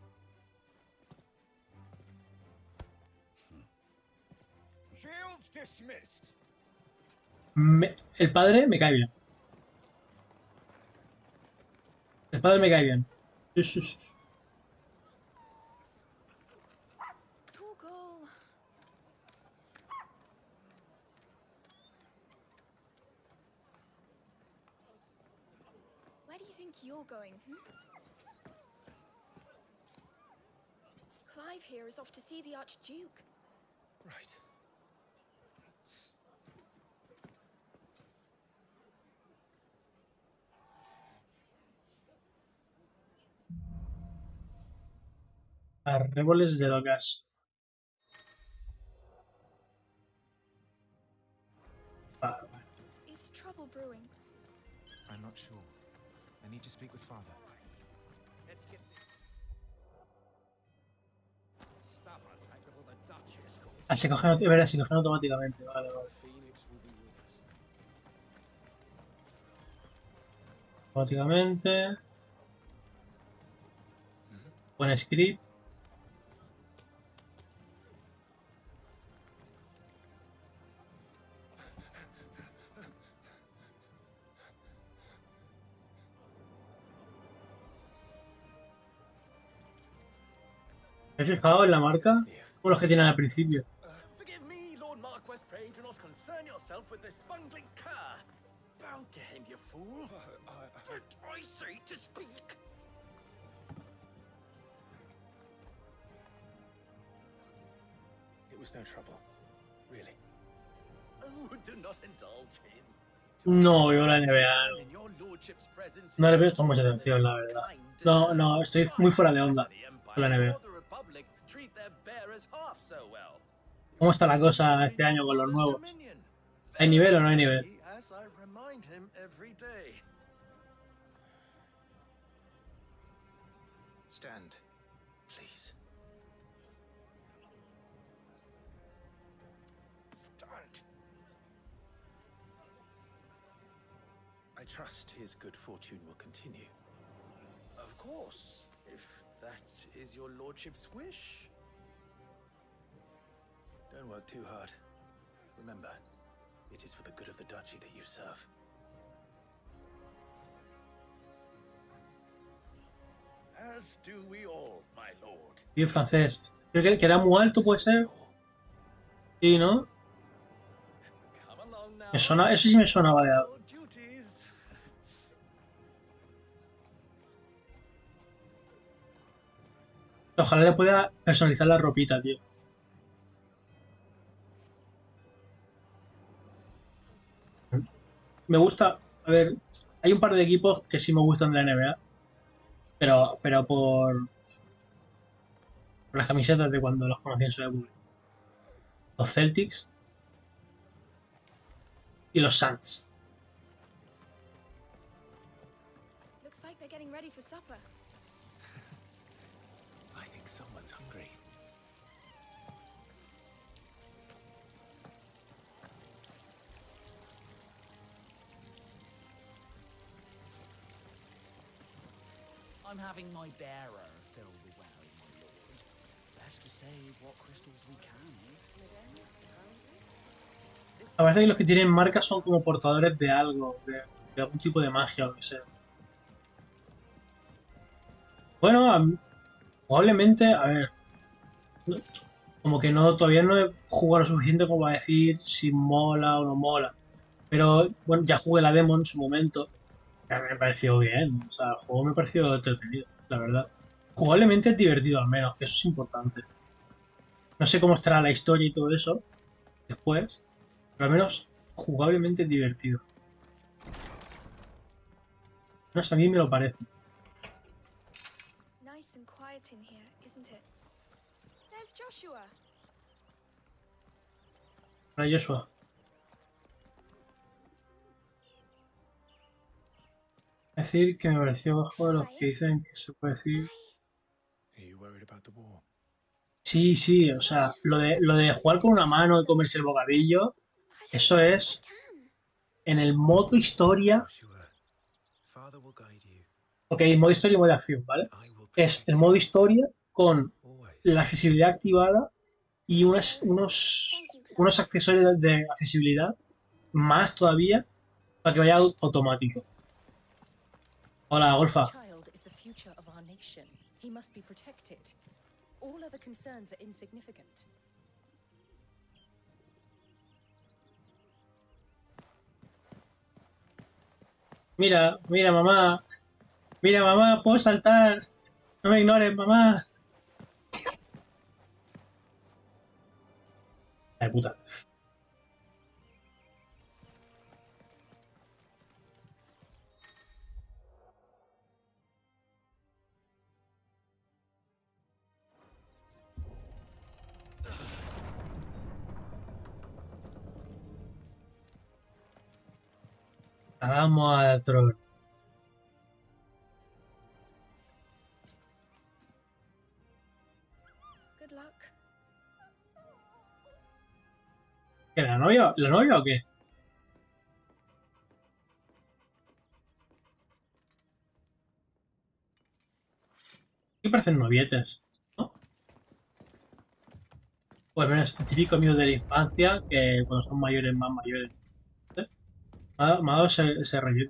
D: Shields dismissed.
A: Me- el padre me cae bien. El padre me cae bien. Sí, sí, sí.
I: Torgal. Where do you think you're going? Hmm? Clive here is off to see the Archduke.
G: Right.
A: Arreboles de locas. Vale, vale.
I: Is trouble brewing?
G: I'm not sure. I need to speak with Father.
D: Let's get Stafford, I know the Duchess calls.
A: Ah, se cogen, es verdad, se cogen automáticamente. Vale, vale.
B: Phoenix will be with us.
A: Automáticamente. Buen script. ¿Te has fijado en la marca? Como los que tienen al principio.
C: Uh, forgive me, Lord Marquess, pray do not concern yourself with this bungling cur. Bow to him, you fool. Did I say to speak?
B: It was no trouble. Really.
C: Oh, do not indulge him.
A: No, yo la N B A no.
C: In your lordship's presence,
A: No le presto mucha atención, la verdad. No, no, estoy muy fuera de onda con la N B A.
C: the Republic treat their bearers half so well.
A: ¿Cómo está la cosa este año con los nuevos? ¿Hay nivel o no hay nivel?
C: As I remind him every day.
B: Stand, please.
C: Stand.
B: I trust his good fortune will continue.
C: Of course, if that is your lordship's wish.
B: Don't work too hard. Remember, it is for the good of the duchy that you serve.
D: As do we all, my lord.
A: Tío francés. Creo que, que era muy alto, puede ser. Sí, ¿no?
C: Come along now.
A: Me suena, eso sí me sonaba de algo.
C: Your duties.
A: Ojalá le pueda personalizar la ropita, tío. Me gusta, a ver, hay un par de equipos que sí me gustan de la N B A, pero, pero por, por las camisetas de cuando los conocí en su época. Los Celtics y los Suns.
I: Looks like they're getting ready for supper.
B: I think someone's hungry.
F: I'm having my bearer filled with wary, my lord. Best to save what crystals we can, eh?
A: A veces que los que tienen marcas son como portadores de algo. De, de algún tipo de magia o lo que sea. Bueno, a mí- probablemente, a ver, no- como que no, todavía no he jugado lo suficiente como para decir si mola o no mola. Pero bueno, ya jugué la demo en su momento. Ya me pareció bien. O sea, el juego me pareció entretenido, la verdad. Jugablemente es divertido al menos, que eso es importante. No sé cómo estará la historia y todo eso después, pero al menos jugablemente es divertido. No sé, a mí me lo parece.
I: Nice and quiet in here, isn't it? There's Joshua.
A: Para Joshua. Es decir, que me pareció bajo de los que dicen que se puede decir.
B: Are you worried about the war?
A: Sí, sí, o sea, lo de, lo de jugar con una mano y comerse el bocadillo, eso es en el modo historia.
B: Joshua, Father will guide you.
A: Ok, modo historia y modo de acción, ¿vale? Es el modo historia con la accesibilidad activada y unas, unos, unos accesorios de accesibilidad más todavía para que vaya automático. Hola, Golfa.
J: Child is the future of our nation. He must be protected. All other concerns are insignificant.
A: Mira, mira, mamá. Mira, mamá, puedo saltar. No me ignores, mamá. Ay, puta. Vamos al trono.
I: Good luck.
A: ¿Qué, la novia? ¿La novia o qué? ¿Qué parecen novietes? ¿No? O al menos el típico amigo de la infancia que cuando son mayores, más mayores. ¿Eh? Me ha dado, me ha dado ese, ese rollete.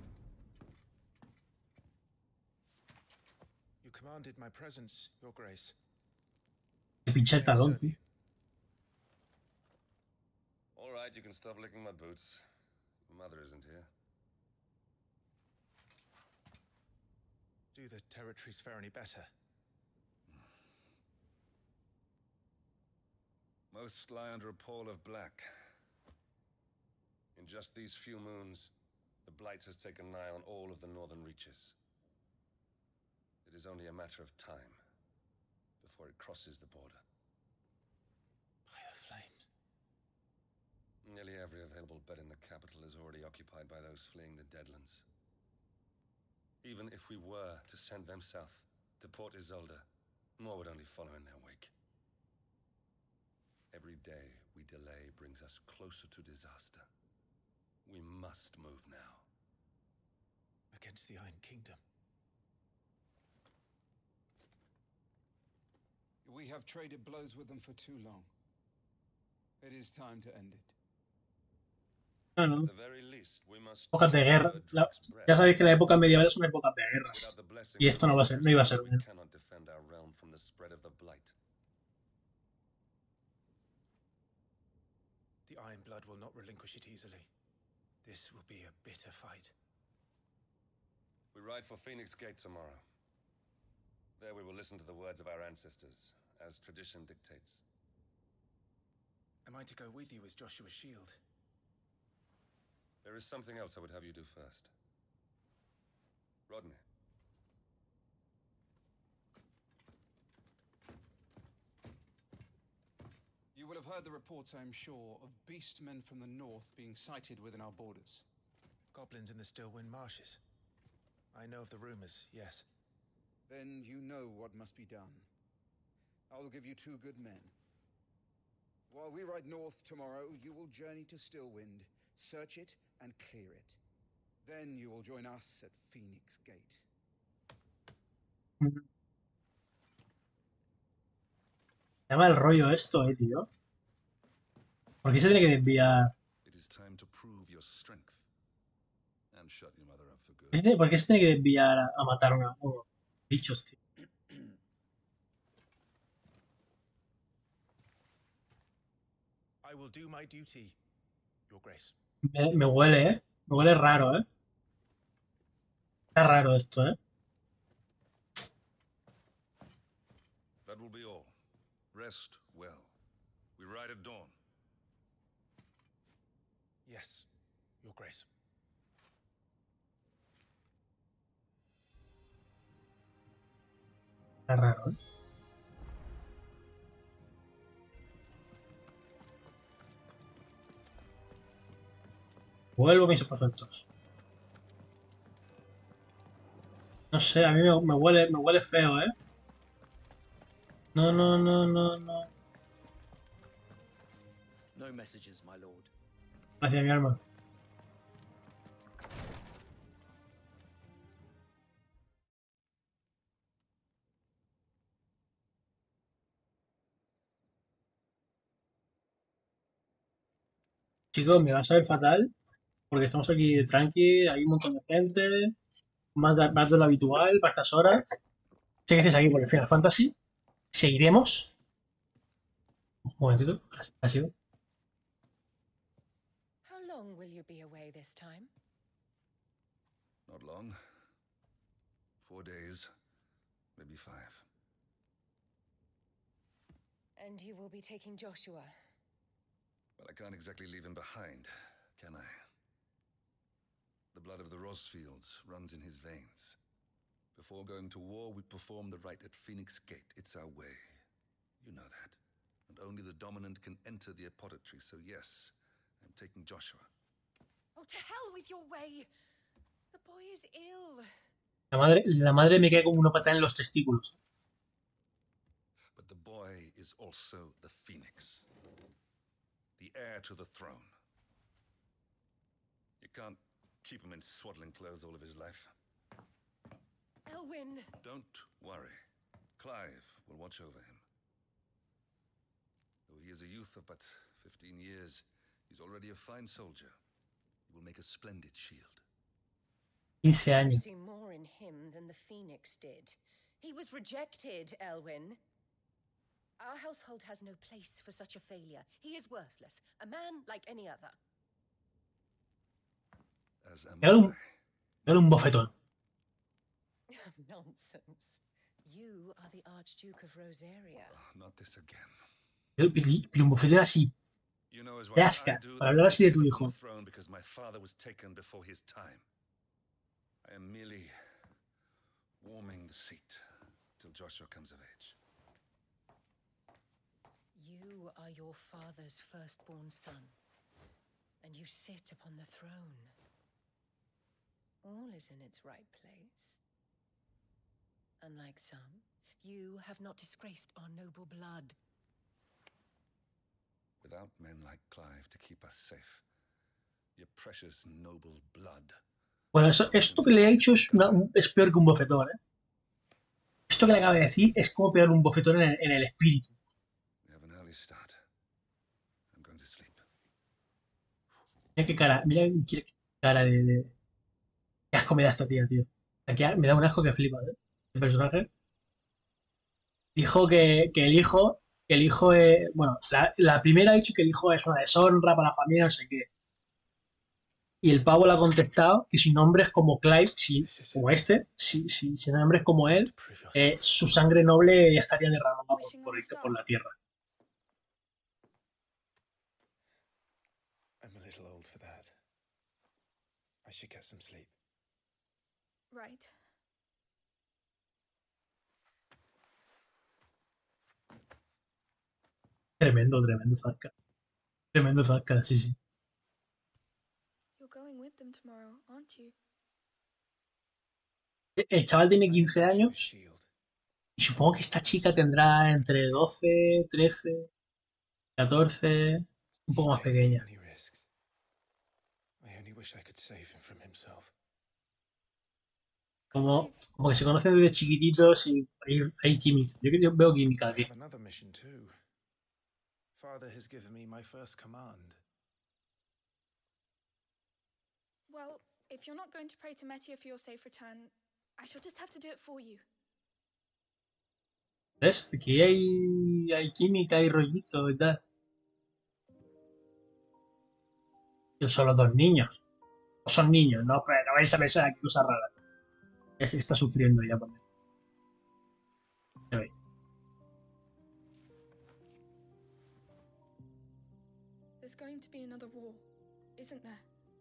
B: You commanded my presence, Your Grace.
A: Se pincha el talón, tío.
K: All right, you can stop licking my boots. Mother isn't here.
B: Do the territories fare any better?
K: Most lie under a pall of black. In just these few moons, the Blight has taken nigh on all of the northern reaches. It is only a matter of time before it crosses the border.
B: By the flames.
K: Nearly every available bed in the capital is already occupied by those fleeing the Deadlands. Even if we were to send them south to Port Isolde, more would only follow in their wake. Every day we delay brings us closer to disaster. We must move now.
B: Against the Iron Kingdom.
G: We have traded blows with them for too long. It is time to end it.
A: No, no.
K: At the very least, we must
A: Épocas de guerra. La- ya sabéis que la época medieval es una época de guerra. Y esto no va a ser, no iba a ser bien.
K: We cannot defend our realm from the spread of the Blight.
B: The Iron Blood will not relinquish it easily. This will be a bitter fight.
K: We ride for Phoenix Gate tomorrow. There we will listen to the words of our ancestors, as tradition dictates.
B: Am I to go with you as Joshua's shield?
K: There is something else I would have you do first. Rodney.
G: You will have heard the reports, I am sure, of beastmen from the north being sighted within our borders.
B: Goblins in the Stillwind Marshes. I know of the rumors, yes.
G: Then you know what must be done. I will give you two good men. While we ride north tomorrow, you will journey to Stillwind, search it and clear it. Then you will join us at Phoenix Gate.
A: Se llama el rollo esto, eh, tío. ¿Por qué se tiene que desviar?
L: It is time to prove your strength
K: And shut your mother up for good.
A: ¿Por qué se tiene que desviar a, a matar a una- unos bichos, tío?
B: I will do my duty, Your Grace.
A: Me, me huele, ¿eh? Me huele raro, ¿eh? Está raro esto, ¿eh?
K: That will be all. Rest well. We ride at dawn.
B: Yes, Your Grace.
A: Está raro, ¿eh? Vuelvo a mis perfectos. No sé, a mí me, me huele, me huele feo, ¿eh? No, no, no, no, no.
F: No messages, my lord.
A: Gracias, mi arma. Chicos, me va a saber fatal porque estamos aquí de tranqui, hay un montón de gente, más de, más de lo habitual para estas horas. Sé que estáis aquí por el Final Fantasy. Seguiremos. Un momentito, ha sido.
J: How long will you be away this time?
K: Not long. Four days, maybe five.
J: And you will be taking Joshua.
K: Well, I can't exactly leave him behind, can I? The blood of the Rosfields runs in his veins. Before going to war, we perform the rite at Phoenix Gate. It's our way. You know that. And only the dominant can enter the apothecary, so yes, I'm taking Joshua.
J: Oh, to hell with your way! The boy is ill.
A: La madre, la madre me cae como una patada en los testículos.
K: But the boy is also the Phoenix. The heir to the throne. You can't keep him in swaddling clothes all of his life.
J: Elwyn!
K: Don't worry. Clive will watch over him. Though he is a youth of but fifteen years, he's already a fine soldier. He will make a splendid shield.
A: quince
J: I
A: años.
J: see more in him than the Phoenix did. He was rejected, Elwyn. Our household has no place for such a failure. He is worthless, a man like any other.
K: As am
A: Pégale un,
K: I.
A: pégale un bofetón.
J: Nonsense. You are the Archduke of Rosaria.
K: Oh, not this again.
A: Pero, pero- pero un bofetón así.
K: You know as well
A: Te
K: as I
A: asca
K: do
A: para
K: that
A: hablar
K: I
A: así de
K: sit
A: tu
K: upon
A: hijo.
K: the throne because my father was taken before his time. I am merely warming the seat till Joshua comes of age.
J: You are your father's firstborn son, and you sit upon the throne. All is in its right place. Unlike some, you have not disgraced our noble blood.
K: Without men like Clive to keep us safe, your precious noble blood.
A: Bueno, eso, esto que le he hecho es, una- un- es peor que un bofetón, ¿eh? Esto que le acabo de decir es como pegar un bofetón en el, en el espíritu.
K: We have an early start. I'm going to sleep.
A: Mira qué cara, mira qué cara de, de- qué asco me da esta tía, tío. Aquí me da un asco que flipa, ¿eh? El personaje. Dijo que, que el hijo, que el hijo es, bueno, la, la primera ha dicho que el hijo es una deshonra para la familia, no sé qué. Y el pavo le ha contestado que si nombre es como Clive, si, como este, si, si, si nombre es como él, eh, su sangre noble ya estaría derramada por, por, el- por la tierra.
B: I'm a little old for that. I should get some sleep.
I: Right.
A: Tremendo, tremendo Zarka. Tremendo Zarka, sí, sí.
I: You're going with them tomorrow, aren't you?
A: El chaval tiene
B: I am
A: quince
B: Joshua's
A: años
B: shield.
A: y supongo que esta chica tendrá entre doce, trece, catorce, un poco
B: He
A: más
B: takes too
A: pequeña.
B: many risks. I only wish I could save him from himself.
A: Como, como que se conocen desde chiquititos y hay, hay química. Yo, yo veo química
B: I
A: aquí.
B: have another mission too. Father has given me my first command.
I: Well, If you're not going to pray to Metia for your safe return, I shall just have to do it for you.
A: ¿Ves? Aquí hay, hay química y rollito y tal. Yo solo dos niños. No son niños, no, pero no vais a pensar aquí cosas raras. Está sufriendo ya por mí. Se ve.
I: There's going to be another war, isn't there?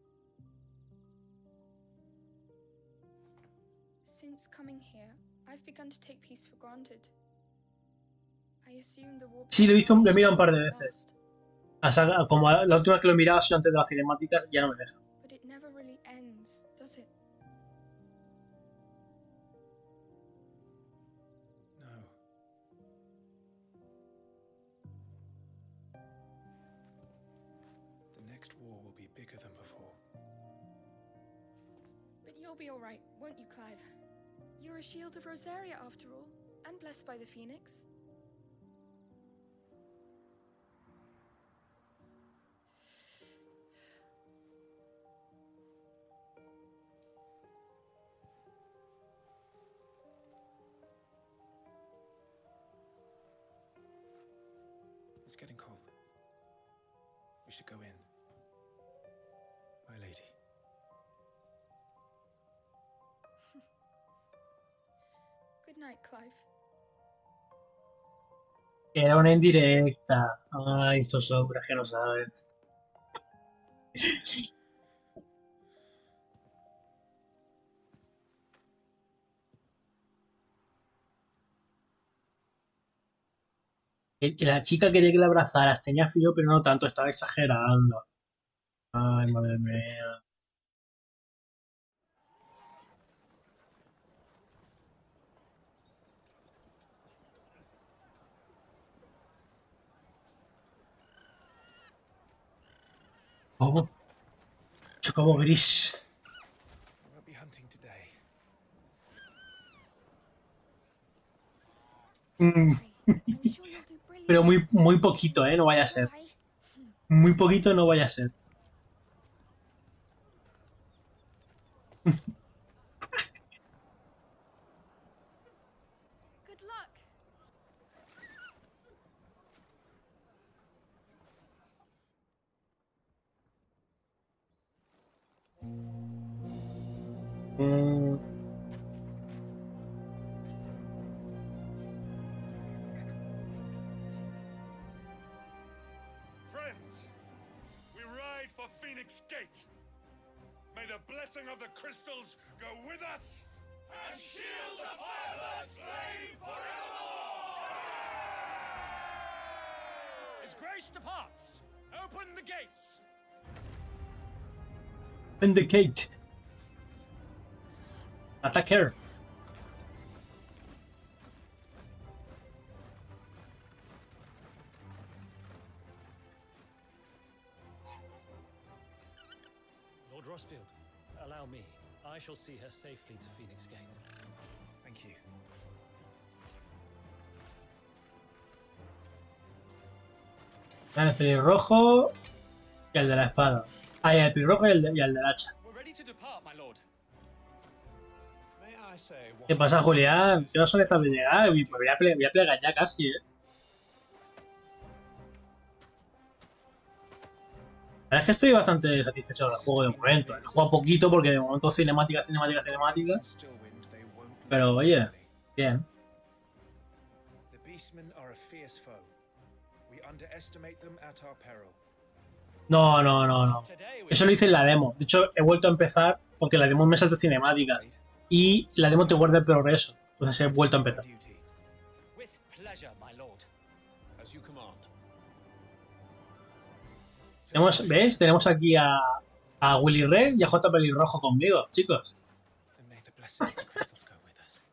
I: Since coming here, I've begun to take peace for granted. I assume the war.
A: Sí, lo he visto, lo he mirado un par de veces. O sea, como la última vez que lo he mirado ha sido antes de las cinemáticas, ya no me deja.
I: But it never really ends, does it?
B: No. The next war will be bigger than before.
I: But you'll be all right, won't you, Clive? You're a shield of Rosaria, after all, and blessed by the Phoenix.
B: It's getting cold. We should go in. My lady.
I: Good night, Clive.
A: Era una indirecta. Ay, estos hombres que no saben. Y la chica quería que la abrazaras, tenía frío, pero no tanto, estaba exagerando. Ay, madre mía. Oh, chocobo gris.
B: I won't be hunting today.
A: Mm. Pero muy, muy poquito, ¿eh? No vaya a ser. Muy poquito no vaya a ser.
I: Good luck.
A: Mm.
D: Friends, we ride for Phoenix Gate. May the blessing of the crystals go with us and shield the Firebird's flame forevermore!
C: As grace departs, open the gates.
A: Indicate. Attack her.
L: Lord Rossfield, allow me. I shall see her safely to Phoenix Gate.
B: Thank you.
A: El pelirrojo y el de la espada. Ah, y el pelirrojo y el, de, y el del hacha.
C: We're ready to depart, my lord.
B: May I say what
A: ¿Qué pasa, Julián? ¿Qué son estas de llegar? Uy, pues voy a, ple voy a plegar ya casi, ¿eh? La verdad es que estoy bastante satisfecho del juego de momento. He jugado poquito porque de momento cinemática, cinemática, cinemática.
B: Stillwind they won't
A: Pero oye, bien.
B: The beastmen are a fierce foe. We underestimate them at our peril.
A: No, no, no, no. Eso lo hice en la demo. De hecho, he vuelto a empezar porque la demo me salta cinemáticas. Y la demo te guarda el progreso. Entonces he vuelto a empezar.
C: With pleasure, my lord.
B: As you command.
A: Tenemos, ¿ves? Tenemos aquí a, a Willy Red y a J. Pelirrojo conmigo, chicos.
B: And may the blessing of the crystals go with us.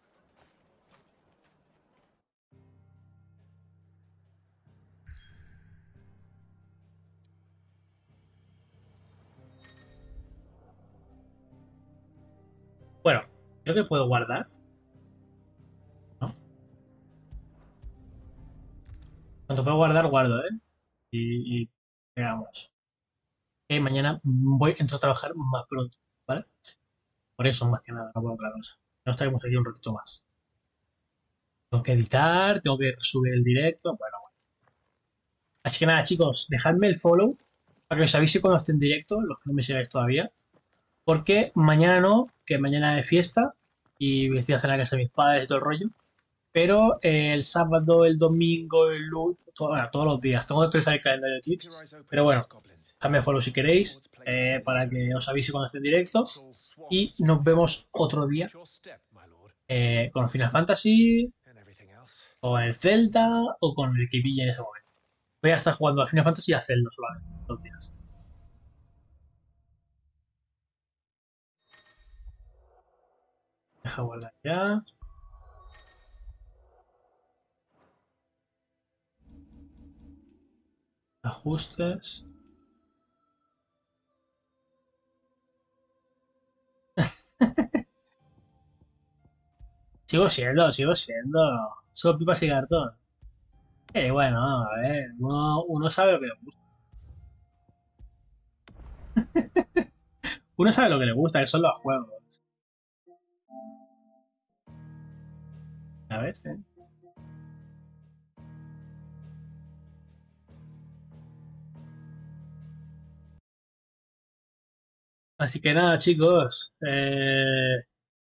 A: Bueno, creo que puedo guardar. ¿No? Cuando puedo guardar, guardo, ¿eh? Y, y veamos. Eh, mañana voy, entro a trabajar más pronto. ¿vale? Por eso, más que nada, no por otra cosa. No estaremos aquí un ratito más. Tengo que editar, tengo que subir el directo, bueno, bueno. Así que nada, chicos, dejadme el follow para que os avise cuando esté en directo, los que no me sigáis todavía. Porque mañana no, que mañana es fiesta y estoy a hacer la casa de mis padres y todo el rollo. Pero eh, el sábado, el domingo, el lunes, todo, bueno, todos los días. Tengo que actualizar el calendario de Twitch. Pero bueno, dejadme follow si queréis, eh, para que os avise cuando esté en directo. Y nos vemos otro día eh, con Final Fantasy, o el Zelda, o con el que pille en ese momento. Voy a estar jugando a Final Fantasy y a Zelda solamente, dos días. Deja guardar ya. Ajustes. Sigo siendo, sigo siendo. Solo pipas y cartón. Eh, bueno, a ver, uno, uno sabe lo que le gusta. Uno sabe lo que le gusta, que son los juegos. A ver, ¿eh? Así que nada, chicos. Eh...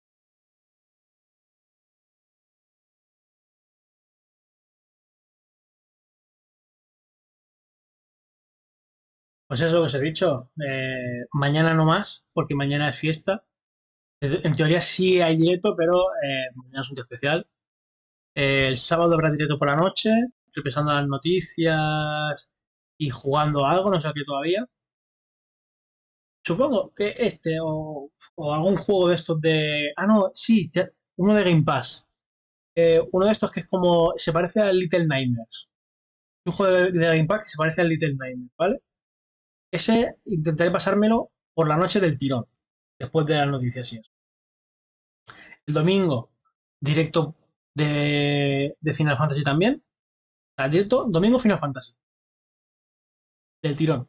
A: Pues eso es lo que os he dicho. Eh, mañana no más, porque mañana es fiesta. En teoría sí hay directo, pero eh, mañana es un día especial. Eh, el sábado habrá directo por la noche, repasando las noticias y jugando algo, no sé qué todavía. Supongo que este o, o algún juego de estos de... Ah, no, sí, uno de Game Pass. Eh, uno de estos que es como... Se parece al Little Nightmares. Un juego de, de Game Pass que se parece al Little Nightmares, ¿vale? Ese intentaré pasármelo por la noche del tirón, después de las noticias y eso. El domingo, directo de, de Final Fantasy también. O sea, directo, domingo Final Fantasy. Del tirón.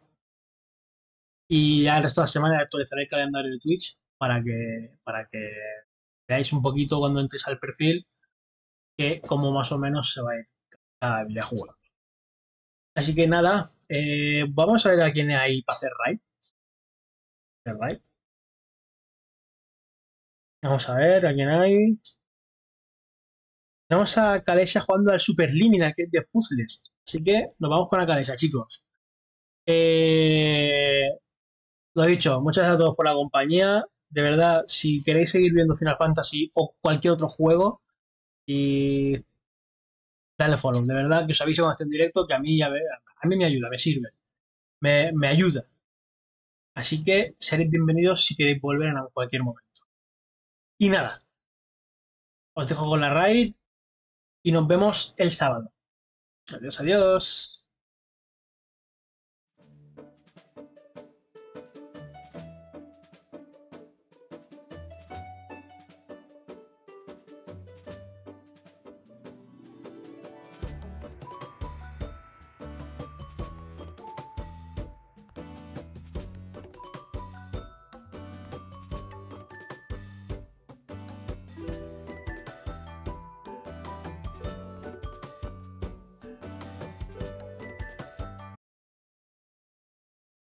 A: Y ya el resto de la semana actualizaré el calendario de Twitch para que, para que veáis un poquito cuando entréis al perfil que como más o menos se va a ir cada día jugando. Así que nada, eh, vamos a ver a quién hay para hacer raid. Hacer raid. Vamos a ver a quién hay. Tenemos a Kalesha jugando al Super Liminal, que es de puzzles. Así que nos vamos con la Kalesha, chicos. Eh, lo he dicho, muchas gracias a todos por la compañía. De verdad, si queréis seguir viendo Final Fantasy o cualquier otro juego, y dale follow. De verdad, que os aviso cuando esté en directo, que a mí, ya ve, a mí me ayuda, me sirve. Me, me ayuda. Así que seréis bienvenidos si queréis volver en cualquier momento. Y nada, os dejo con la raid y nos vemos el sábado. Adiós, adiós.